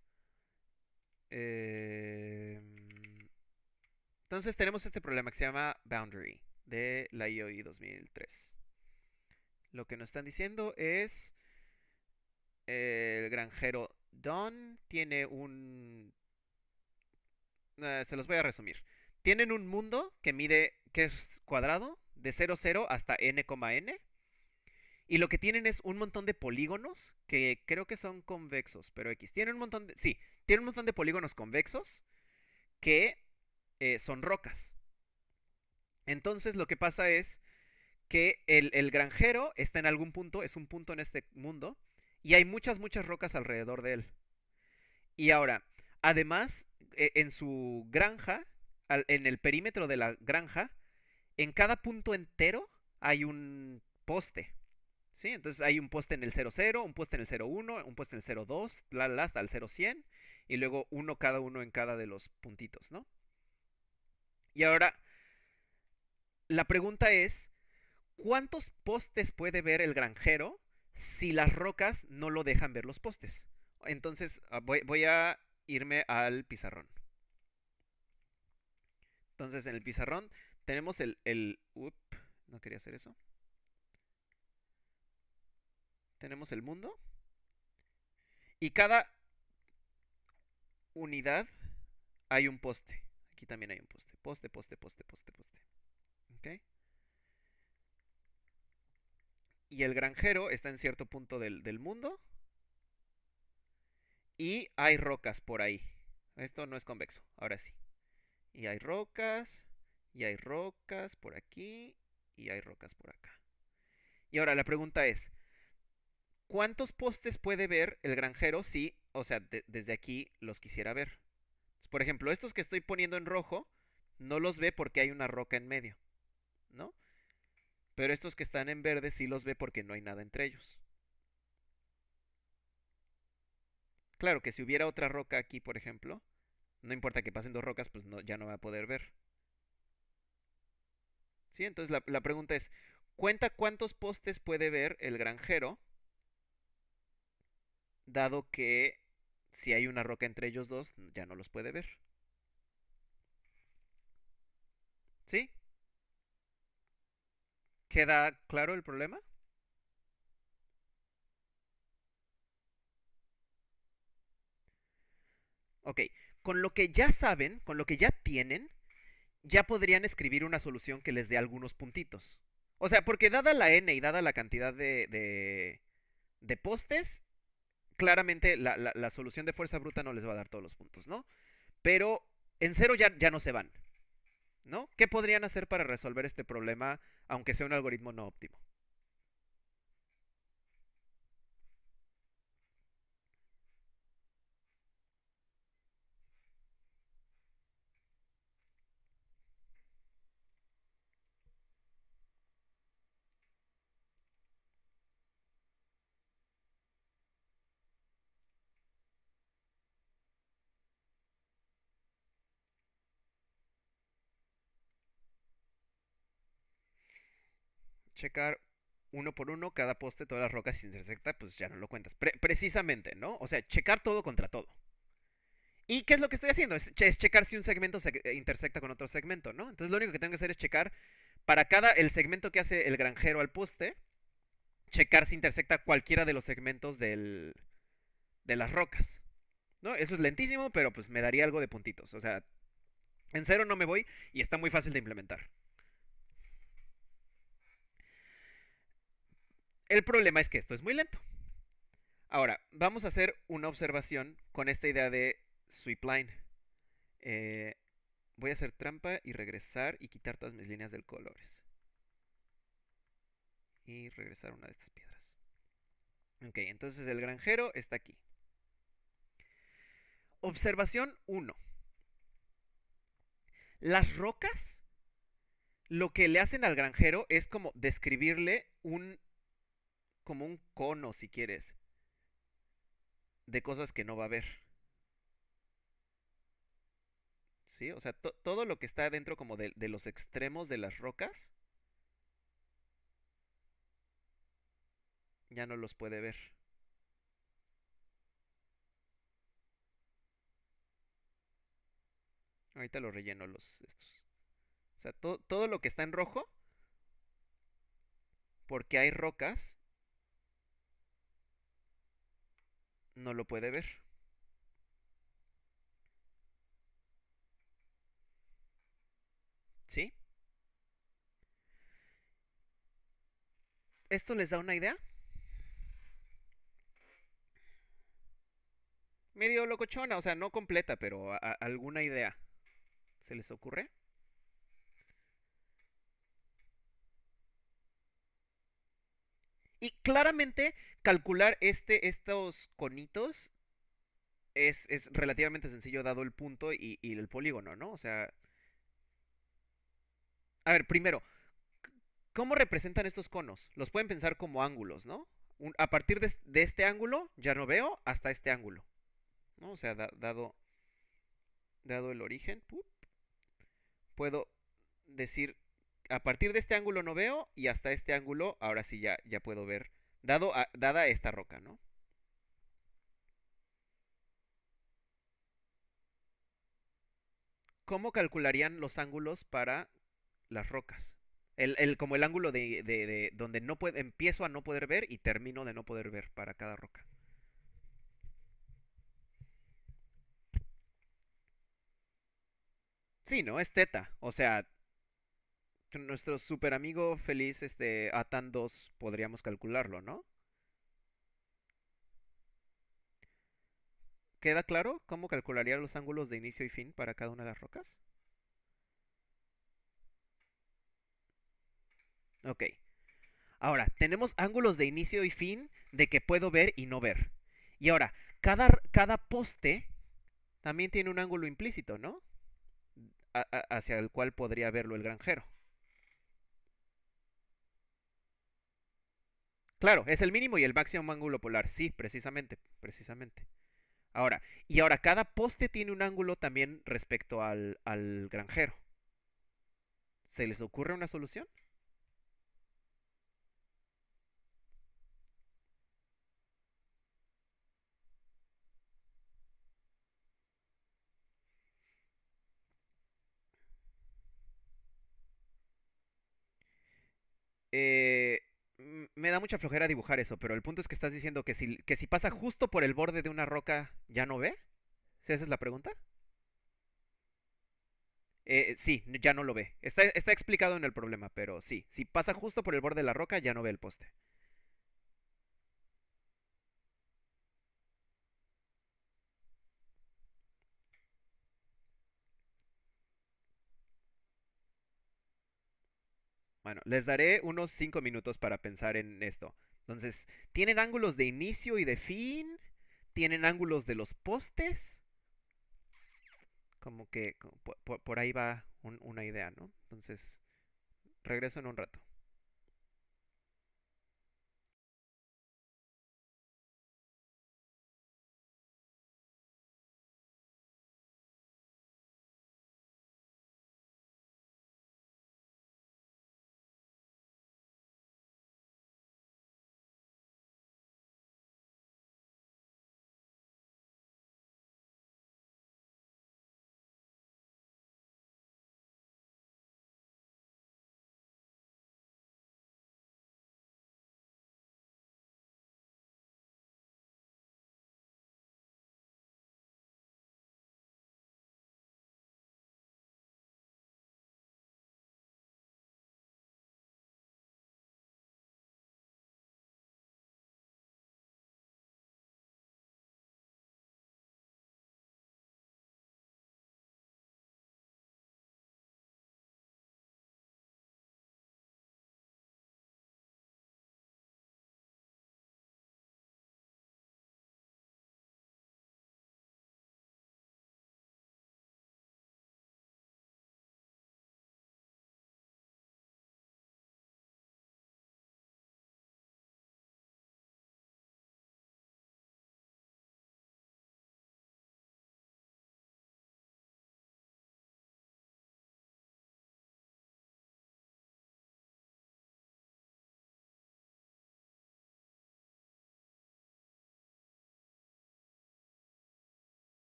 Eh, entonces tenemos este problema que se llama boundary de la I O I dos mil tres. Lo que nos están diciendo es el granjero Don tiene un... eh, se los voy a resumir. Tienen un mundo que mide, que es cuadrado, de cero cero hasta n, n. Y lo que tienen es un montón de polígonos que creo que son convexos, pero X. Tienen un montón de... Sí, tienen un montón de polígonos convexos que eh, son rocas. Entonces lo que pasa es que el, el granjero está en algún punto, es un punto en este mundo, y hay muchas, muchas rocas alrededor de él. Y ahora, además, e- en su granja, al- en el perímetro de la granja, en cada punto entero hay un poste. ¿Sí? Entonces hay un poste en el cero cero, un poste en el cero uno, un poste en el cero dos, la, la, hasta el cero cien, y luego uno cada uno en cada de los puntitos, ¿no? Y ahora, la pregunta es, ¿cuántos postes puede ver el granjero si las rocas no lo dejan ver los postes? Entonces, ah, voy, voy a irme al pizarrón. Entonces, en el pizarrón tenemos el, el up, no quería hacer eso. Tenemos el mundo y cada unidad hay un poste. Aquí también hay un poste. Poste, poste, poste, poste, poste. ¿Ok? Y el granjero está en cierto punto del, del mundo y hay rocas por ahí. Esto no es convexo, ahora sí. Y hay rocas, y hay rocas por aquí, y hay rocas por acá. Y ahora la pregunta es, ¿cuántos postes puede ver el granjero si, o sea, de- desde aquí los quisiera ver? Por ejemplo, estos que estoy poniendo en rojo, no los ve porque hay una roca en medio, ¿no? Pero estos que están en verde sí los ve porque no hay nada entre ellos. Claro que si hubiera otra roca aquí, por ejemplo, no importa que pasen dos rocas, pues no, ya no va a poder ver. ¿Sí? Entonces la, la pregunta es, ¿cuenta cuántos postes puede ver el granjero, dado que si hay una roca entre ellos dos, ya no los puede ver? ¿Sí? ¿Queda claro el problema? Ok, con lo que ya saben, con lo que ya tienen, ya podrían escribir una solución que les dé algunos puntitos. O sea, porque dada la n y dada la cantidad de, de, de postes, claramente la, la, la, solución de fuerza bruta no les va a dar todos los puntos, ¿no? Pero en cero ya, ya no se van, ¿no? ¿Qué podrían hacer para resolver este problema, aunque sea un algoritmo no óptimo? Checar. uno por uno, cada poste, todas las rocas se intersecta, pues ya no lo cuentas. Pre precisamente, ¿no? O sea, checar todo contra todo. ¿Y qué es lo que estoy haciendo? Es, che es checar si un segmento se intersecta con otro segmento, ¿no? Entonces lo único que tengo que hacer es checar para cada el segmento que hace el granjero al poste, checar si intersecta cualquiera de los segmentos del, de las rocas, ¿no? Eso es lentísimo, pero pues me daría algo de puntitos. O sea, en cero no me voy y está muy fácil de implementar. El problema es que esto es muy lento. Ahora, vamos a hacer una observación con esta idea de sweep line. Eh, voy a hacer trampa y regresar y quitar todas mis líneas del colores. Y regresar una de estas piedras. Ok, entonces el granjero está aquí. Observación uno. Las rocas, lo que le hacen al granjero es como describirle un, como un cono, si quieres, de cosas que no va a ver. ¿Sí? O sea, to todo lo que está dentro como de, de los extremos de las rocas, ya no los puede ver. Ahorita lo relleno los estos. O sea, to todo lo que está en rojo, porque hay rocas, no lo puede ver. ¿Sí? ¿Esto les da una idea? Medio locochona, o sea, no completa, pero a a alguna idea. ¿Se les ocurre? Y claramente calcular este, estos conitos es, es relativamente sencillo dado el punto y, y el polígono, ¿no? O sea, a ver, primero, ¿cómo representan estos conos? Los pueden pensar como ángulos, ¿no? Un- a partir de, de este ángulo ya no veo hasta este ángulo, ¿no? O sea, da- dado, dado el origen, ¡pup! Puedo decir, a partir de este ángulo no veo y hasta este ángulo ahora sí ya, ya puedo ver, dado a- dada esta roca, ¿no? ¿Cómo calcularían los ángulos para las rocas? El, el, como el ángulo de, de, de donde no puedo, empiezo a no poder ver y termino de no poder ver para cada roca. Sí, ¿no? Es teta. O sea, nuestro super amigo feliz, este, Atan dos, podríamos calcularlo, ¿no? ¿Queda claro cómo calcularía los ángulos de inicio y fin para cada una de las rocas? Ok. Ahora, tenemos ángulos de inicio y fin de que puedo ver y no ver. Y ahora, cada, cada poste también tiene un ángulo implícito, ¿no? A- a- hacia el cual podría verlo el granjero. Claro, es el mínimo y el máximo ángulo polar. Sí, precisamente, precisamente. Ahora, y ahora cada poste tiene un ángulo también respecto al, al granjero. ¿Se les ocurre una solución? Eh, mm, me da mucha flojera dibujar eso, pero el punto es que estás diciendo que si, que si pasa justo por el borde de una roca, ¿ya no ve? ¿Sí, esa es la pregunta? Eh, sí, ya no lo ve. Está, está explicado en el problema, pero sí, si pasa justo por el borde de la roca, ya no ve el poste. Bueno, les daré unos cinco minutos para pensar en esto. Entonces, tienen ángulos de inicio y de fin, tienen ángulos de los postes, como que como por, por- por ahí va un- una idea, ¿no? Entonces, regreso en un rato.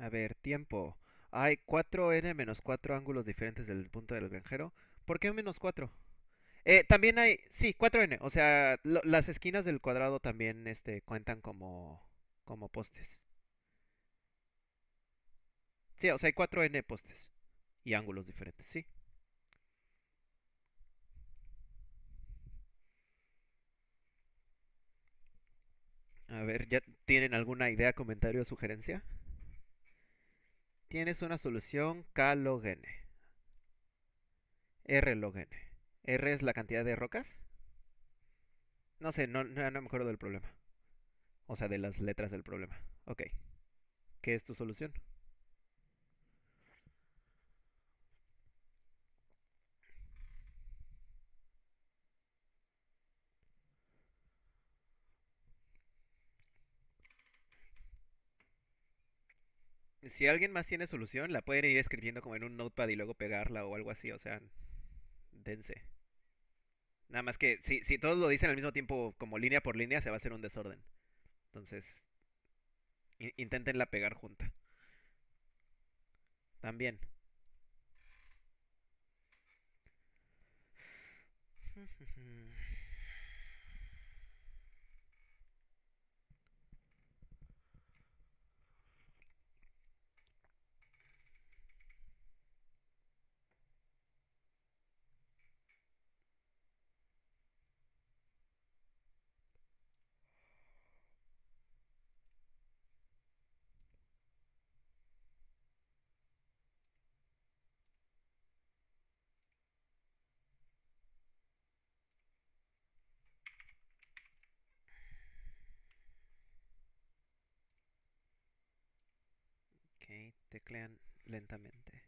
A ver, tiempo. Hay cuatro n menos cuatro ángulos diferentes del punto del granjero. ¿Por qué menos cuatro? Eh, también hay, sí, cuatro n. O sea, lo- las esquinas del cuadrado también este, cuentan como, como postes. Sí, o sea, hay cuatro n postes y ángulos diferentes, sí. A ver, ¿ya tienen alguna idea, comentario o sugerencia? Tienes una solución K log n, R log n. R es la cantidad de rocas. No sé, no, no, no me acuerdo del problema. O sea, de las letras del problema. Ok, ¿qué es tu solución? Si alguien más tiene solución, la pueden ir escribiendo como en un notepad y luego pegarla o algo así. O sea, dense. Nada más que si, si todos lo dicen al mismo tiempo, como línea por línea, se va a hacer un desorden. Entonces, in- inténtenla pegar junta. También. Ok, teclean lentamente.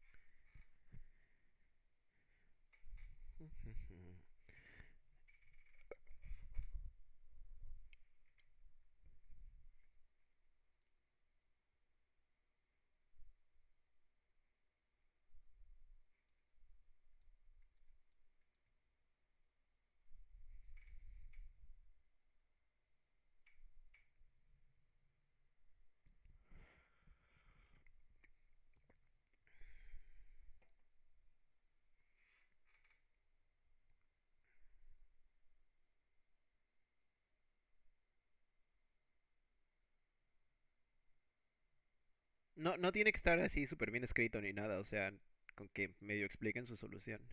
No, no tiene que estar así súper bien escrito ni nada, o sea, con que medio expliquen su solución.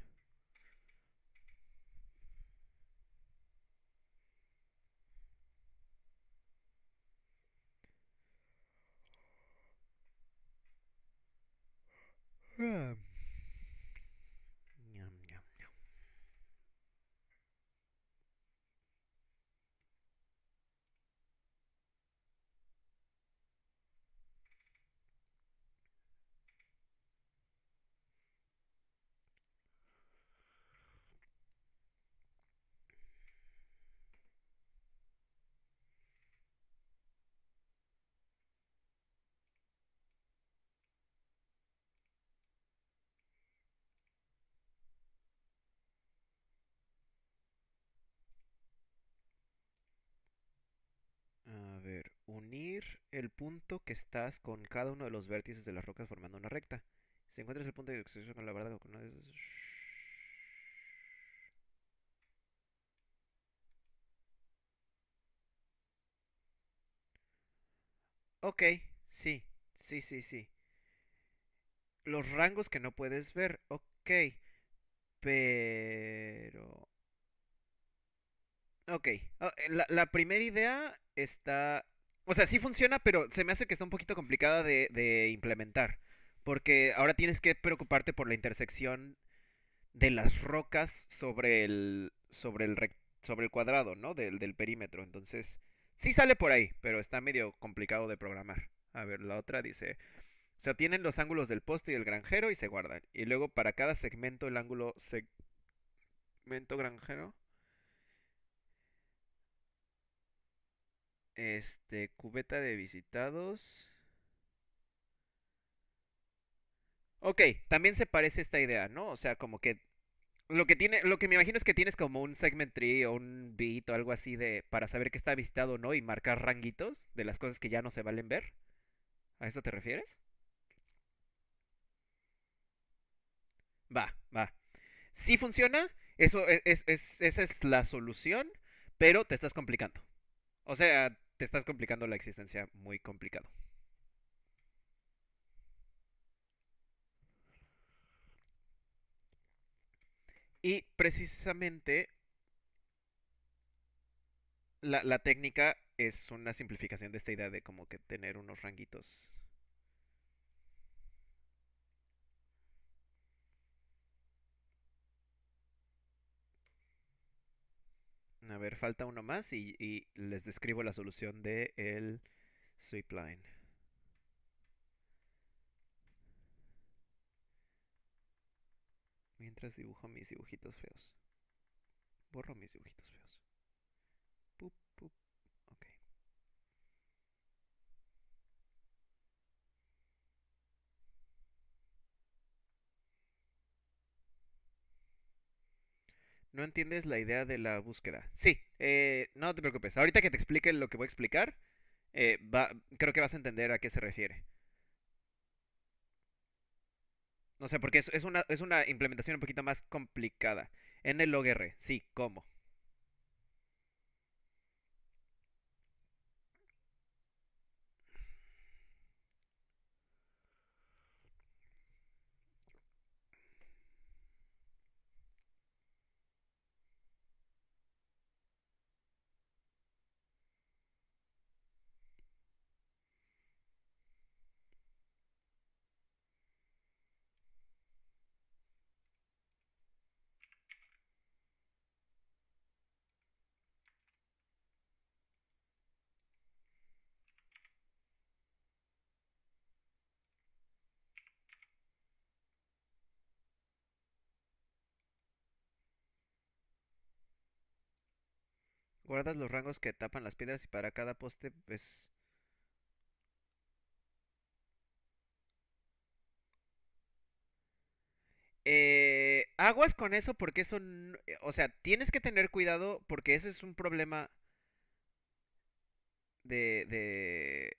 Ah, ñam, ñam. A ver, unir el punto que estás con cada uno de los vértices de las rocas formando una recta. Si encuentras el punto de intersección con la barra con una de esas- Ok, sí, sí, sí, sí. Los rangos que no puedes ver, ok, pero... Ok, ah, eh, la, la primera idea está... O sea, sí funciona, pero se me hace que está un poquito complicada de, de implementar. Porque ahora tienes que preocuparte por la intersección de las rocas sobre el, sobre el, rec- sobre el cuadrado, ¿no? Del, del perímetro. Entonces, sí sale por ahí, pero está medio complicado de programar. A ver, la otra dice, se obtienen los ángulos del poste y del granjero y se guardan. Y luego para cada segmento el ángulo segmento granjero, este, cubeta de visitados. Ok, también se parece esta idea, ¿no? O sea, como que lo que tiene, lo que me imagino es que tienes como un segment tree o un bit o algo así de para saber que está visitado o no y marcar ranguitos de las cosas que ya no se valen ver. ¿A eso te refieres? Va, va. Sí funciona, eso es, es- es- esa es la solución, pero te estás complicando. O sea, te estás complicando la existencia muy complicado. Y precisamente la, la técnica es una simplificación de esta idea de como que tener unos ranguitos. A ver, falta uno más y, y les describo la solución de el sweep line. Mientras dibujo mis dibujitos feos. Borro mis dibujitos feos. Pup, pup. Ok. ¿No entiendes la idea de la búsqueda? Sí, eh, no te preocupes. Ahorita que te explique lo que voy a explicar, eh, va- creo que vas a entender a qué se refiere. No sé, porque es, es una, es una implementación un poquito más complicada. En el logr, sí, ¿cómo? Guardas los rangos que tapan las piedras y para cada poste es... Eh, aguas con eso porque eso... n- eh, O sea, tienes que tener cuidado porque ese es un problema de... de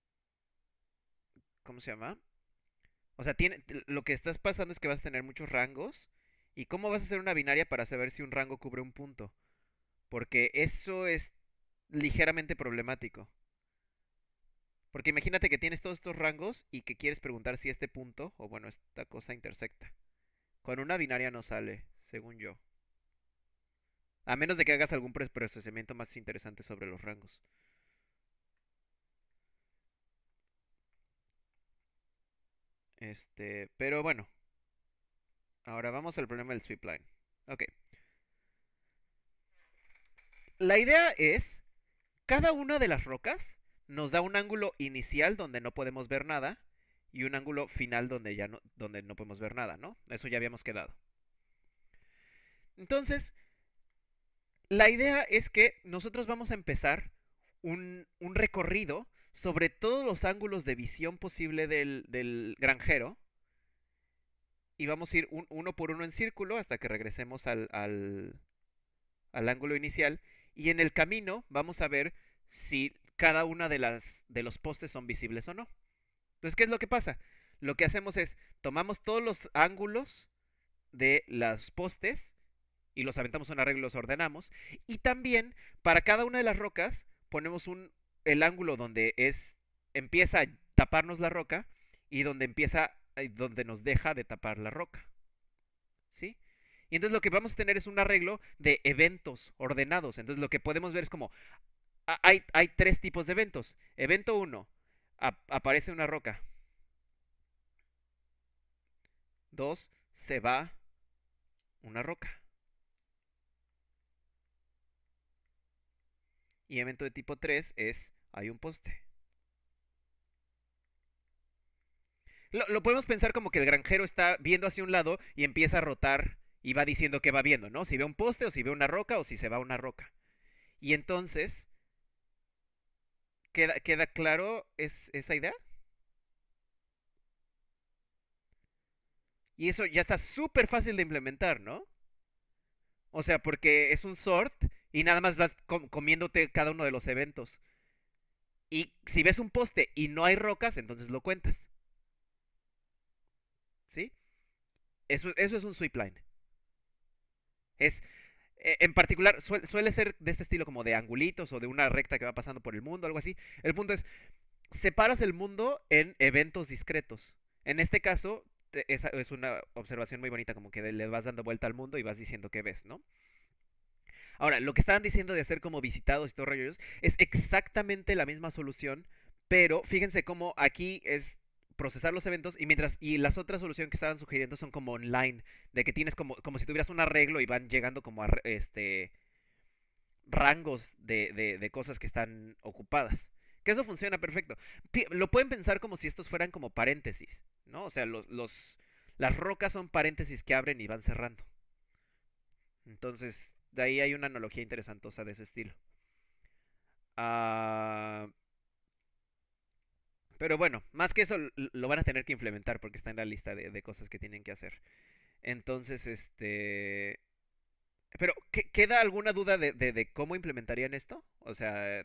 ¿cómo se llama? O sea, tiene, lo que estás pasando es que vas a tener muchos rangos. ¿Y cómo vas a hacer una binaria para saber si un rango cubre un punto? Porque eso es ligeramente problemático. Porque imagínate que tienes todos estos rangos y que quieres preguntar si este punto, o bueno, esta cosa intersecta. Con una binaria no sale, según yo. A menos de que hagas algún procesamiento más interesante sobre los rangos. Este, pero bueno, ahora vamos al problema del sweep line. Ok. La idea es, cada una de las rocas nos da un ángulo inicial donde no podemos ver nada y un ángulo final donde ya no, donde no podemos ver nada, ¿no? Eso ya habíamos quedado. Entonces, la idea es que nosotros vamos a empezar un, un recorrido sobre todos los ángulos de visión posible del, del granjero y vamos a ir un, uno por uno en círculo hasta que regresemos al, al, al ángulo inicial y en el camino vamos a ver si cada una de las de los postes son visibles o no. Entonces, ¿qué es lo que pasa? Lo que hacemos es tomamos todos los ángulos de los postes y los aventamos a un arreglo y los ordenamos y también para cada una de las rocas ponemos un el ángulo donde es empieza a taparnos la roca y donde empieza donde nos deja de tapar la roca. ¿Sí? Y entonces lo que vamos a tener es un arreglo de eventos ordenados. Entonces lo que podemos ver es como hay, hay tres tipos de eventos. Evento uno, aparece una roca. Dos, se va una roca. Y evento de tipo tres es hay un poste. Lo, lo podemos pensar como que el granjero está viendo hacia un lado y empieza a rotar y va diciendo que va viendo, ¿no? Si ve un poste o si ve una roca o si se va una roca. Y entonces, ¿queda, queda claro es, esa idea? Y eso ya está súper fácil de implementar, ¿no? O sea, porque es un sort y nada más vas com comiéndote cada uno de los eventos. Y si ves un poste y no hay rocas, entonces lo cuentas. ¿Sí? Eso, eso es un sweep line. Es, eh, en particular, suele, suele ser de este estilo como de angulitos o de una recta que va pasando por el mundo, algo así. El punto es, separas el mundo en eventos discretos. En este caso, te- esa es una observación muy bonita, como que le vas dando vuelta al mundo y vas diciendo qué ves, ¿no? Ahora, lo que estaban diciendo de hacer como visitados y todo rollo es exactamente la misma solución, pero fíjense cómo aquí es procesar los eventos y mientras y las otras soluciones que estaban sugiriendo son como online, de que tienes como como si tuvieras un arreglo y van llegando como a este rangos de, de, de cosas que están ocupadas. Que eso funciona perfecto. Pi- Lo pueden pensar como si estos fueran como paréntesis, ¿no? O sea, los, los, las rocas son paréntesis que abren y van cerrando. Entonces, de ahí hay una analogía interesantosa de ese estilo. Ah, pero bueno, más que eso, l- lo van a tener que implementar porque está en la lista de, de cosas que tienen que hacer. Entonces, este... Pero, ¿qué- ¿queda alguna duda de, de, de cómo implementarían esto? O sea,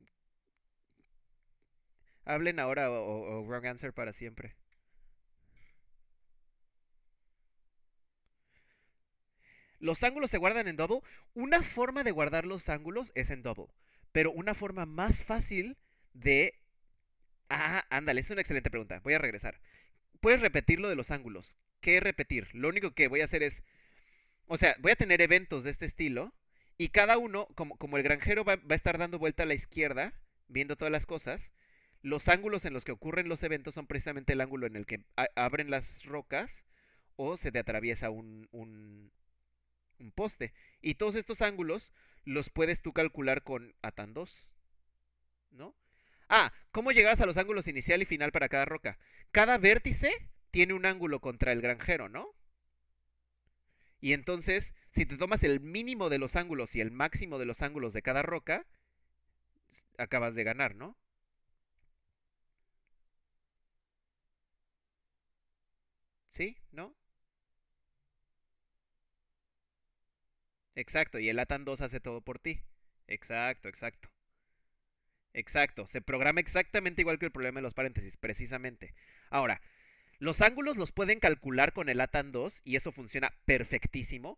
hablen ahora o, o- o wrong answer para siempre. Los ángulos se guardan en double. Una forma de guardar los ángulos es en double. Pero una forma más fácil de... Ah, ándale, es una excelente pregunta. Voy a regresar. Puedes repetir lo de los ángulos. ¿Qué repetir? Lo único que voy a hacer es... O sea, voy a tener eventos de este estilo. Y cada uno, como, como el granjero va, va a estar dando vuelta a la izquierda, viendo todas las cosas, los ángulos en los que ocurren los eventos son precisamente el ángulo en el que a- abren las rocas o se te atraviesa un, un, un poste. Y todos estos ángulos los puedes tú calcular con Atan dos, ¿no? Ah, ¿cómo llegabas a los ángulos inicial y final para cada roca? Cada vértice tiene un ángulo contra el granjero, ¿no? Y entonces, si te tomas el mínimo de los ángulos y el máximo de los ángulos de cada roca, acabas de ganar, ¿no? ¿Sí? ¿No? Exacto, y el Atan dos hace todo por ti. Exacto, exacto. Exacto, se programa exactamente igual que el problema de los paréntesis, precisamente. Ahora, los ángulos los pueden calcular con el Atan dos y eso funciona perfectísimo.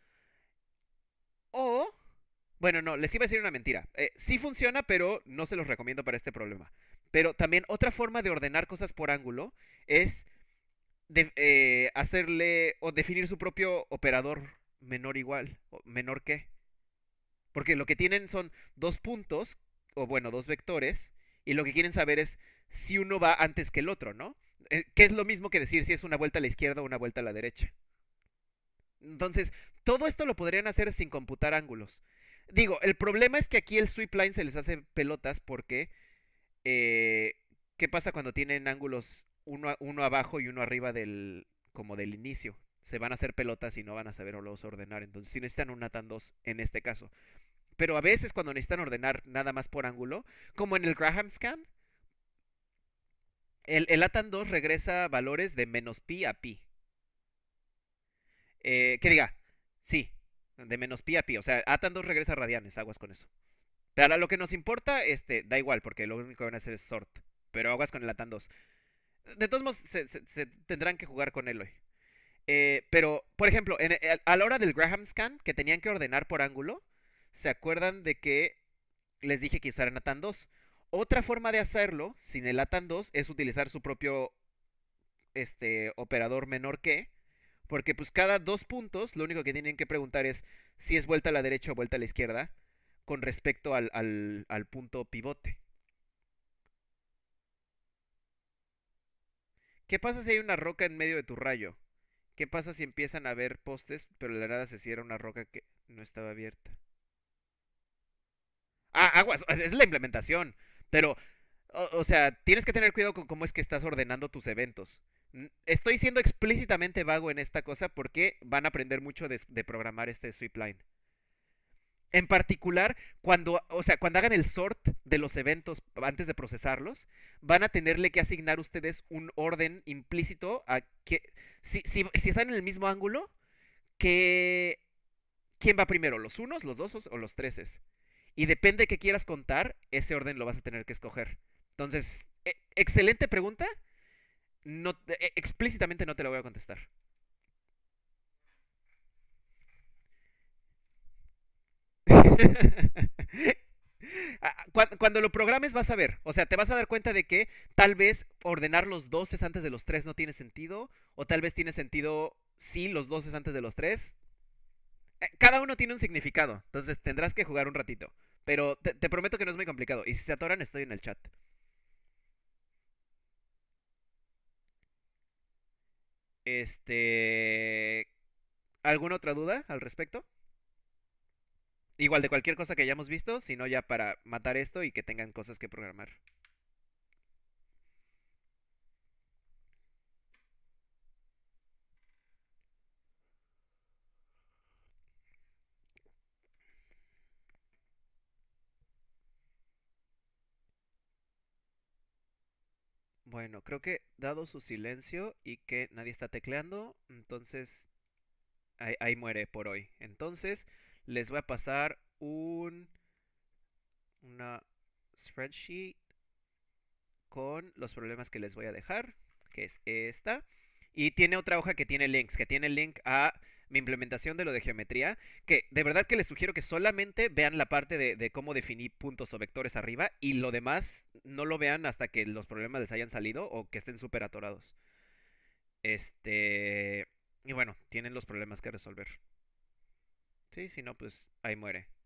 O, bueno, no, les iba a decir una mentira. Eh, sí funciona, pero no se los recomiendo para este problema. Pero también otra forma de ordenar cosas por ángulo es de, eh, hacerle o definir su propio operador menor igual, o menor que. Porque lo que tienen son dos puntos, o bueno, dos vectores, y lo que quieren saber es si uno va antes que el otro, ¿no? Eh, que es lo mismo que decir si es una vuelta a la izquierda o una vuelta a la derecha. Entonces, todo esto lo podrían hacer sin computar ángulos. Digo, el problema es que aquí el sweep line se les hace pelotas porque eh, ¿qué pasa cuando tienen ángulos uno, uno abajo y uno arriba del como del inicio? Se van a hacer pelotas y no van a saber los ordenar. Entonces, si necesitan un Natan dos en este caso. Pero a veces cuando necesitan ordenar nada más por ángulo, como en el Graham scan, el, el Atan dos regresa valores de menos pi a pi. Eh, que diga, sí, de menos pi a pi. O sea, Atan dos regresa radianes, aguas con eso. Pero a lo que nos importa, este, da igual, porque lo único que van a hacer es sort. Pero aguas con el Atan dos. De todos modos, se, se- se tendrán que jugar con él hoy. Eh, pero, por ejemplo, en- a la hora del Graham scan, que tenían que ordenar por ángulo, ¿se acuerdan de que les dije que usaran Atan dos? Otra forma de hacerlo, sin el Atan dos, es utilizar su propio este, operador menor que, porque pues cada dos puntos, lo único que tienen que preguntar es si es vuelta a la derecha o vuelta a la izquierda, con respecto al, al, al punto pivote. ¿Qué pasa si hay una roca en medio de tu rayo? ¿Qué pasa si empiezan a ver postes, pero de la nada se cierra una roca que no estaba abierta? Ah, aguas, es la implementación. Pero, o, o sea, tienes que tener cuidado con cómo es que estás ordenando tus eventos. Estoy siendo explícitamente vago en esta cosa porque van a aprender mucho de, de programar este sweep line. En particular, cuando, o sea, cuando hagan el sort de los eventos antes de procesarlos, van a tenerle que asignar ustedes un orden implícito a que, si, si, si están en el mismo ángulo, que, ¿quién va primero? ¿Los unos, los dos o los treses? Y depende de qué quieras contar, ese orden lo vas a tener que escoger. Entonces, e- excelente pregunta. No, e- explícitamente no te la voy a contestar. Ah, cuan- Cuando lo programes vas a ver, o sea, te vas a dar cuenta de que tal vez ordenar los doces antes de los tres no tiene sentido, o tal vez tiene sentido sí los doces antes de los tres. Eh, Cada uno tiene un significado, entonces tendrás que jugar un ratito. Pero te, te prometo que no es muy complicado. Y si se atoran, estoy en el chat. Este... ¿Alguna otra duda al respecto? Igual de cualquier cosa que hayamos visto, sino ya para matar esto y que tengan cosas que programar. Bueno, creo que dado su silencio y que nadie está tecleando, entonces ahí, ahí muere por hoy. Entonces les voy a pasar un, una spreadsheet con los problemas que les voy a dejar, que es esta. Y tiene otra hoja que tiene links, que tiene link a mi implementación de lo de geometría, que de verdad que les sugiero que solamente vean la parte de, de cómo definir puntos o vectores arriba y lo demás no lo vean hasta que los problemas les hayan salido o que estén súper atorados. Este... Y bueno, tienen los problemas que resolver. Sí, si no, pues ahí muere.